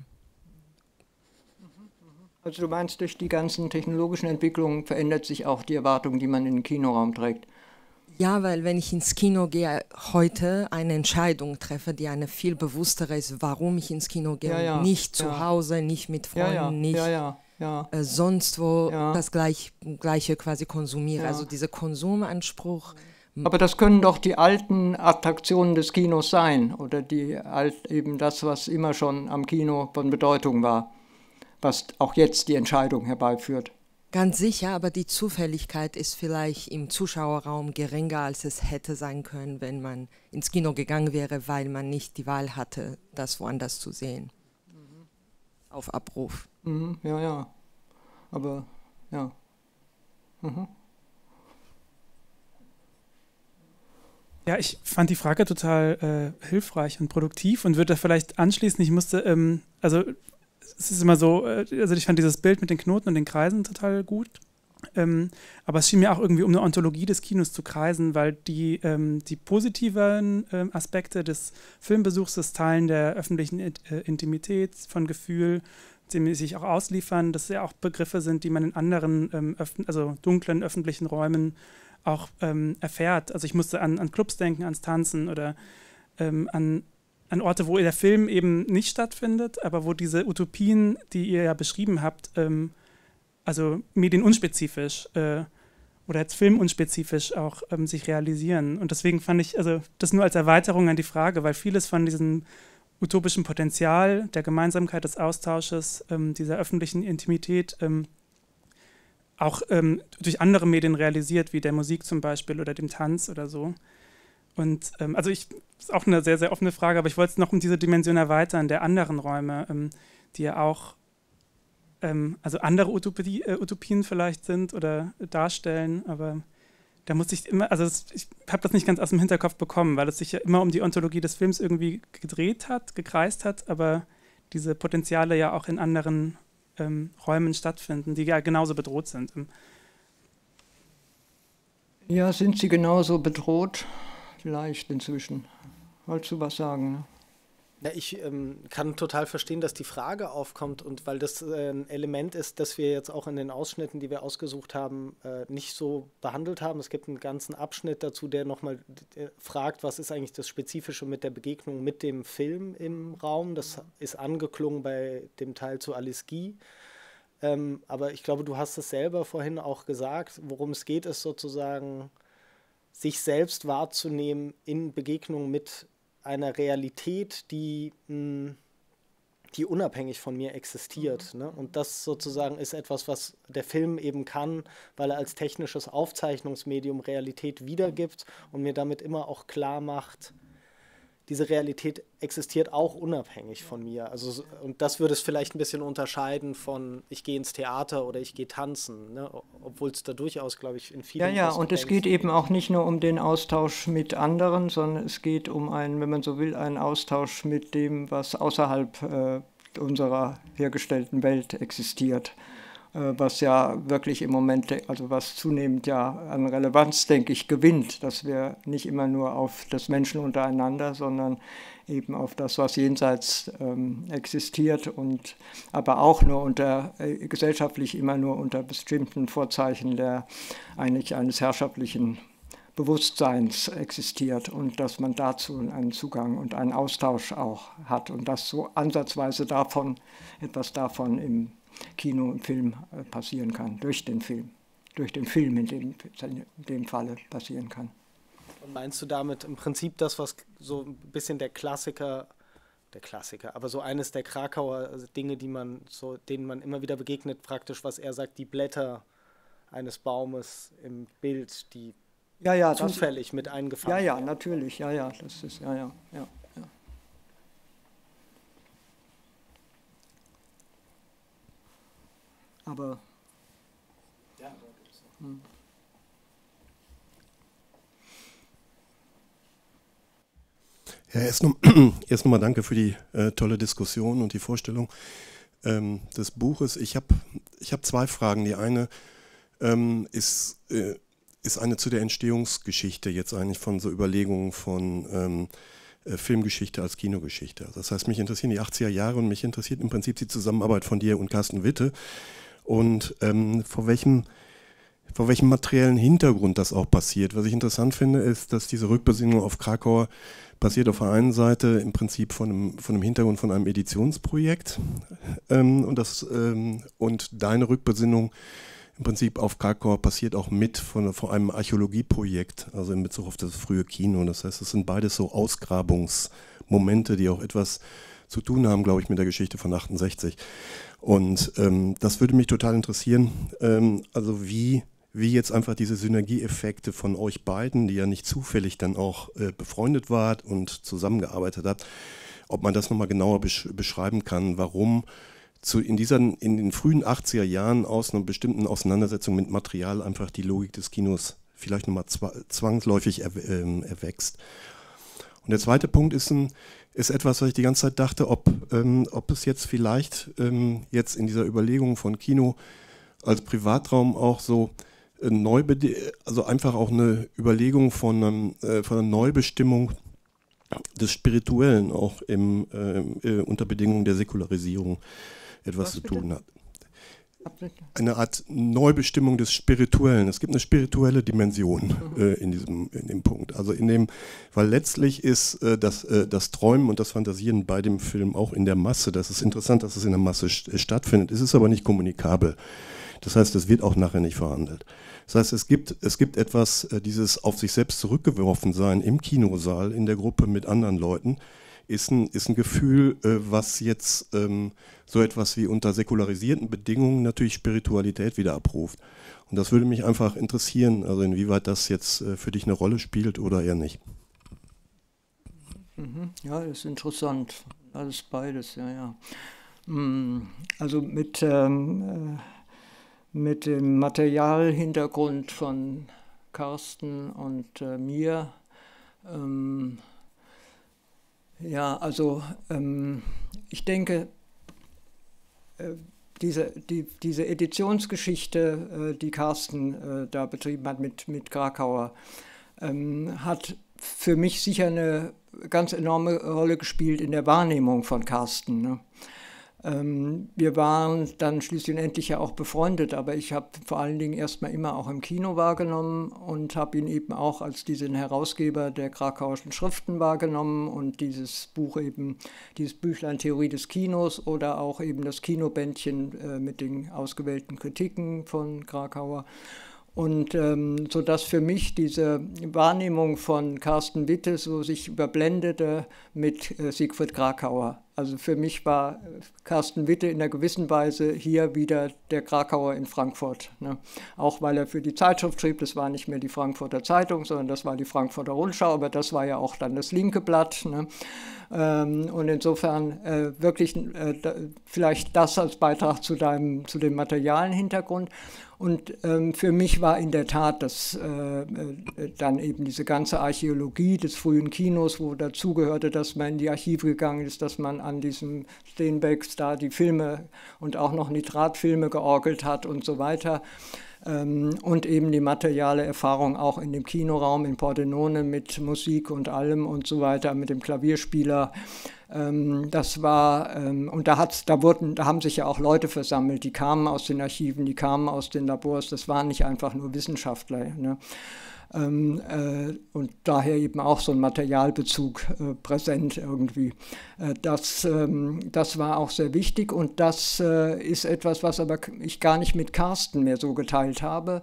Also du meinst, durch die ganzen technologischen Entwicklungen verändert sich auch die Erwartung, die man in den Kinoraum trägt? Ja, weil wenn ich ins Kino gehe, heute eine Entscheidung treffe, die eine viel bewusstere ist, warum ich ins Kino gehe, ja, ja, nicht zu ja. Hause, nicht mit Freunden, ja, ja, nicht... Ja, ja. ja. äh, sonst wo Ja. das gleich, Gleiche quasi konsumiere. Ja. Also dieser Konsumanspruch. Aber das können doch die alten Attraktionen des Kinos sein oder die alt, eben das, was immer schon am Kino von Bedeutung war, was auch jetzt die Entscheidung herbeiführt. Ganz sicher, aber die Zufälligkeit ist vielleicht im Zuschauerraum geringer, als es hätte sein können, wenn man ins Kino gegangen wäre, weil man nicht die Wahl hatte, das woanders zu sehen. Mhm. Auf Abruf. Mhm, ja, ja. Aber, ja. Mhm. Ja, ich fand die Frage total äh, hilfreich und produktiv und würde da vielleicht anschließen, ich musste, ähm, also es ist immer so, äh, also ich fand dieses Bild mit den Knoten und den Kreisen total gut, ähm, aber es schien mir auch irgendwie um eine Ontologie des Kinos zu kreisen, weil die, ähm, die positiven ähm, Aspekte des Filmbesuchs, des Teilen der öffentlichen äh, Intimität, von Gefühl, dem sich auch ausliefern, dass ja auch Begriffe sind, die man in anderen, ähm, also dunklen öffentlichen Räumen auch ähm, erfährt. Also ich musste an, an Clubs denken, ans Tanzen oder ähm, an, an Orte, wo der Film eben nicht stattfindet, aber wo diese Utopien, die ihr ja beschrieben habt, ähm, also medienunspezifisch äh, oder jetzt filmunspezifisch auch ähm, sich realisieren. Und deswegen fand ich, also das nur als Erweiterung an die Frage, weil vieles von diesem utopischen Potenzial, der Gemeinsamkeit des Austausches, ähm, dieser öffentlichen Intimität ähm, auch ähm, durch andere Medien realisiert, wie der Musik zum Beispiel oder dem Tanz oder so. Und ähm, also ich, das ist auch eine sehr, sehr offene Frage, aber ich wollte es noch um diese Dimension erweitern, der anderen Räume, ähm, die ja auch, ähm, also andere Utopie, äh, Utopien vielleicht sind oder darstellen, aber da musste ich immer, also es, ich habe das nicht ganz aus dem Hinterkopf bekommen, weil es sich ja immer um die Ontologie des Films irgendwie gedreht hat, gekreist hat, aber diese Potenziale ja auch in anderen Ähm, Räumen stattfinden, die ja genauso bedroht sind. Ja, sind sie genauso bedroht? Vielleicht inzwischen. Wolltest du was sagen? Ne? Ja, ich ähm, kann total verstehen, dass die Frage aufkommt und weil das äh, ein Element ist, das wir jetzt auch in den Ausschnitten, die wir ausgesucht haben, äh, nicht so behandelt haben. Es gibt einen ganzen Abschnitt dazu, der nochmal äh, fragt, was ist eigentlich das Spezifische mit der Begegnung mit dem Film im Raum. Das ist angeklungen bei dem Teil zu Alice Guy. Ähm, aber ich glaube, du hast es selber vorhin auch gesagt, worum es geht, ist sozusagen, sich selbst wahrzunehmen in Begegnung mit einer Realität, die, mh, die unabhängig von mir existiert. Ne? Und das sozusagen ist etwas, was der Film eben kann, weil er als technisches Aufzeichnungsmedium Realität wiedergibt und mir damit immer auch klar macht, diese Realität existiert auch unabhängig von mir. Also, und das würde es vielleicht ein bisschen unterscheiden von, ich gehe ins Theater oder ich gehe tanzen, ne? Obwohl es da durchaus, glaube ich, in vielen... Ja, ja, und es geht eben auch nicht nur um den Austausch mit anderen, sondern es geht um einen, wenn man so will, einen Austausch mit dem, was außerhalb äh, unserer hergestellten Welt existiert. Was ja wirklich im Moment, also was zunehmend ja an Relevanz, denke ich, gewinnt, dass wir nicht immer nur auf das Menschen untereinander, sondern eben auf das, was jenseits ähm, existiert und aber auch nur unter, äh, gesellschaftlich immer nur unter bestimmten Vorzeichen der eigentlich eines herrschaftlichen Bewusstseins existiert und dass man dazu einen Zugang und einen Austausch auch hat und dass so ansatzweise davon, etwas davon im Kino und Film passieren kann, durch den Film, durch den Film in dem, in dem Falle passieren kann. Und meinst du damit im Prinzip das, was so ein bisschen der Klassiker, der Klassiker, aber so eines der Krakauer Dinge, die man so, denen man immer wieder begegnet, praktisch, was er sagt, die Blätter eines Baumes im Bild, die ja, ja, zufällig das, mit eingefangen Ja, ja, werden. natürlich, ja, ja, das ist, ja, ja, ja. Aber ja, da gibt es noch. Hm. Ja, erst noch, erst noch mal danke für die äh, tolle Diskussion und die Vorstellung ähm, des Buches. Ich habe ich hab zwei Fragen. Die eine ähm, ist, äh, ist eine zu der Entstehungsgeschichte jetzt eigentlich von so Überlegungen von ähm, äh, Filmgeschichte als Kinogeschichte. Das heißt, mich interessieren die achtziger Jahre und mich interessiert im Prinzip die Zusammenarbeit von dir und Carsten Witte. Und ähm, vor welchem vor welchem materiellen Hintergrund das auch passiert. Was ich interessant finde, ist, dass diese Rückbesinnung auf Krakauer passiert auf der einen Seite im Prinzip von einem, von einem Hintergrund von einem Editionsprojekt ähm, und, das, ähm, und deine Rückbesinnung im Prinzip auf Krakauer passiert auch mit von, von einem Archäologieprojekt, also in Bezug auf das frühe Kino. Das heißt, es sind beides so Ausgrabungsmomente, die auch etwas zu tun haben, glaube ich, mit der Geschichte von achtundsechzig. Und ähm, das würde mich total interessieren, ähm, also wie wie jetzt einfach diese Synergieeffekte von euch beiden, die ja nicht zufällig dann auch äh, befreundet wart und zusammengearbeitet habt, ob man das nochmal genauer besch beschreiben kann, warum zu, in, dieser, in den frühen achtziger Jahren aus einer bestimmten Auseinandersetzung mit Material einfach die Logik des Kinos vielleicht nochmal zwangsläufig er, äh, erwächst. Und der zweite Punkt ist, ein, ist etwas, was ich die ganze Zeit dachte, ob, ähm, ob es jetzt vielleicht ähm, jetzt in dieser Überlegung von Kino als Privatraum auch so Neubede also einfach auch eine Überlegung von, einem, äh, von einer Neubestimmung des Spirituellen auch im, äh, äh, unter Bedingungen der Säkularisierung etwas Was zu bitte? tun hat. Eine Art Neubestimmung des Spirituellen. Es gibt eine spirituelle Dimension mhm. äh, in, diesem, in dem Punkt. Also in dem, weil letztlich ist äh, das, äh, das Träumen und das Fantasieren bei dem Film auch in der Masse. Das ist interessant, dass es in der Masse st stattfindet. Es ist aber nicht kommunikabel. Das heißt, es wird auch nachher nicht verhandelt. Das heißt, es gibt, es gibt etwas, äh, dieses auf sich selbst zurückgeworfen sein im Kinosaal, in der Gruppe mit anderen Leuten, ist ein, ist ein Gefühl, äh, was jetzt ähm, so etwas wie unter säkularisierten Bedingungen natürlich Spiritualität wieder abruft. Und das würde mich einfach interessieren, also inwieweit das jetzt äh, für dich eine Rolle spielt oder eher nicht. Mhm. Ja, das ist interessant. Alles beides, ja, ja. Also mit... Ähm, äh mit dem Materialhintergrund von Carsten und äh, mir. Ähm, ja, also ähm, ich denke, äh, diese, die, diese Editionsgeschichte, äh, die Carsten äh, da betrieben hat mit, mit Krakauer, ähm, hat für mich sicher eine ganz enorme Rolle gespielt in der Wahrnehmung von Carsten, ne? Wir waren dann schließlich und endlich ja auch befreundet, aber ich habe vor allen Dingen erstmal immer auch im Kino wahrgenommen und habe ihn eben auch als diesen Herausgeber der Krakauischen Schriften wahrgenommen und dieses Buch eben, dieses Büchlein Theorie des Kinos oder auch eben das Kinobändchen äh, mit den ausgewählten Kritiken von Krakauer. Und ähm, sodass für mich diese Wahrnehmung von Carsten Witte so sich überblendete mit äh, Siegfried Krakauer. Also für mich war Carsten Witte in einer gewissen Weise hier wieder der Krakauer in Frankfurt, ne? Auch weil er für die Zeitschrift schrieb, das war nicht mehr die Frankfurter Zeitung, sondern das war die Frankfurter Rundschau, aber das war ja auch dann das linke Blatt, ne? Ähm, und insofern äh, wirklich äh, da, vielleicht das als Beitrag zu, deinem, zu dem materialen Hintergrund. Und ähm, für mich war in der Tat das äh, äh, dann eben diese ganze Archäologie des frühen Kinos, wo dazugehörte, dass man in die Archive gegangen ist, dass man an diesem Steenbecks da die Filme und auch noch Nitratfilme georgelt hat und so weiter. Ähm, und eben die materiale Erfahrung auch in dem Kinoraum in Pordenone mit Musik und allem und so weiter, mit dem Klavierspieler. Ähm, das war, ähm, und da, hat's, da, wurden, da haben sich ja auch Leute versammelt, die kamen aus den Archiven, die kamen aus den Labors, das waren nicht einfach nur Wissenschaftler, ne? Ähm, äh, und daher eben auch so ein Materialbezug äh, präsent irgendwie. Äh, das, ähm, das war auch sehr wichtig und das äh, ist etwas, was aber ich gar nicht mit Carsten mehr so geteilt habe.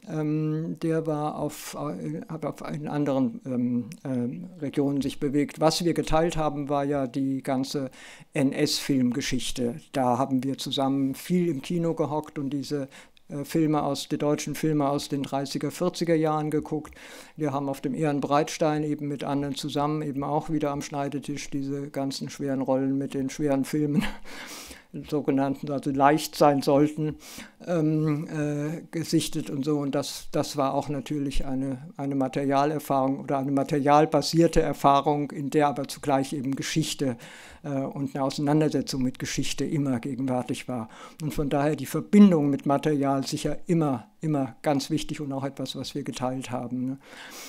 Ähm, der war auf, äh, hat auf in anderen ähm, äh, Regionen sich bewegt. Was wir geteilt haben, war ja die ganze N S-Filmgeschichte. Da haben wir zusammen viel im Kino gehockt und diese Filme aus, die deutschen Filme aus den dreißiger, vierziger Jahren geguckt. Wir haben auf dem Ehrenbreitstein eben mit anderen zusammen eben auch wieder am Schneidetisch diese ganzen schweren Rollen mit den schweren Filmen, sogenannten, also leicht sein sollten, ähm, äh, gesichtet und so. Und das, das war auch natürlich eine, eine Materialerfahrung oder eine materialbasierte Erfahrung, in der aber zugleich eben Geschichte äh, und eine Auseinandersetzung mit Geschichte immer gegenwärtig war. Und von daher die Verbindung mit Material sicher immer, immer ganz wichtig und auch etwas, was wir geteilt haben, ne?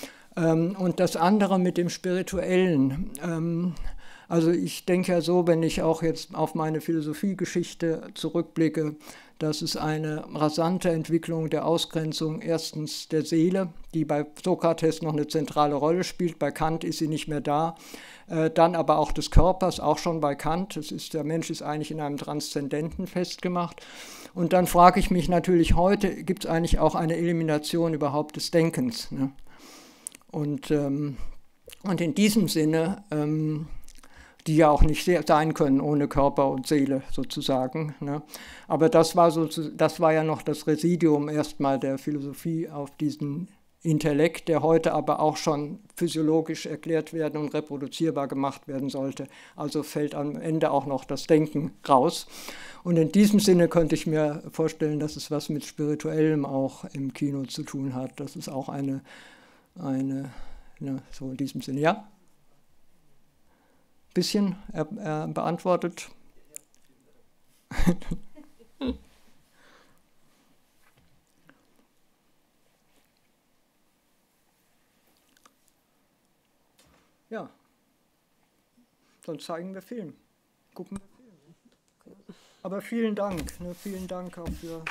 Ähm, und das andere mit dem Spirituellen. Ähm, Also ich denke ja so, wenn ich auch jetzt auf meine Philosophiegeschichte zurückblicke, Das ist eine rasante Entwicklung der Ausgrenzung erstens der Seele, die bei Sokrates noch eine zentrale Rolle spielt, bei Kant ist sie nicht mehr da, äh, dann aber auch des Körpers, auch schon bei Kant, das ist, der Mensch ist eigentlich in einem Transzendenten festgemacht. Und dann frage ich mich natürlich heute, gibt es eigentlich auch eine Elimination überhaupt des Denkens? Ne? Und, ähm, und in diesem Sinne, ähm, die ja auch nicht sein können ohne Körper und Seele sozusagen. Ne? Aber das war, so, das war ja noch das Residuum erstmal der Philosophie auf diesen Intellekt, der heute aber auch schon physiologisch erklärt werden und reproduzierbar gemacht werden sollte. Also fällt am Ende auch noch das Denken raus. Und in diesem Sinne könnte ich mir vorstellen, dass es was mit Spirituellem auch im Kino zu tun hat. Das ist auch eine, eine ne, so in diesem Sinne, ja? Bisschen er, er beantwortet. Ja, sonst zeigen wir Film. Gucken wir Film. Aber vielen Dank, ne, vielen Dank auch für.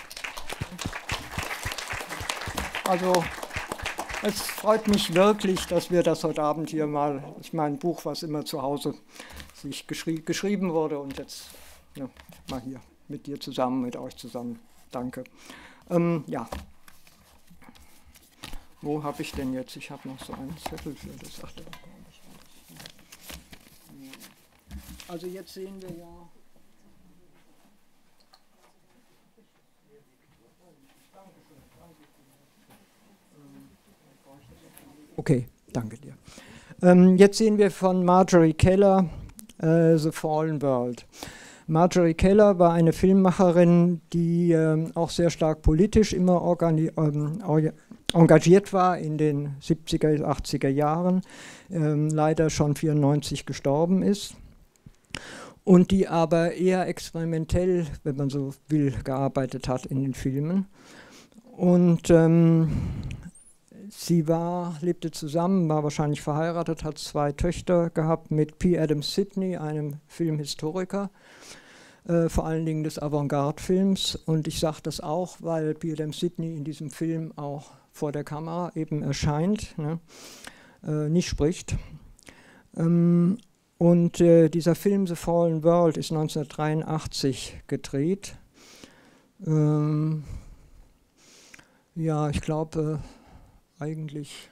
Also, es freut mich wirklich, dass wir das heute Abend hier mal, ich meine, ein Buch, was immer zu Hause sich geschrie geschrieben wurde und jetzt ja, mal hier mit dir zusammen, mit euch zusammen. Danke. Ähm, ja. Wo habe ich denn jetzt? Ich habe noch so einen Zettel für das. Ach, da komme ich nicht. Also jetzt sehen wir ja. Okay, danke dir. Ähm, jetzt sehen wir von Marjorie Keller äh, The Fallen World. Marjorie Keller war eine Filmemacherin, die ähm, auch sehr stark politisch immer organi ähm, engagiert war in den siebziger, achtziger Jahren, ähm, leider schon vierundneunzig gestorben ist und die aber eher experimentell, wenn man so will, gearbeitet hat in den Filmen. Und ähm, sie war, lebte zusammen, war wahrscheinlich verheiratet, hat zwei Töchter gehabt mit P. Adams Sidney, einem Filmhistoriker, äh, vor allen Dingen des Avantgarde-Films. Und ich sage das auch, weil P. Adams Sidney in diesem Film auch vor der Kamera eben erscheint, ne, äh, nicht spricht. Ähm, und äh, dieser Film The Fallen World ist neunzehnhundertdreiundachtzig gedreht. Ähm, ja, ich glaube, äh, eigentlich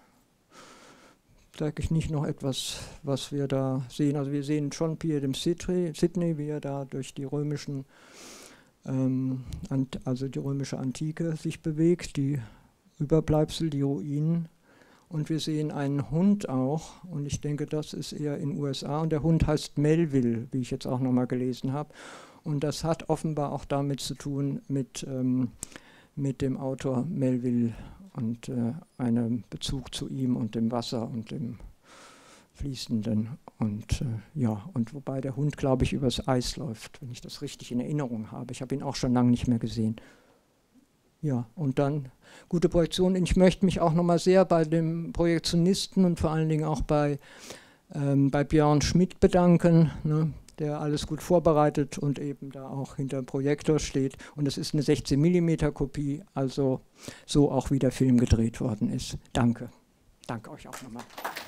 sage ich nicht noch etwas, was wir da sehen. Also wir sehen schon P. Adams Sidney, wie er da durch die römischen, ähm, also die römische Antike sich bewegt, die Überbleibsel, die Ruinen. Und wir sehen einen Hund auch, und ich denke, das ist eher in den U S A. Und der Hund heißt Melville, wie ich jetzt auch nochmal gelesen habe. Und das hat offenbar auch damit zu tun mit, ähm, mit dem Autor Melville und äh, einem Bezug zu ihm und dem Wasser und dem Fließenden. Und äh, ja, und wobei der Hund, glaube ich, übers Eis läuft, wenn ich das richtig in Erinnerung habe. Ich habe ihn auch schon lange nicht mehr gesehen. Ja, und dann gute Projektion. Ich möchte mich auch nochmal sehr bei dem Projektionisten und vor allen Dingen auch bei, ähm, bei Björn Schmidt bedanken, ne, der alles gut vorbereitet und eben da auch hinter dem Projektor steht. Und es ist eine sechzehn Millimeter Kopie, also so auch wie der Film gedreht worden ist. Danke. Danke euch auch nochmal.